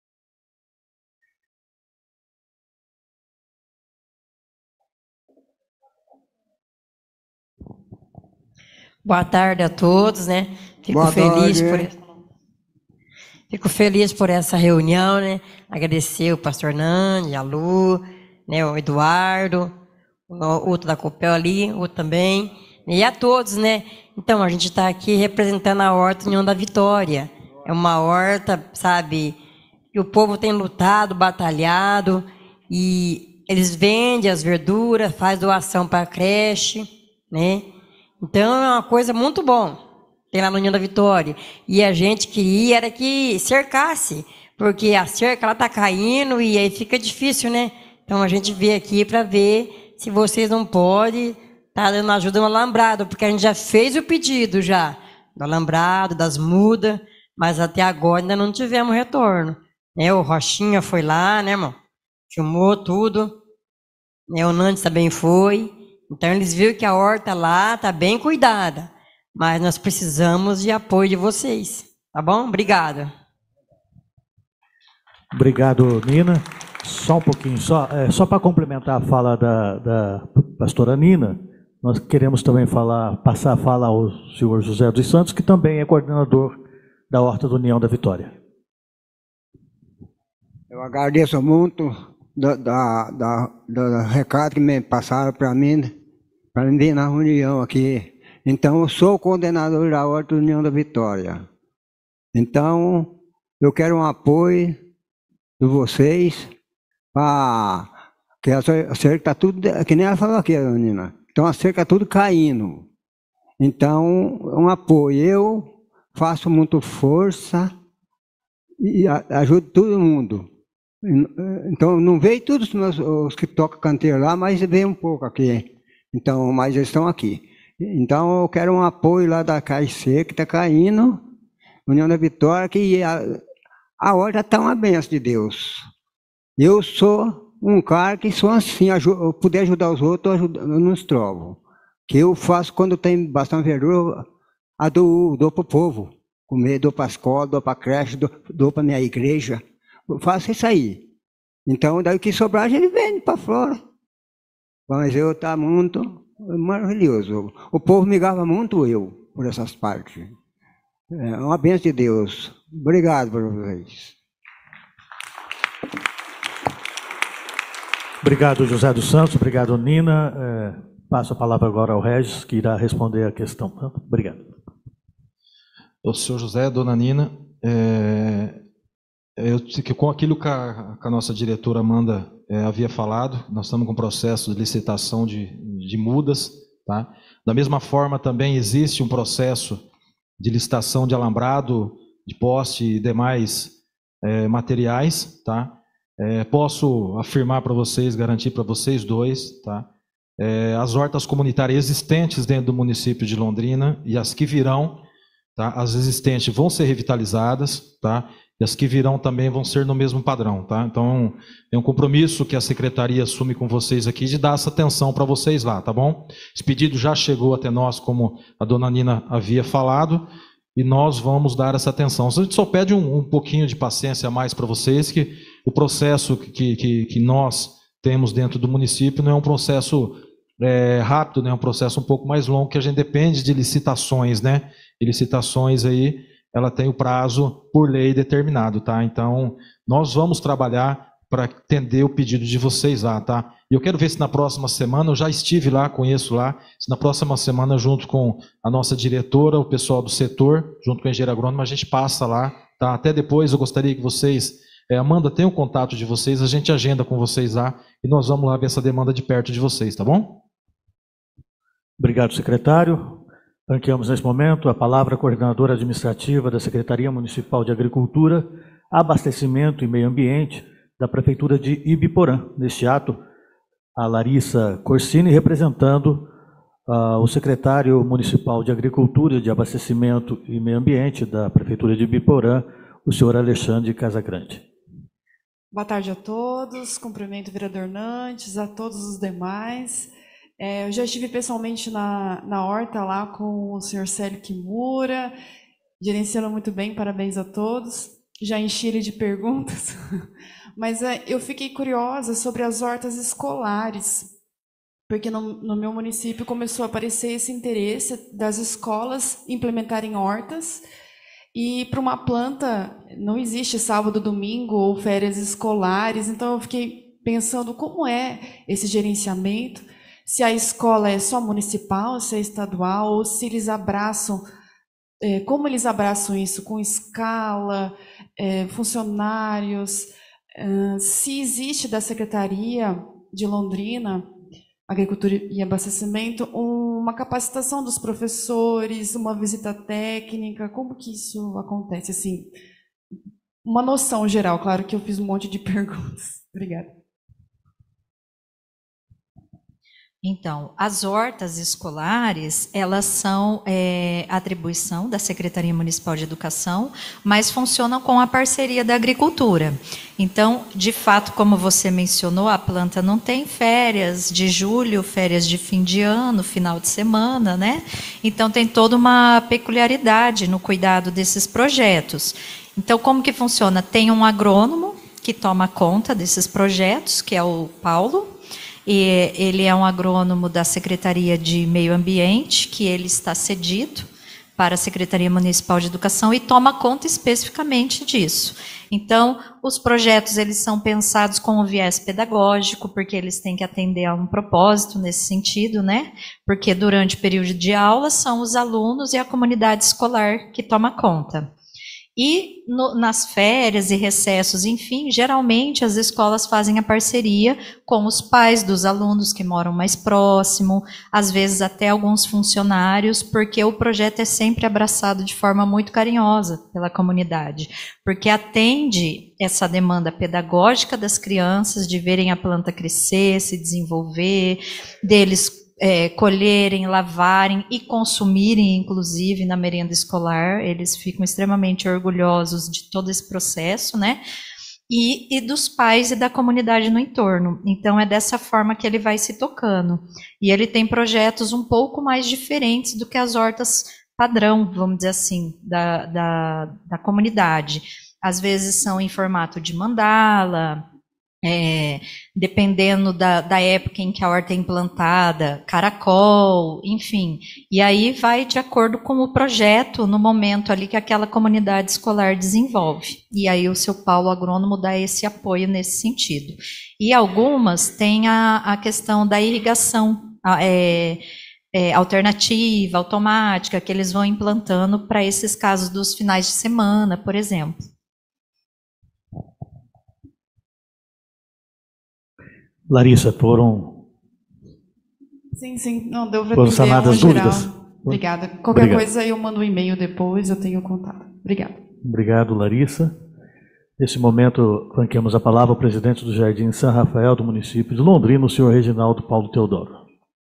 Boa tarde a todos, né? Fico Boa feliz tarde. por Fico feliz por essa reunião, né? Agradecer o pastor Nani, a Lu, né, o Eduardo, o outro da Copel ali, o outro também, e a todos, né? Então, a gente está aqui representando a Horta União da Vitória. É uma horta, sabe, que o povo tem lutado, batalhado, e eles vendem as verduras, faz doação para a creche, né? Então, é uma coisa muito bom, tem lá no União da Vitória. E a gente queria era que cercasse, porque a cerca ela está caindo e aí fica difícil, né? Então, a gente veio aqui para ver se vocês não podem estar tá dando ajuda no alambrado, porque a gente já fez o pedido já, do alambrado, das mudas, mas até agora ainda não tivemos retorno. Né? O Rochinha foi lá, né, irmão? Filmou tudo. Né? O Nantes também foi. Então, eles viram que a horta lá está bem cuidada, mas nós precisamos de apoio de vocês, tá bom? Obrigada. Obrigado, Nina. Só um pouquinho, só, é, só para complementar a fala da, da pastora Nina, nós queremos também falar, passar a fala ao senhor José dos Santos, que também é coordenador da Horta do União da Vitória. Eu agradeço muito do, da, da, do recado que me passaram para mim, para mim vir na reunião aqui. Então, eu sou o coordenador da Horta União da Vitória. Então, eu quero um apoio de vocês para que a cerca está tudo, que nem ela falou aqui, Nina. Então, a cerca está tudo caindo. Então, um apoio. Eu faço muito força e ajudo todo mundo. Então, não veio todos os, meus, os que tocam canteiro lá, mas veio um pouco aqui. Então, mas eles estão aqui. Então, eu quero um apoio lá da C A I C, que está caindo, União da Vitória, que a, a horta está uma benção de Deus. Eu sou um cara que sou assim, eu puder ajudar os outros, eu, ajudo, eu não estrovo. Que eu faço quando tem bastante verdura, a dou, dou para o povo. Comer, dou para a escola, dou para a creche, dou, dou para a minha igreja. Eu faço isso aí. Então, daí que sobrar, a gente vende para fora. Mas eu tá muito maravilhoso. O povo me gava muito eu, por essas partes. É uma bênção de Deus. Obrigado por vocês. Obrigado, José dos Santos. Obrigado, Nina. É, passo a palavra agora ao Regis, que irá responder a questão. Obrigado. O senhor José, dona Nina, é, eu, que com aquilo que a, que a nossa diretora Amanda é, havia falado, nós estamos com um processo de licitação de, de mudas, tá? Da mesma forma, também existe um processo de licitação de alambrado, de poste e demais é, materiais, tá? É, posso afirmar para vocês, garantir para vocês dois, tá? É, as hortas comunitárias existentes dentro do município de Londrina e as que virão, tá? As existentes vão ser revitalizadas, tá? E as que virão também vão ser no mesmo padrão, tá? Então, é um compromisso que a secretaria assume com vocês aqui de dar essa atenção para vocês lá, tá bom? Esse pedido já chegou até nós, como a dona Nina havia falado, e nós vamos dar essa atenção. A gente só pede um, um pouquinho de paciência a mais para vocês, que o processo que, que, que nós temos dentro do município não é um processo é, rápido, né? É um processo um pouco mais longo, que a gente depende de licitações, né? E licitações aí, ela tem o prazo por lei determinado, tá? Então, nós vamos trabalhar para atender o pedido de vocês lá, tá? E eu quero ver se na próxima semana, eu já estive lá, conheço lá, se na próxima semana, junto com a nossa diretora, o pessoal do setor, junto com a engenheira agrônoma, a gente passa lá, tá? Até depois eu gostaria que vocês, é, Amanda, tenha o contato de vocês, a gente agenda com vocês lá, e nós vamos lá ver essa demanda de perto de vocês, tá bom? Obrigado, secretário. Franqueamos nesse momento a palavra à coordenadora administrativa da Secretaria Municipal de Agricultura, Abastecimento e Meio Ambiente da Prefeitura de Ibiporã. Neste ato, a Larissa Corsini, representando uh, o secretário municipal de Agricultura, de Abastecimento e Meio Ambiente da Prefeitura de Ibiporã, o senhor Alexandre Casagrande. Boa tarde a todos, cumprimento o vereador Nantes, a todos os demais. É, eu já estive pessoalmente na, na horta lá com o senhor Célio Kimura, gerenciando muito bem, parabéns a todos. Já enchi ele de perguntas, mas é, eu fiquei curiosa sobre as hortas escolares, porque no, no meu município começou a aparecer esse interesse das escolas implementarem hortas, e para uma planta não existe sábado, domingo ou férias escolares, então eu fiquei pensando como é esse gerenciamento, se a escola é só municipal, se é estadual, ou se eles abraçam, é, como eles abraçam isso, com escala, é, funcionários, é, se existe da Secretaria de Londrina, Agricultura e Abastecimento, uma capacitação dos professores, uma visita técnica, como que isso acontece? Assim, uma noção geral, claro que eu fiz um monte de perguntas. Obrigada. Então, as hortas escolares, elas são é, atribuição da Secretaria Municipal de Educação, mas funcionam com a parceria da agricultura. Então, de fato, como você mencionou, a planta não tem férias de julho, férias de fim de ano, final de semana, né? Então, tem toda uma peculiaridade no cuidado desses projetos. Então, como que funciona? Tem um agrônomo que toma conta desses projetos, que é o Paulo. E ele é um agrônomo da Secretaria de Meio Ambiente, que ele está cedido para a Secretaria Municipal de Educação e toma conta especificamente disso. Então, os projetos eles são pensados com um viés pedagógico, porque eles têm que atender a um propósito nesse sentido, né? Porque durante o período de aula são os alunos e a comunidade escolar que toma conta. E no, nas férias e recessos, enfim, geralmente as escolas fazem a parceria com os pais dos alunos que moram mais próximo, às vezes até alguns funcionários, porque o projeto é sempre abraçado de forma muito carinhosa pela comunidade, porque atende essa demanda pedagógica das crianças de verem a planta crescer, se desenvolver, deles É, colherem, lavarem e consumirem, inclusive, na merenda escolar. Eles ficam extremamente orgulhosos de todo esse processo, né? E, e dos pais e da comunidade no entorno. Então, é dessa forma que ele vai se tocando. E ele tem projetos um pouco mais diferentes do que as hortas padrão, vamos dizer assim, da, da, da comunidade. Às vezes são em formato de mandala, É, dependendo da, da época em que a horta é implantada, caracol, enfim. E aí vai de acordo com o projeto no momento ali que aquela comunidade escolar desenvolve. E aí o seu Paulo agrônomo dá esse apoio nesse sentido. E algumas têm a, a questão da irrigação é, é, alternativa, automática, que eles vão implantando para esses casos dos finais de semana, por exemplo. Larissa, foram, Sim, sim. Não, deu para foram entender sanadas um geral. dúvidas? Obrigada. Qualquer Obrigado. coisa eu mando um e-mail depois, eu tenho contato. Obrigada. Obrigado, Larissa. Nesse momento, franqueamos a palavra ao presidente do Jardim São Rafael, do município de Londrina, o senhor Reginaldo Paulo Teodoro.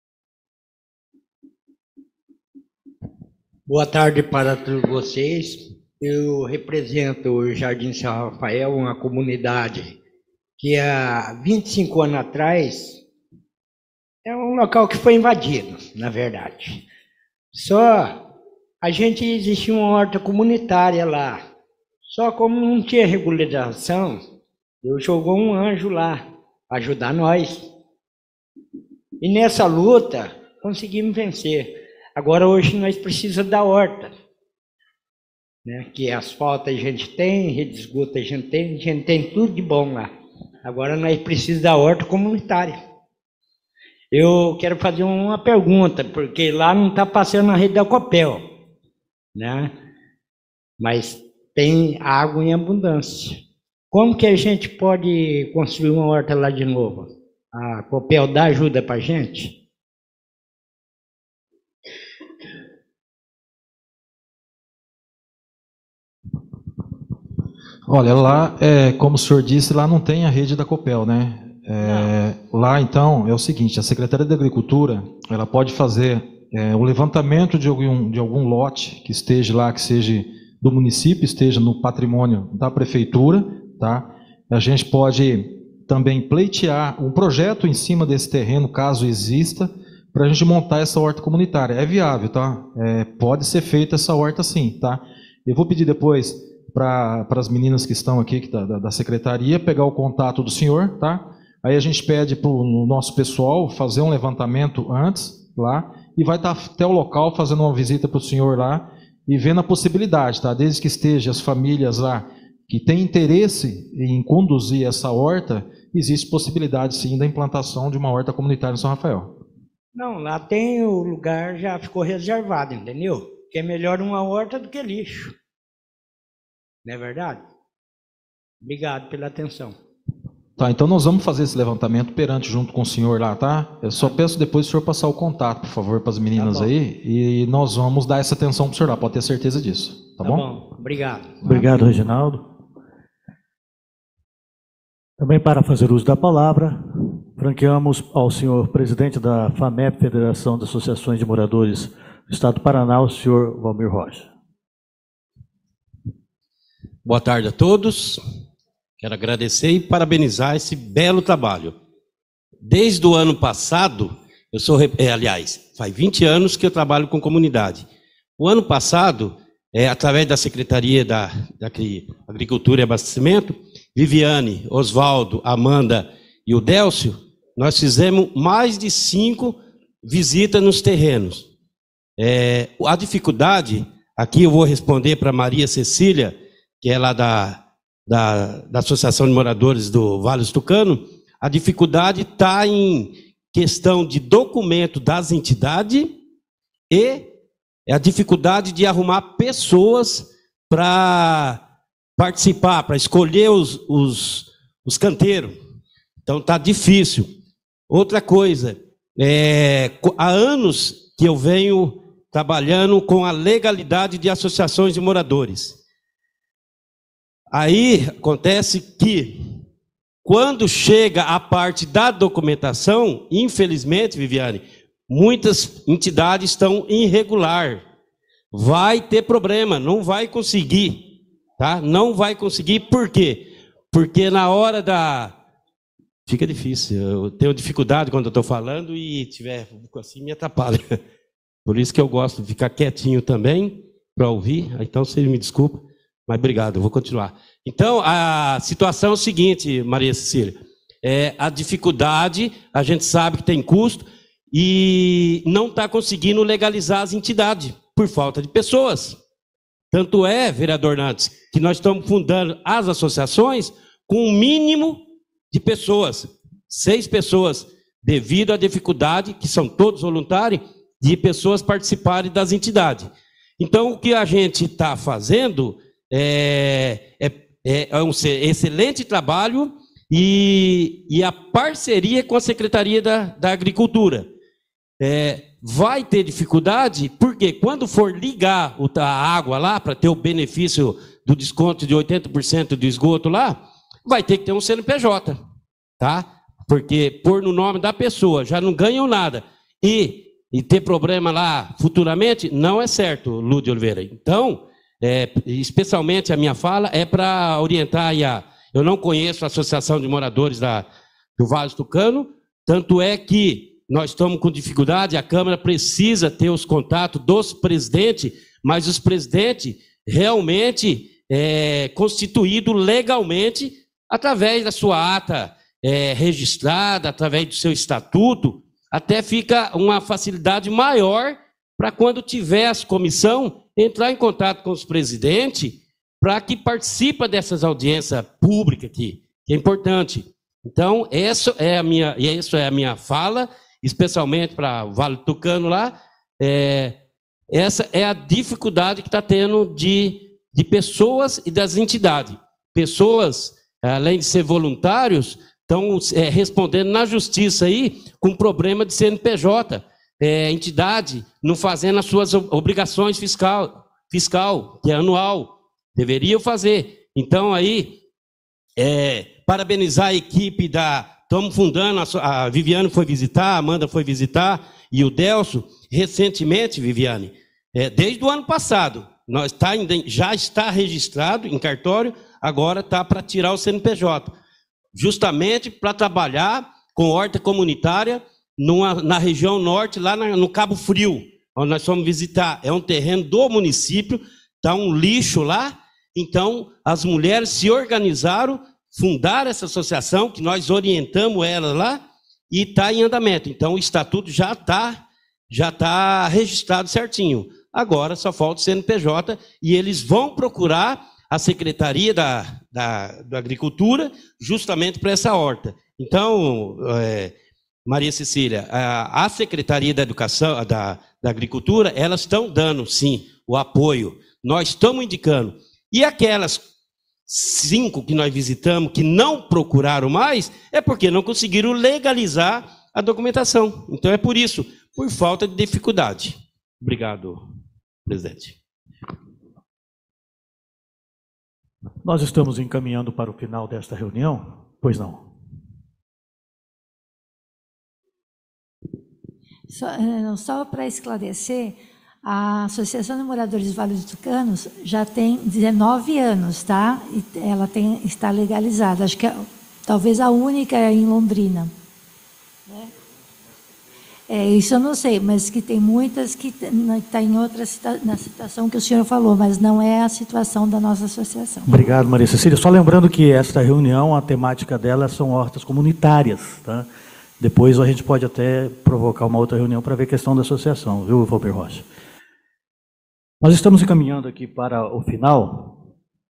Boa tarde para todos vocês. Eu represento o Jardim São Rafael, uma comunidade que há vinte e cinco anos atrás é um local que foi invadido, na verdade. Só a gente existia uma horta comunitária lá. Só como não tinha regularização, Deus jogou um anjo lá para ajudar nós. E nessa luta conseguimos vencer. Agora hoje nós precisamos da horta, né? Que asfalto a gente tem, rede de esgoto a gente tem, a gente tem tudo de bom lá. Agora nós precisamos da horta comunitária. Eu quero fazer uma pergunta, porque lá não está passando a rede da Copel, né? Mas tem água em abundância. Como que a gente pode construir uma horta lá de novo? A Copel dá ajuda para a gente? Olha, lá, é, como o senhor disse, lá não tem a rede da Copel, né? É, lá, então, é o seguinte, a Secretaria da Agricultura, ela pode fazer é, o levantamento de algum, de algum lote que esteja lá, que seja do município, esteja no patrimônio da prefeitura, tá? A gente pode também pleitear um projeto em cima desse terreno, caso exista, para a gente montar essa horta comunitária. É viável, tá? É, pode ser feita essa horta sim, tá? Eu vou pedir depois para as meninas que estão aqui que da, da, da secretaria, pegar o contato do senhor, tá? Aí a gente pede para o nosso pessoal fazer um levantamento antes lá e vai estar até o local fazendo uma visita para o senhor lá e vendo a possibilidade, tá? Desde que estejam as famílias lá que têm interesse em conduzir essa horta, existe possibilidade sim da implantação de uma horta comunitária em São Rafael. Não, lá tem o lugar, já ficou reservado, entendeu? Que é melhor uma horta do que lixo. Não é verdade? Obrigado pela atenção. Tá, então nós vamos fazer esse levantamento perante junto com o senhor lá, tá? Eu só peço depois o senhor passar o contato, por favor, para as meninas Tá bom. aí, e nós vamos dar essa atenção para o senhor lá, pode ter certeza disso, tá, Tá bom? bom, obrigado. Obrigado, Reginaldo. Também para fazer uso da palavra, franqueamos ao senhor presidente da FAMEP, Federação das Associações de Moradores do Estado do Paraná, o senhor Valmir Rocha. Boa tarde a todos. Quero agradecer e parabenizar esse belo trabalho. Desde o ano passado, eu sou, é, aliás, faz vinte anos que eu trabalho com comunidade. O ano passado, é, através da Secretaria da, da Agricultura e Abastecimento, Viviane, Oswaldo, Amanda e o Délcio, nós fizemos mais de cinco visitas nos terrenos. É, a dificuldade, aqui eu vou responder para Maria Cecília, que é lá da, da, da Associação de Moradores do Vale do Tucano, a dificuldade está em questão de documento das entidades e a dificuldade de arrumar pessoas para participar, para escolher os, os, os canteiros. Então tá difícil. Outra coisa, é, há anos que eu venho trabalhando com a legalidade de associações de moradores. Aí acontece que, quando chega a parte da documentação, infelizmente, Viviane, muitas entidades estão irregular. Vai ter problema, não vai conseguir, tá? Não vai conseguir, por quê? Porque na hora da... Fica difícil, eu tenho dificuldade quando eu estou falando e tiver assim, me atrapalha. Por isso que eu gosto de ficar quietinho também, para ouvir, então você me desculpa, mas obrigado, eu vou continuar. Então, a situação é o seguinte, Maria Cecília, é, a dificuldade, a gente sabe que tem custo, e não está conseguindo legalizar as entidades, por falta de pessoas. Tanto é, vereador Nantes, que nós estamos fundando as associações com um mínimo de pessoas, seis pessoas, devido à dificuldade, que são todos voluntários, de pessoas participarem das entidades. Então, o que a gente está fazendo é, é, é um excelente trabalho e, e a parceria com a Secretaria da, da Agricultura. É, vai ter dificuldade, porque quando for ligar a água lá, para ter o benefício do desconto de oitenta por cento do esgoto lá, vai ter que ter um C N P J, tá? Porque pôr no nome da pessoa, já não ganham nada. E, e ter problema lá futuramente, não é certo, Lúdio Oliveira. Então, é, especialmente a minha fala é para orientar a... Eu não conheço a Associação de Moradores da, do Vale do Tucano, tanto é que nós estamos com dificuldade, a Câmara precisa ter os contatos dos presidentes, mas os presidentes realmente é, constituídos legalmente através da sua ata é, registrada, através do seu estatuto, até fica uma facilidade maior para quando tiver as comissão entrar em contato com os presidentes para que participe dessas audiências públicas aqui, que é importante. Então, essa é a minha, essa é a minha fala, especialmente para o Vale do Tucano lá, é, essa é a dificuldade que está tendo de, de pessoas e das entidades. Pessoas, além de ser voluntários, estão é, respondendo na justiça aí com problema de C N P J, é, entidade não fazendo as suas obrigações fiscal, fiscal, que é anual, deveriam fazer. Então aí, é, parabenizar a equipe da... Estamos fundando, a, a Viviane foi visitar, a Amanda foi visitar, e o Delcio, recentemente, Viviane, é, desde o ano passado, nós tá, já está registrado em cartório, agora está para tirar o C N P J, justamente para trabalhar com horta comunitária numa, na região norte, lá na, no Cabo Frio, onde nós fomos visitar. É um terreno do município, está um lixo lá, então as mulheres se organizaram, fundaram essa associação, que nós orientamos ela lá, e está em andamento. Então o estatuto já está já tá registrado certinho. Agora só falta o C N P J, e eles vão procurar a Secretaria da, da, da Agricultura justamente para essa horta. Então, é, Maria Cecília, a, a Secretaria da Educação, da, da Agricultura, elas estão dando, sim, o apoio. Nós estamos indicando. E aquelas cinco que nós visitamos, que não procuraram mais, é porque não conseguiram legalizar a documentação. Então é por isso, por falta de dificuldade. Obrigado, presidente. Nós estamos encaminhando para o final desta reunião? Pois não. Só, só para esclarecer, a Associação de Moradores do Vale do Tucanos já tem dezenove anos, tá? E ela tem, está legalizada. Acho que é, talvez a única é em Londrina. Né? É, isso eu não sei, mas que tem muitas que está em outra na situação que o senhor falou, mas não é a situação da nossa associação. Obrigado, Maria Cecília. Só lembrando que esta reunião, a temática dela são hortas comunitárias, tá? Depois a gente pode até provocar uma outra reunião para ver a questão da associação, viu, Valber Rocha? Nós estamos encaminhando aqui para o final.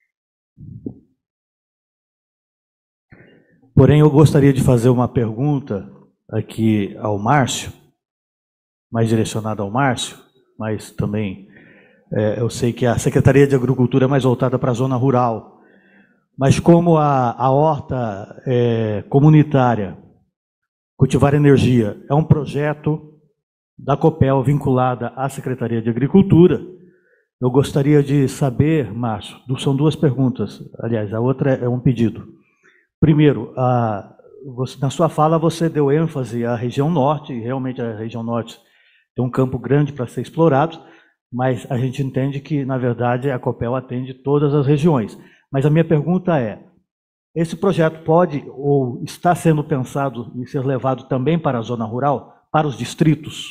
Porém, eu gostaria de fazer uma pergunta aqui ao Márcio, mais direcionada ao Márcio, mas também É, eu sei que a Secretaria de Agricultura é mais voltada para a zona rural, mas como a, a horta é, comunitária, Cultivar Energia, é um projeto da Copel vinculada à Secretaria de Agricultura, eu gostaria de saber, Márcio, são duas perguntas, aliás, a outra é um pedido. Primeiro, a, você, na sua fala você deu ênfase à região norte, e realmente a região norte tem um campo grande para ser explorado, mas a gente entende que, na verdade, a Copel atende todas as regiões. Mas a minha pergunta é, esse projeto pode ou está sendo pensado em ser levado também para a zona rural, para os distritos?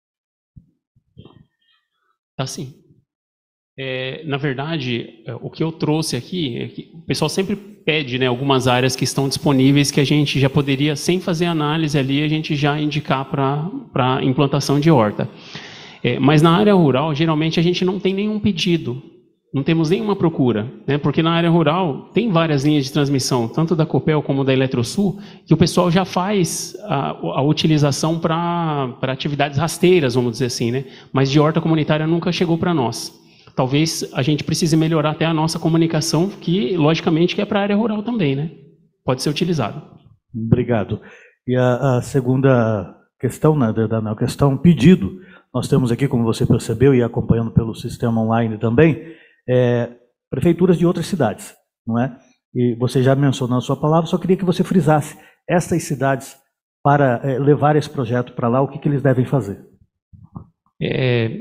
Assim, é, na verdade, o que eu trouxe aqui é que o pessoal sempre pede, né, algumas áreas que estão disponíveis que a gente já poderia, sem fazer análise ali, a gente já indicar para para implantação de horta. É, mas na área rural, geralmente a gente não tem nenhum pedido, não temos nenhuma procura, né? Porque na área rural tem várias linhas de transmissão, tanto da Copel como da Eletrosul, que o pessoal já faz a, a utilização para para atividades rasteiras, vamos dizer assim, né? Mas de horta comunitária nunca chegou para nós. Talvez a gente precise melhorar até a nossa comunicação, que logicamente que é para a área rural também, né? Pode ser utilizado. Obrigado. E a, a segunda questão, né, da, da questão pedido, nós temos aqui, como você percebeu, e acompanhando pelo sistema online também, é, prefeituras de outras cidades, não é? E você já mencionou na sua palavra, só queria que você frisasse essas cidades para é, levar esse projeto para lá, o que, que eles devem fazer? É,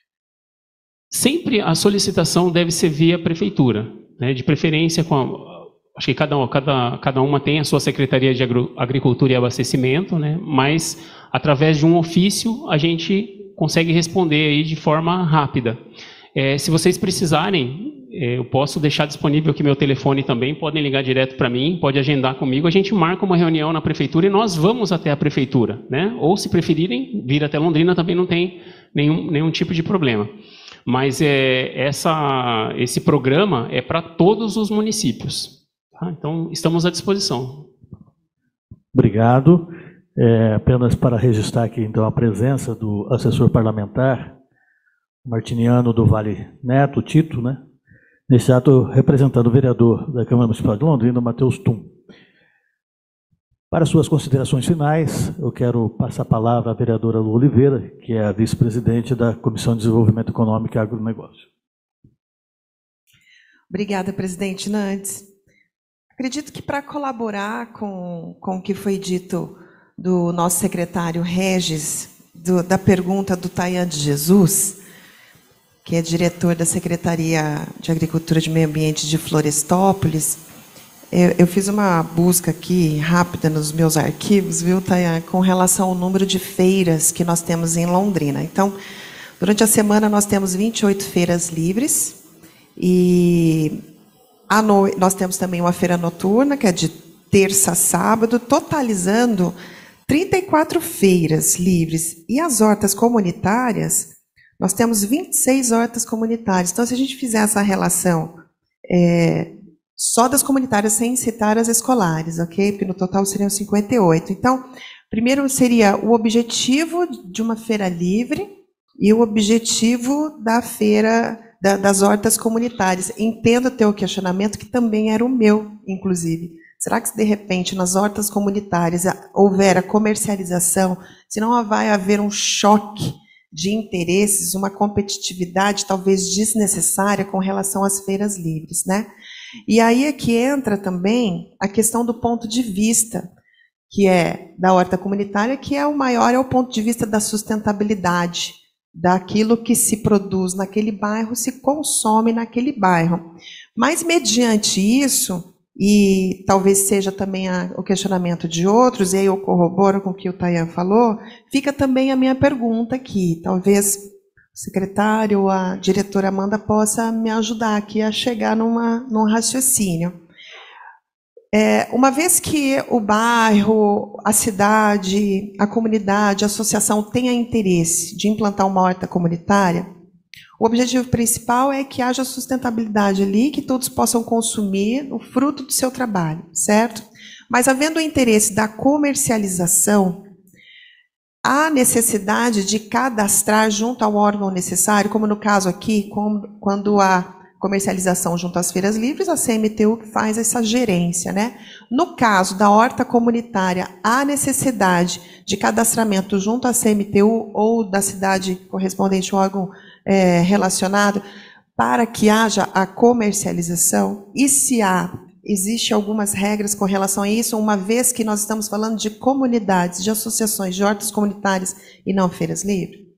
sempre a solicitação deve ser via prefeitura, né? De preferência com a, acho que cada, cada, cada uma tem a sua Secretaria de Agricultura e Abastecimento, né? Mas através de um ofício a gente consegue responder aí de forma rápida. É, se vocês precisarem, é, eu posso deixar disponível aqui meu telefone também, podem ligar direto para mim, pode agendar comigo, a gente marca uma reunião na prefeitura e nós vamos até a prefeitura, né? Ou se preferirem, vir até Londrina também não tem nenhum, nenhum tipo de problema. Mas é, essa, esse programa é para todos os municípios, tá? Então estamos à disposição. Obrigado. É, apenas para registrar aqui, então, a presença do assessor parlamentar, martiniano do Vale Neto, Tito, né? Nesse ato, representando o vereador da Câmara Municipal de Londrina, Matheus Tum. Para suas considerações finais, eu quero passar a palavra à vereadora Lu Oliveira, que é a vice-presidente da Comissão de Desenvolvimento Econômico e Agronegócio. Obrigada, presidente Nantes. Acredito que para colaborar com, com o que foi dito do nosso secretário Regis, do, da pergunta do Tayan de Jesus, que é diretor da Secretaria de Agricultura e Meio Ambiente de Florestópolis, eu, eu fiz uma busca aqui rápida nos meus arquivos, viu, Tayan, com relação ao número de feiras que nós temos em Londrina. Então, durante a semana nós temos vinte e oito feiras livres, e à no... nós temos também uma feira noturna, que é de terça a sábado, totalizando trinta e quatro feiras livres. E as hortas comunitárias, nós temos vinte e seis hortas comunitárias. Então, se a gente fizer essa relação é, só das comunitárias, sem citar as escolares, ok? Porque no total seriam cinquenta e oito. Então, primeiro seria o objetivo de uma feira livre e o objetivo da feira da, das hortas comunitárias. Entendo o teu questionamento, que também era o meu, inclusive. Será que se de repente nas hortas comunitárias houver a comercialização, se não vai haver um choque de interesses, uma competitividade talvez desnecessária com relação às feiras livres, né? E aí é que entra também a questão do ponto de vista, que é da horta comunitária, que é o maior, é o ponto de vista da sustentabilidade, daquilo que se produz naquele bairro, se consome naquele bairro. Mas mediante isso, e talvez seja também a, o questionamento de outros, e aí eu corroboro com o que o Tayan falou, fica também a minha pergunta aqui. Talvez o secretário ou a diretora Amanda possa me ajudar aqui a chegar numa, num raciocínio. É, uma vez que o bairro, a cidade, a comunidade, a associação tenha interesse de implantar uma horta comunitária, o objetivo principal é que haja sustentabilidade ali, que todos possam consumir o fruto do seu trabalho, certo? Mas havendo o interesse da comercialização, há necessidade de cadastrar junto ao órgão necessário, como no caso aqui, quando há comercialização junto às feiras livres, a C M T U faz essa gerência, né? No caso da horta comunitária, há necessidade de cadastramento junto à C M T U ou da cidade correspondente ao órgão é, relacionado para que haja a comercialização? E se há, existe algumas regras com relação a isso, uma vez que nós estamos falando de comunidades, de associações, de hortas comunitárias e não feiras livres?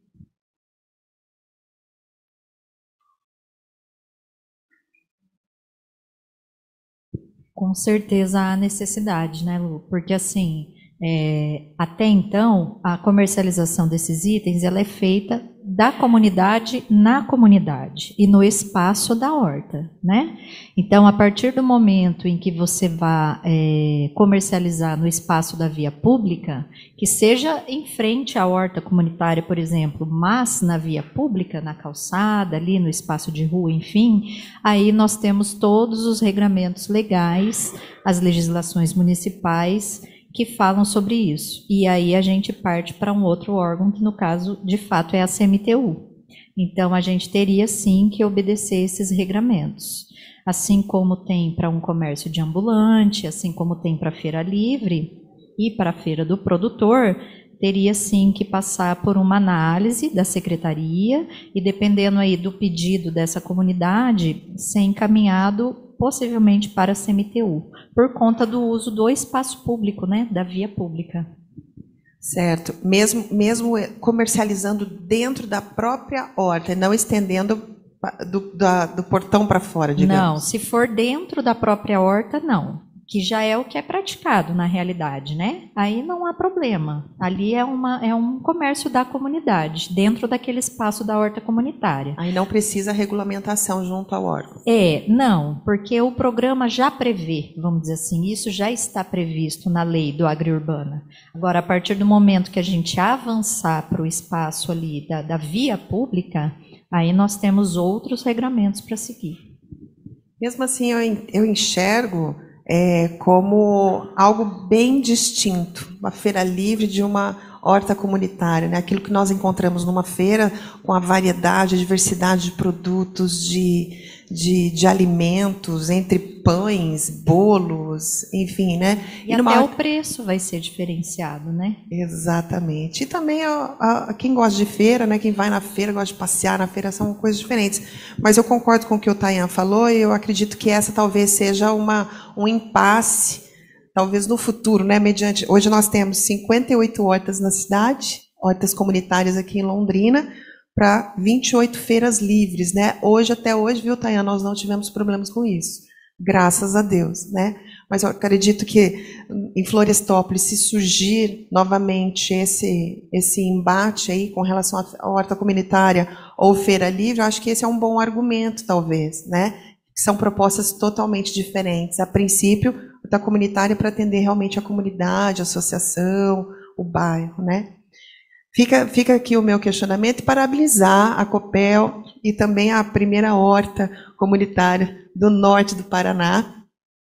Com certeza há necessidade, né, Lu? Porque, assim, é, até então, a comercialização desses itens ela é feita da comunidade na comunidade e no espaço da horta, né? Então, a partir do momento em que você vai é, comercializar no espaço da via pública, que seja em frente à horta comunitária, por exemplo, mas na via pública, na calçada, ali no espaço de rua, enfim, aí nós temos todos os regramentos legais, as legislações municipais que falam sobre isso. E aí a gente parte para um outro órgão, que no caso, de fato, é a C M T U. Então, a gente teria, sim, que obedecer esses regramentos. Assim como tem para um comércio de ambulante, assim como tem para a feira livre e para a feira do produtor, teria, sim, que passar por uma análise da secretaria e, dependendo aí do pedido dessa comunidade, ser encaminhado possivelmente para a C M T U, por conta do uso do espaço público, né, da via pública. Certo. Mesmo, mesmo comercializando dentro da própria horta, não estendendo do, da, do portão para fora, digamos? Não, se for dentro da própria horta, não. Que já é o que é praticado na realidade, né? Aí não há problema. Ali é, uma, é um comércio da comunidade, dentro daquele espaço da horta comunitária. Aí não precisa regulamentação junto ao órgão? É, não, porque o programa já prevê, vamos dizer assim, isso já está previsto na lei do agriurbana. Agora, a partir do momento que a gente avançar para o espaço ali da, da via pública, aí nós temos outros regramentos para seguir. Mesmo assim, eu, eu enxergo É, como algo bem distinto, uma feira livre de uma horta comunitária, né? Aquilo que nós encontramos numa feira com a variedade, a diversidade de produtos, de, de, de alimentos, entre pães, bolos, enfim, né? E, e até numa... o preço vai ser diferenciado, né? Exatamente. E também a, a, quem gosta de feira, né? Quem vai na feira, gosta de passear na feira, são coisas diferentes. Mas eu concordo com o que o Tayan falou e eu acredito que essa talvez seja uma, um impasse, talvez no futuro, né? Mediante, hoje nós temos cinquenta e oito hortas na cidade, hortas comunitárias aqui em Londrina, para vinte e oito feiras livres, né? Hoje, até hoje, viu, Tayan, nós não tivemos problemas com isso. Graças a Deus, né? Mas eu acredito que em Florestópolis, se surgir novamente esse, esse embate aí com relação à horta comunitária ou feira livre, eu acho que esse é um bom argumento, talvez, né? São propostas totalmente diferentes. A princípio, a horta comunitária é para atender realmente a comunidade, a associação, o bairro, né? Fica, fica aqui o meu questionamento e parabenizar a Copel e também a primeira horta comunitária do norte do Paraná,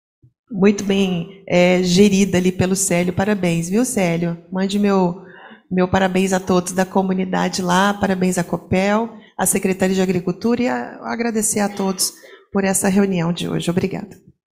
muito bem é, gerida ali pelo Célio. Parabéns, viu, Célio? Mande meu, meu parabéns a todos da comunidade lá, parabéns à Copel, à Secretaria de Agricultura e a, agradecer a todos por essa reunião de hoje. Obrigada.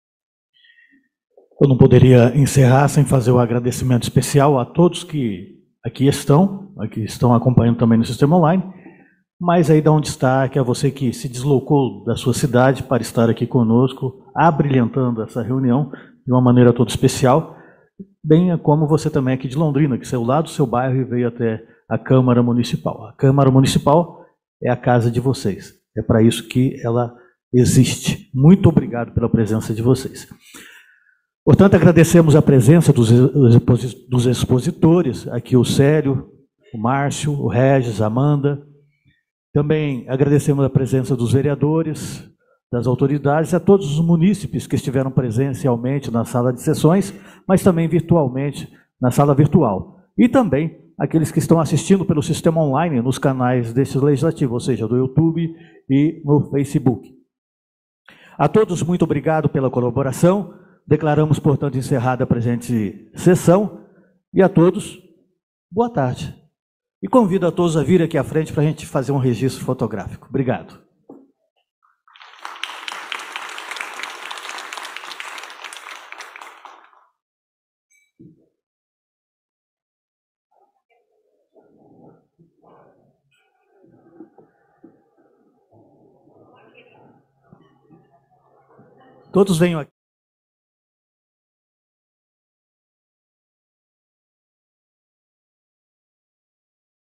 Eu não poderia encerrar sem fazer o agradecimento especial a todos que aqui estão, aqui estão acompanhando também no sistema online, mas aí dá um destaque a você que se deslocou da sua cidade para estar aqui conosco, abrilhantando essa reunião de uma maneira toda especial, bem como você também aqui de Londrina, que saiu lá do seu bairro e veio até a Câmara Municipal. A Câmara Municipal é a casa de vocês, é para isso que ela existe. Muito obrigado pela presença de vocês. Portanto, agradecemos a presença dos, dos expositores, aqui o Célio, o Márcio, o Regis, a Amanda. Também agradecemos a presença dos vereadores, das autoridades, a todos os munícipes que estiveram presencialmente na sala de sessões, mas também virtualmente na sala virtual. E também aqueles que estão assistindo pelo sistema online nos canais deste legislativo, ou seja, do YouTube e no Facebook. A todos, muito obrigado pela colaboração. Declaramos, portanto, encerrada a presente sessão. E a todos, boa tarde. E convido a todos a vir aqui à frente para a gente fazer um registro fotográfico. Obrigado. Todos venham aqui.